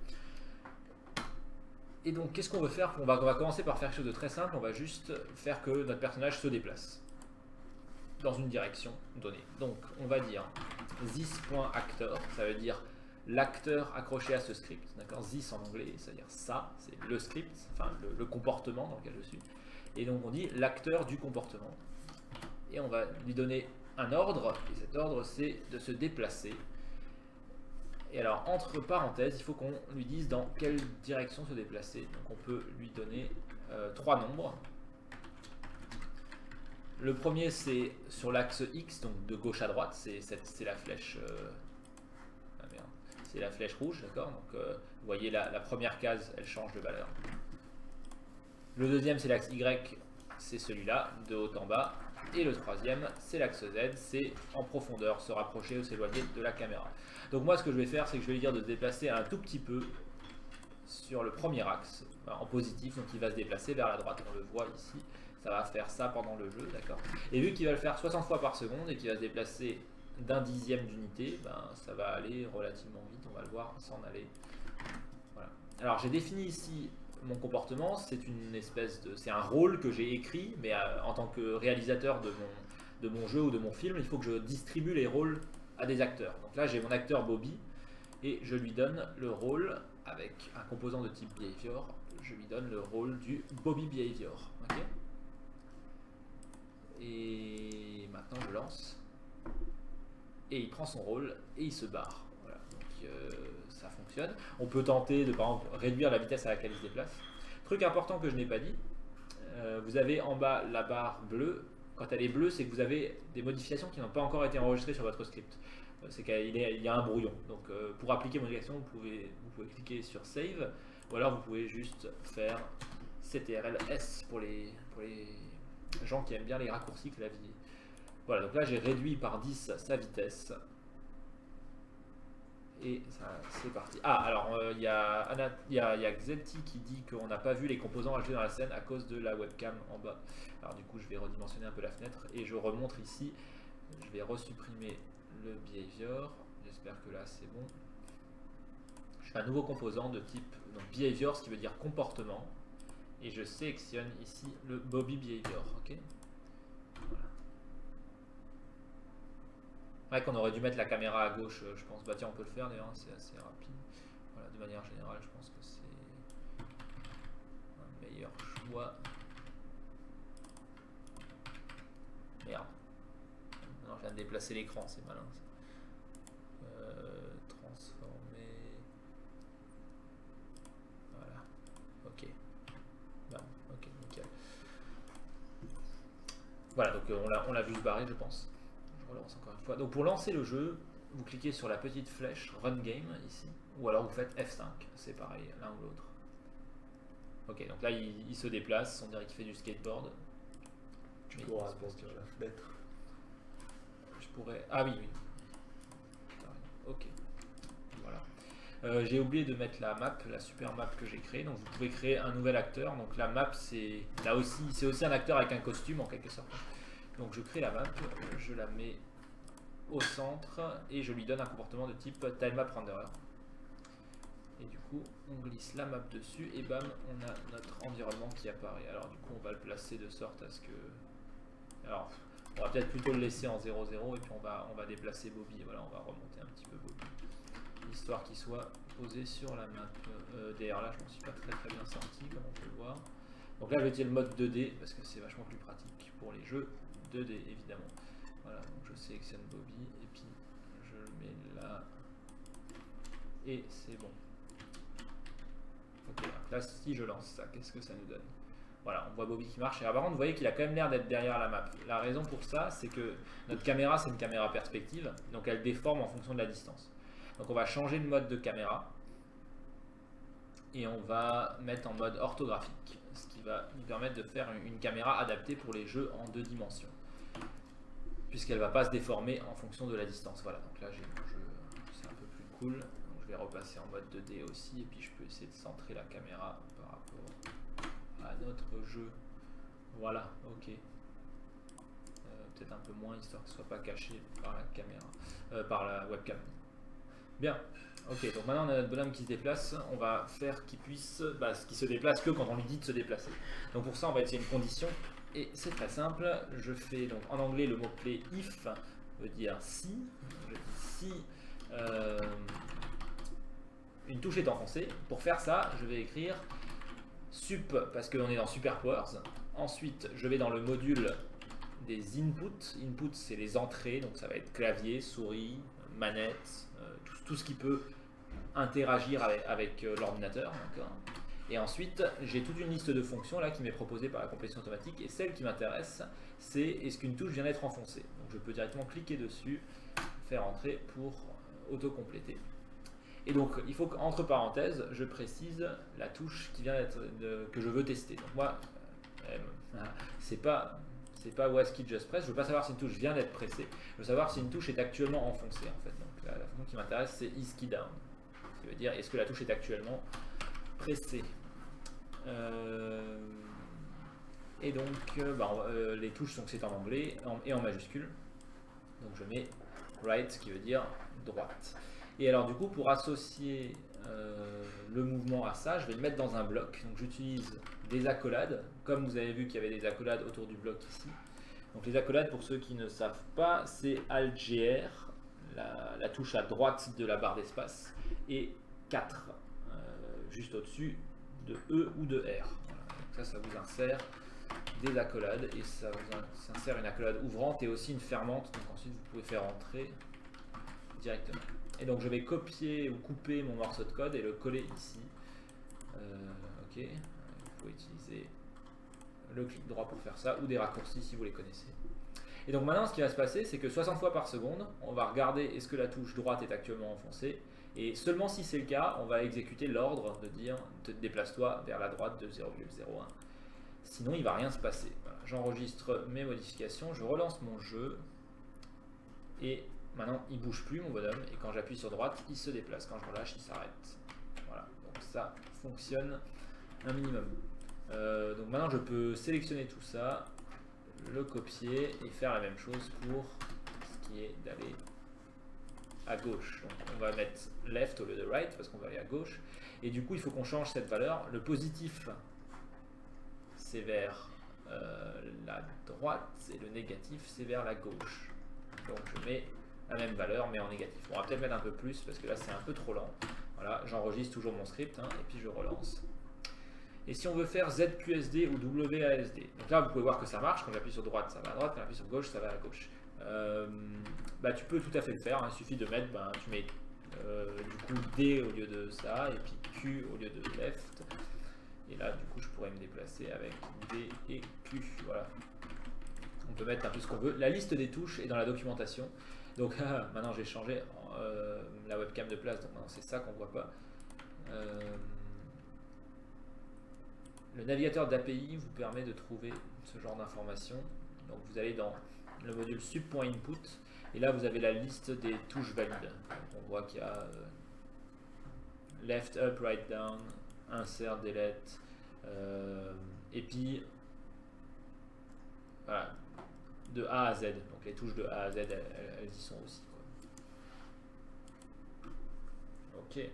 Et donc qu'est-ce qu'on veut faire? On va commencer par faire quelque chose de très simple, on va juste faire que notre personnage se déplace dans une direction donnée. Donc on va dire this.actor, ça veut dire l'acteur accroché à ce script, d'accord? This en anglais, c'est-à-dire ça, c'est le script, enfin le comportement dans lequel je suis. Et donc on dit l'acteur du comportement. Et on va lui donner un ordre, et cet ordre c'est de se déplacer. Et alors entre parenthèses, il faut qu'on lui dise dans quelle direction se déplacer. Donc on peut lui donner 3 nombres. Le premier c'est sur l'axe X, donc de gauche à droite, c'est la flèche c'est la flèche rouge, d'accord? Donc vous voyez la première case, elle change de valeur. Le deuxième c'est l'axe Y, c'est celui-là, de haut en bas. Et le troisième, c'est l'axe Z, c'est en profondeur, se rapprocher ou s'éloigner de la caméra. Donc moi, ce que je vais faire, c'est que je vais lui dire de se déplacer un tout petit peu sur le premier axe, en positif, donc il va se déplacer vers la droite. On le voit ici, ça va faire ça pendant le jeu, d'accord. Et vu qu'il va le faire 60 fois par seconde et qu'il va se déplacer d'un dixième d'unité, ça va aller relativement vite, on va le voir s'en aller. Voilà. Alors j'ai défini ici mon comportement, c'est un rôle que j'ai écrit, mais en tant que réalisateur de mon jeu ou de mon film, il faut que je distribue les rôles à des acteurs. Donc là, j'ai mon acteur Bobby, et je lui donne le rôle avec un composant de type Behavior, je lui donne le rôle du Bobby Behavior. Okay, et maintenant, je lance, et il prend son rôle, et il se barre. Voilà. Donc, ça fonctionne. On peut tenter de par exemple réduire la vitesse à laquelle il se déplace. Truc important que je n'ai pas dit, vous avez en bas la barre bleue. Quand elle est bleue, c'est que vous avez des modifications qui n'ont pas encore été enregistrées sur votre script. C'est qu'il y a un brouillon. Donc pour appliquer modification, vous pouvez cliquer sur Save, ou alors vous pouvez juste faire CTRL-S pour les gens qui aiment bien les raccourcis clavier. Voilà, donc là j'ai réduit par 10 sa vitesse. Et c'est parti. Ah, alors il y a Xelti qui dit qu'on n'a pas vu les composants ajoutés dans la scène à cause de la webcam en bas. Alors du coup je vais redimensionner un peu la fenêtre et je remontre ici. Je vais resupprimer le behavior. J'espère que là c'est bon. Je fais un nouveau composant de type donc, behavior, ce qui veut dire comportement. Et je sélectionne ici le Bobby Behavior. Ok. Ouais, qu'on aurait dû mettre la caméra à gauche, je pense. Bah tiens, on peut le faire d'ailleurs, c'est assez rapide. Voilà, de manière générale, je pense que c'est un meilleur choix. Merde. Non, je viens de déplacer l'écran, c'est malin. Transformer. Voilà. Ok. Bon, Voilà, donc on l'a vu se barrer, je pense. Je relance encore une fois. Donc pour lancer le jeu, vous cliquez sur la petite flèche Run Game ici, ou alors vous faites F5, c'est pareil, l'un ou l'autre. Ok, donc là il se déplace, on dirait qu'il fait du skateboard. Tu pourras répondre sur la fenêtre. Je pourrais... Ah oui, oui. Ok. Voilà. J'ai oublié de mettre la map, la super map que j'ai créée. Donc vous pouvez créer un nouvel acteur. Donc la map, c'est là aussi, c'est aussi un acteur avec un costume en quelque sorte. Donc je crée la map, je la mets au centre et je lui donne un comportement de type TimeMapRenderer. Et du coup, on glisse la map dessus et bam, on a notre environnement qui apparaît. Alors du coup, on va le placer de sorte à ce que... Alors, on va peut-être plutôt le laisser en 0,0 et puis on va déplacer Bobby. Voilà, on va remonter un petit peu Bobby. Histoire qu'il soit posé sur la map. D'ailleurs là, je m'en suis pas très bien sorti, comme on peut le voir. Donc là, je vais utiliser le mode 2D parce que c'est vachement plus pratique pour les jeux 2D, évidemment. Voilà, donc je sélectionne Bobby et puis je le mets là. Et c'est bon. Ok, là, si je lance ça, qu'est-ce que ça nous donne? Voilà, on voit Bobby qui marche. Et par contre, vous voyez qu'il a quand même l'air d'être derrière la map. La raison pour ça, c'est que notre caméra, c'est une caméra perspective. Donc elle déforme en fonction de la distance. Donc on va changer de mode de caméra. Et on va mettre en mode orthographique. Ce qui va nous permettre de faire une caméra adaptée pour les jeux en 2 dimensions. Puisqu'elle ne va pas se déformer en fonction de la distance. Voilà, donc là j'ai mon jeu, c'est un peu plus cool. Donc, je vais repasser en mode 2D aussi. Et puis je peux essayer de centrer la caméra par rapport à notre jeu. Voilà, ok. Peut-être un peu moins histoire que ce soit pas caché par la caméra, par la webcam. Bien, ok, donc maintenant on a notre bonhomme qui se déplace, on va faire qu'il puisse, qu'il se déplace que quand on lui dit de se déplacer. Donc pour ça on va essayer une condition, et c'est très simple, je fais donc en anglais le mot-clé if, veut dire si, je dis si une touche est enfoncée. Pour faire ça, je vais écrire sup, parce qu'on est dans SuperPowers. Ensuite, je vais dans le module des inputs. Input, c'est les entrées, donc ça va être clavier, souris, manette, tout ce qui peut interagir avec l'ordinateur. Et ensuite, j'ai toute une liste de fonctions là qui m'est proposée par la complétion automatique. Et celle qui m'intéresse, c'est est-ce qu'une touche vient d'être enfoncée. Donc je peux directement cliquer dessus, faire entrer pour auto-compléter. Et donc, il faut qu'entre parenthèses, je précise la touche qui vient que je veux tester. Donc moi, c'est pas WASKey Just Press. Je veux pas savoir si une touche vient d'être pressée. Je veux savoir si une touche est actuellement enfoncée en fait. Donc la fonction qui m'intéresse, c'est isKey Down, ce qui veut dire est-ce que la touche est actuellement pressée. Et donc, les touches sont c'est en anglais et en majuscule. Donc je mets right, ce qui veut dire droite. Et alors du coup, pour associer le mouvement à ça, je vais le mettre dans un bloc. Donc j'utilise des accolades, comme vous avez vu qu'il y avait des accolades autour du bloc ici. Donc les accolades, pour ceux qui ne savent pas, c'est Alt-GR, la touche à droite de la barre d'espace, et 4, juste au-dessus de E ou de R. Voilà. Donc ça vous insère des accolades, et ça vous insère une accolade ouvrante et aussi une fermante. Donc ensuite vous pouvez faire entrer directement. Et donc je vais copier ou couper mon morceau de code et le coller ici. Ok, il faut utiliser le clic droit pour faire ça, ou des raccourcis si vous les connaissez. Et donc maintenant ce qui va se passer, c'est que 60 fois par seconde, on va regarder est-ce que la touche droite est actuellement enfoncée. Et seulement si c'est le cas, on va exécuter l'ordre de dire déplace-toi vers la droite de 0,01. Sinon il ne va rien se passer. Voilà. J'enregistre mes modifications, je relance mon jeu et maintenant, il ne bouge plus mon bonhomme, et quand j'appuie sur droite, il se déplace. Quand je relâche, il s'arrête. Voilà, donc ça fonctionne un minimum. Donc maintenant, je peux sélectionner tout ça, le copier et faire la même chose pour ce qui est d'aller à gauche. Donc on va mettre left au lieu de right parce qu'on va aller à gauche. Et du coup, il faut qu'on change cette valeur. Le positif, c'est vers la droite, et le négatif, c'est vers la gauche. Donc je mets la même valeur mais en négatif. On va peut-être mettre un peu plus parce que là c'est un peu trop lent. Voilà, j'enregistre toujours mon script et puis je relance. Et si on veut faire ZQSD ou WASD, donc là vous pouvez voir que ça marche. Quand j'appuie sur droite, ça va à droite. Quand j'appuie sur gauche, ça va à gauche. Tu peux tout à fait le faire. Il suffit de mettre, tu mets du coup D au lieu de ça et puis Q au lieu de left. Et là du coup je pourrais me déplacer avec D et Q. Voilà. on peut mettre un peu ce qu'on veut. La liste des touches est dans la documentation. Donc maintenant j'ai changé la webcam de place, donc maintenant c'est ça qu'on voit pas. Le navigateur d'API vous permet de trouver ce genre d'informations. Donc vous allez dans le module sub.input et là vous avez la liste des touches valides. Donc on voit qu'il y a left, up, right, down, insert, delete, et puis voilà, de A à Z. Donc les touches de A à Z, elles y sont aussi, quoi. Ok.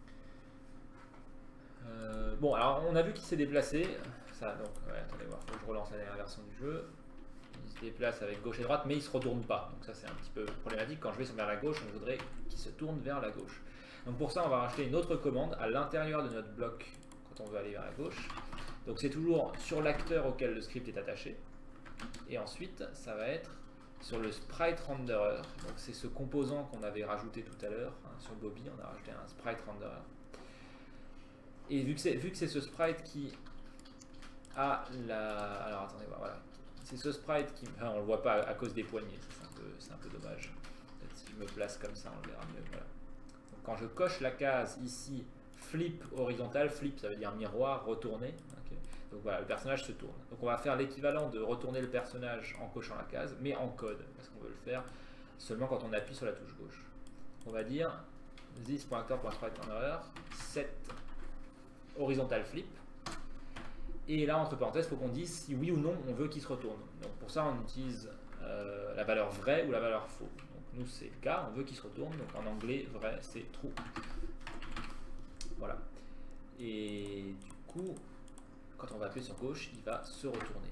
Bon, alors on a vu qu'il s'est déplacé. Ça, donc, ouais, attendez voir, faut que je relance la dernière version du jeu. Il se déplace avec gauche et droite, mais il se retourne pas. Donc ça c'est un petit peu problématique. Quand je vais vers la gauche, on voudrait qu'il se tourne vers la gauche. Donc pour ça, on va rajouter une autre commande à l'intérieur de notre bloc quand on veut aller vers la gauche. Donc c'est toujours sur l'acteur auquel le script est attaché. Et ensuite, ça va être sur le sprite renderer. Donc c'est ce composant qu'on avait rajouté tout à l'heure sur Bobby. On a rajouté un sprite renderer. Et vu que c'est ce sprite qui a la... Alors attendez, voilà. C'est ce sprite qui... Enfin, on ne le voit pas à cause des poignées. C'est un peu dommage. Peut-être si je me place comme ça, on le verra mieux. Voilà. Donc, quand je coche la case ici, flip horizontal, flip ça veut dire miroir, retourner. Okay. Donc voilà, le personnage se tourne. Donc on va faire l'équivalent de retourner le personnage en cochant la case, mais en code. Parce qu'on veut le faire seulement quand on appuie sur la touche gauche. On va dire this.actor.sprite_renderer set horizontal flip. Et là, entre parenthèses, il faut qu'on dise si oui ou non on veut qu'il se retourne. Donc pour ça, on utilise la valeur vrai ou la valeur faux. Donc nous, c'est le cas, on veut qu'il se retourne. Donc en anglais, vrai, c'est true. Voilà. Et du coup, quand on va appuyer sur gauche, il va se retourner.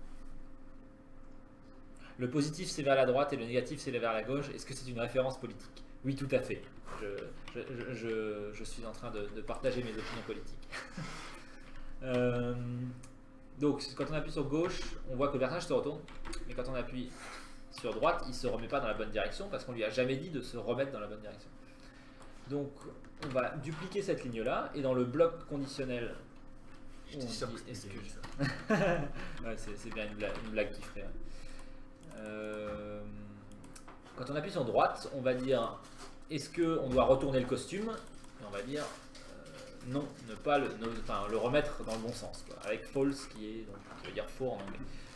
Le positif, c'est vers la droite et le négatif, c'est vers la gauche. Est-ce que c'est une référence politique? Oui, tout à fait. Je suis en train de partager mes opinions politiques. Donc quand on appuie sur gauche, on voit que le personnage se retourne, mais quand on appuie sur droite, il ne se remet pas dans la bonne direction parce qu'on lui a jamais dit de se remettre dans la bonne direction. Donc on va dupliquer cette ligne là et dans le bloc conditionnel, j'étais sûr que c'était excuse. Ouais, c'est bien une blague qui ferait. Quand on appuie sur droite, on va dire est-ce qu'on doit retourner le costume, et on va dire non, ne pas le remettre dans le bon sens, quoi, avec false qui veut dire faux en anglais.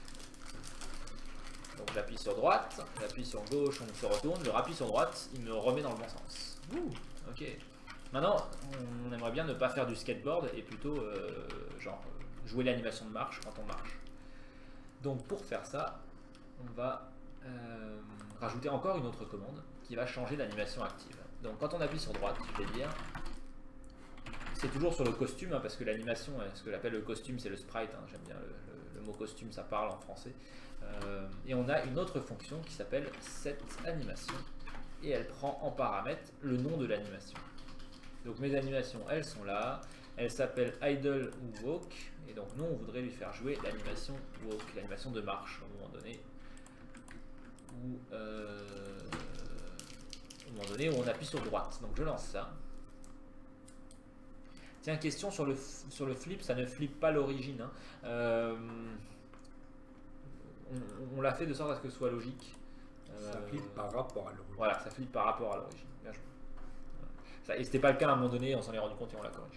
Donc j'appuie sur droite, j'appuie sur gauche, on se retourne, je rappuie sur droite, il me remet dans le bon sens. Ok. Maintenant, on aimerait bien ne pas faire du skateboard et plutôt jouer l'animation de marche quand on marche. Donc pour faire ça, on va rajouter encore une autre commande qui va changer l'animation active. Donc quand on appuie sur droite, je vais dire... C'est toujours sur le costume, parce que l'animation, ce que j'appelle le costume, c'est le sprite. J'aime bien le mot costume, ça parle en français. Et on a une autre fonction qui s'appelle setAnimation. Et elle prend en paramètre le nom de l'animation. Donc mes animations, elles sont là. Elles s'appellent idle ou walk. Et donc nous, on voudrait lui faire jouer l'animation walk, l'animation de marche, à un moment donné. Où on appuie sur droite. Donc je lance ça. Tiens, question sur le flip, ça ne flippe pas l'origine. On l'a fait de sorte à ce que ce soit logique. Ça flippe par rapport à l'origine. Voilà, ça flippe par rapport à l'origine. Bien joué. Et c'était pas le cas à un moment donné, on s'en est rendu compte et on l'a corrigé.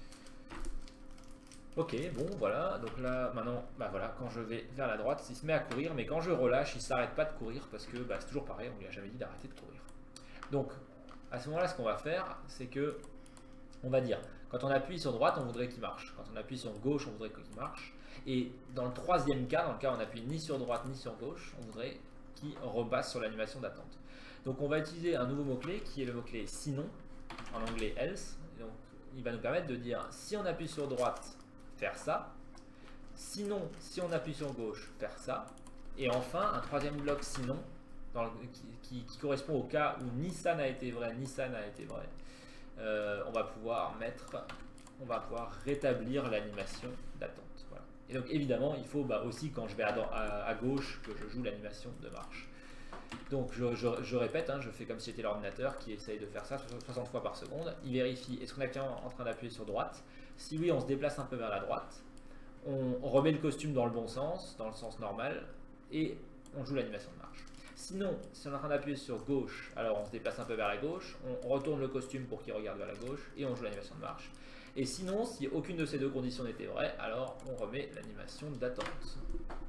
Ok, bon, voilà. Donc là, maintenant, bah voilà, quand je vais vers la droite, il se met à courir, mais quand je relâche, il s'arrête pas de courir parce que c'est toujours pareil, on lui a jamais dit d'arrêter de courir. Donc, à ce moment-là, ce qu'on va faire, c'est que on va dire, quand on appuie sur droite, on voudrait qu'il marche. Quand on appuie sur gauche, on voudrait qu'il marche. Et dans le troisième cas, dans le cas où on appuie ni sur droite ni sur gauche, on voudrait qu'il repasse sur l'animation d'attente. Donc on va utiliser un nouveau mot-clé qui est le mot-clé sinon, en anglais else. Et donc il va nous permettre de dire si on appuie sur droite, faire ça. Sinon, si on appuie sur gauche, faire ça. Et enfin, un troisième bloc sinon, qui correspond au cas où ni ça n'a été vrai, ni ça n'a été vrai. On va pouvoir rétablir l'animation d'attente. Voilà. Et donc évidemment, il faut aussi quand je vais à gauche que je joue l'animation de marche. Donc je répète, je fais comme si c'était l'ordinateur qui essaye de faire ça 60 fois par seconde. Il vérifie est-ce qu'on est actuellement en train d'appuyer sur droite. Si oui, on se déplace un peu vers la droite. On remet le costume dans le bon sens, dans le sens normal. et on joue l'animation de marche. Sinon, si on est en train d'appuyer sur gauche, alors on se déplace un peu vers la gauche, on retourne le costume pour qu'il regarde vers la gauche et on joue l'animation de marche. Et sinon, si aucune de ces deux conditions n'était vraie, alors on remet l'animation d'attente.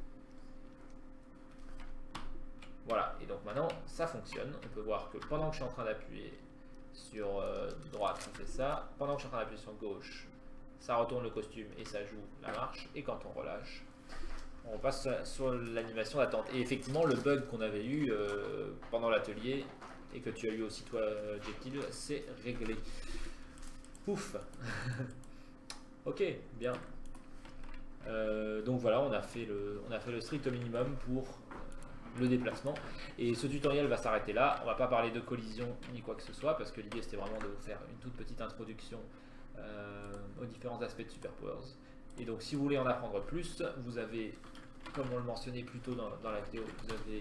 Voilà, et donc maintenant ça fonctionne. On peut voir que pendant que je suis en train d'appuyer sur droite, ça fait ça. Pendant que je suis en train d'appuyer sur gauche, ça retourne le costume et ça joue la marche. Et quand on relâche, on passe sur l'animation d'attente. Et effectivement, le bug qu'on avait eu pendant l'atelier, et que tu as eu aussi toi, Jekyll, c'est réglé. Ouf. Ok, bien. Donc voilà, on a fait le strict minimum pour le déplacement. Et ce tutoriel va s'arrêter là. On va pas parler de collision ni quoi que ce soit, parce que l'idée c'était vraiment de vous faire une toute petite introduction aux différents aspects de Superpowers. Et donc si vous voulez en apprendre plus, vous avez, comme on le mentionnait plus tôt dans la vidéo, vous avez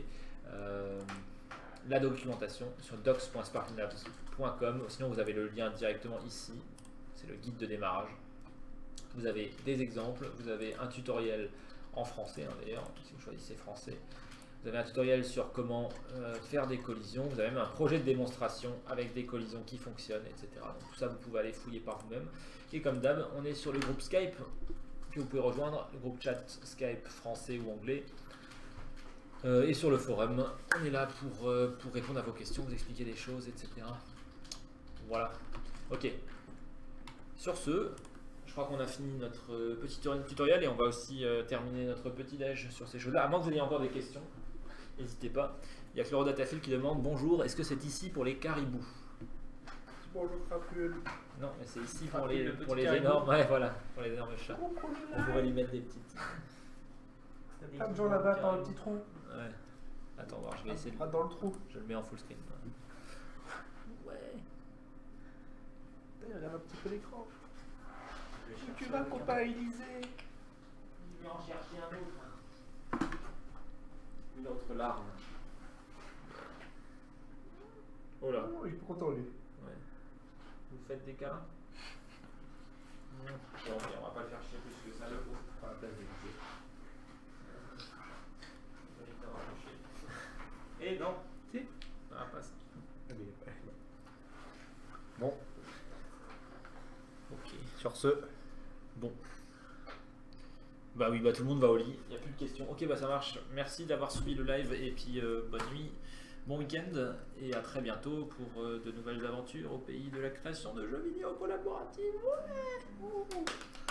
la documentation sur docs.sparklynlabs.com. Sinon vous avez le lien directement ici, c'est le guide de démarrage. Vous avez des exemples, vous avez un tutoriel en français d'ailleurs, si vous choisissez français. Vous avez un tutoriel sur comment faire des collisions, vous avez même un projet de démonstration avec des collisions qui fonctionnent, etc. Donc tout ça vous pouvez aller fouiller par vous-même. Et comme d'hab, on est sur le groupe Skype que vous pouvez rejoindre, le groupe chat Skype français ou anglais. Et sur le forum, on est là pour répondre à vos questions, vous expliquer des choses, etc. Voilà. Ok. Sur ce, je crois qu'on a fini notre petit tutoriel et on va aussi terminer notre petit déj sur ces choses-là. À moins que vous ayez encore des questions, n'hésitez pas. Il y a Chlorodatafil qui demande bonjour, est-ce que c'est ici pour les caribous? Bonjour Crapule. Non, mais c'est ici pour les énormes. Ouais, voilà, pour les énormes chats. On pourrait lui mettre des petites. Comme Jean là-bas par un petit trou. Ouais. Attends, voir, je vais essayer de. Dans le trou. Je le mets en full screen. Ouais. Regarde un petit peu l'écran. Tu vas comptabiliser. Je vais en chercher un autre. Une autre larme. Oh là. Oh, il est content lui. Ouais. Vous faites des câlins? Non. Bon, on va pas le faire chier plus que ça, le coup. Par la place des pieds. Et non. Si. Ah, pas ça. Bon. Ok. Sur ce. Bon. Bah oui, bah tout le monde va au lit. Il n'y a plus de questions. Ok, bah ça marche. Merci d'avoir suivi le live et puis bonne nuit, bon week-end et à très bientôt pour de nouvelles aventures au pays de la création de jeux vidéo collaboratifs. Ouais.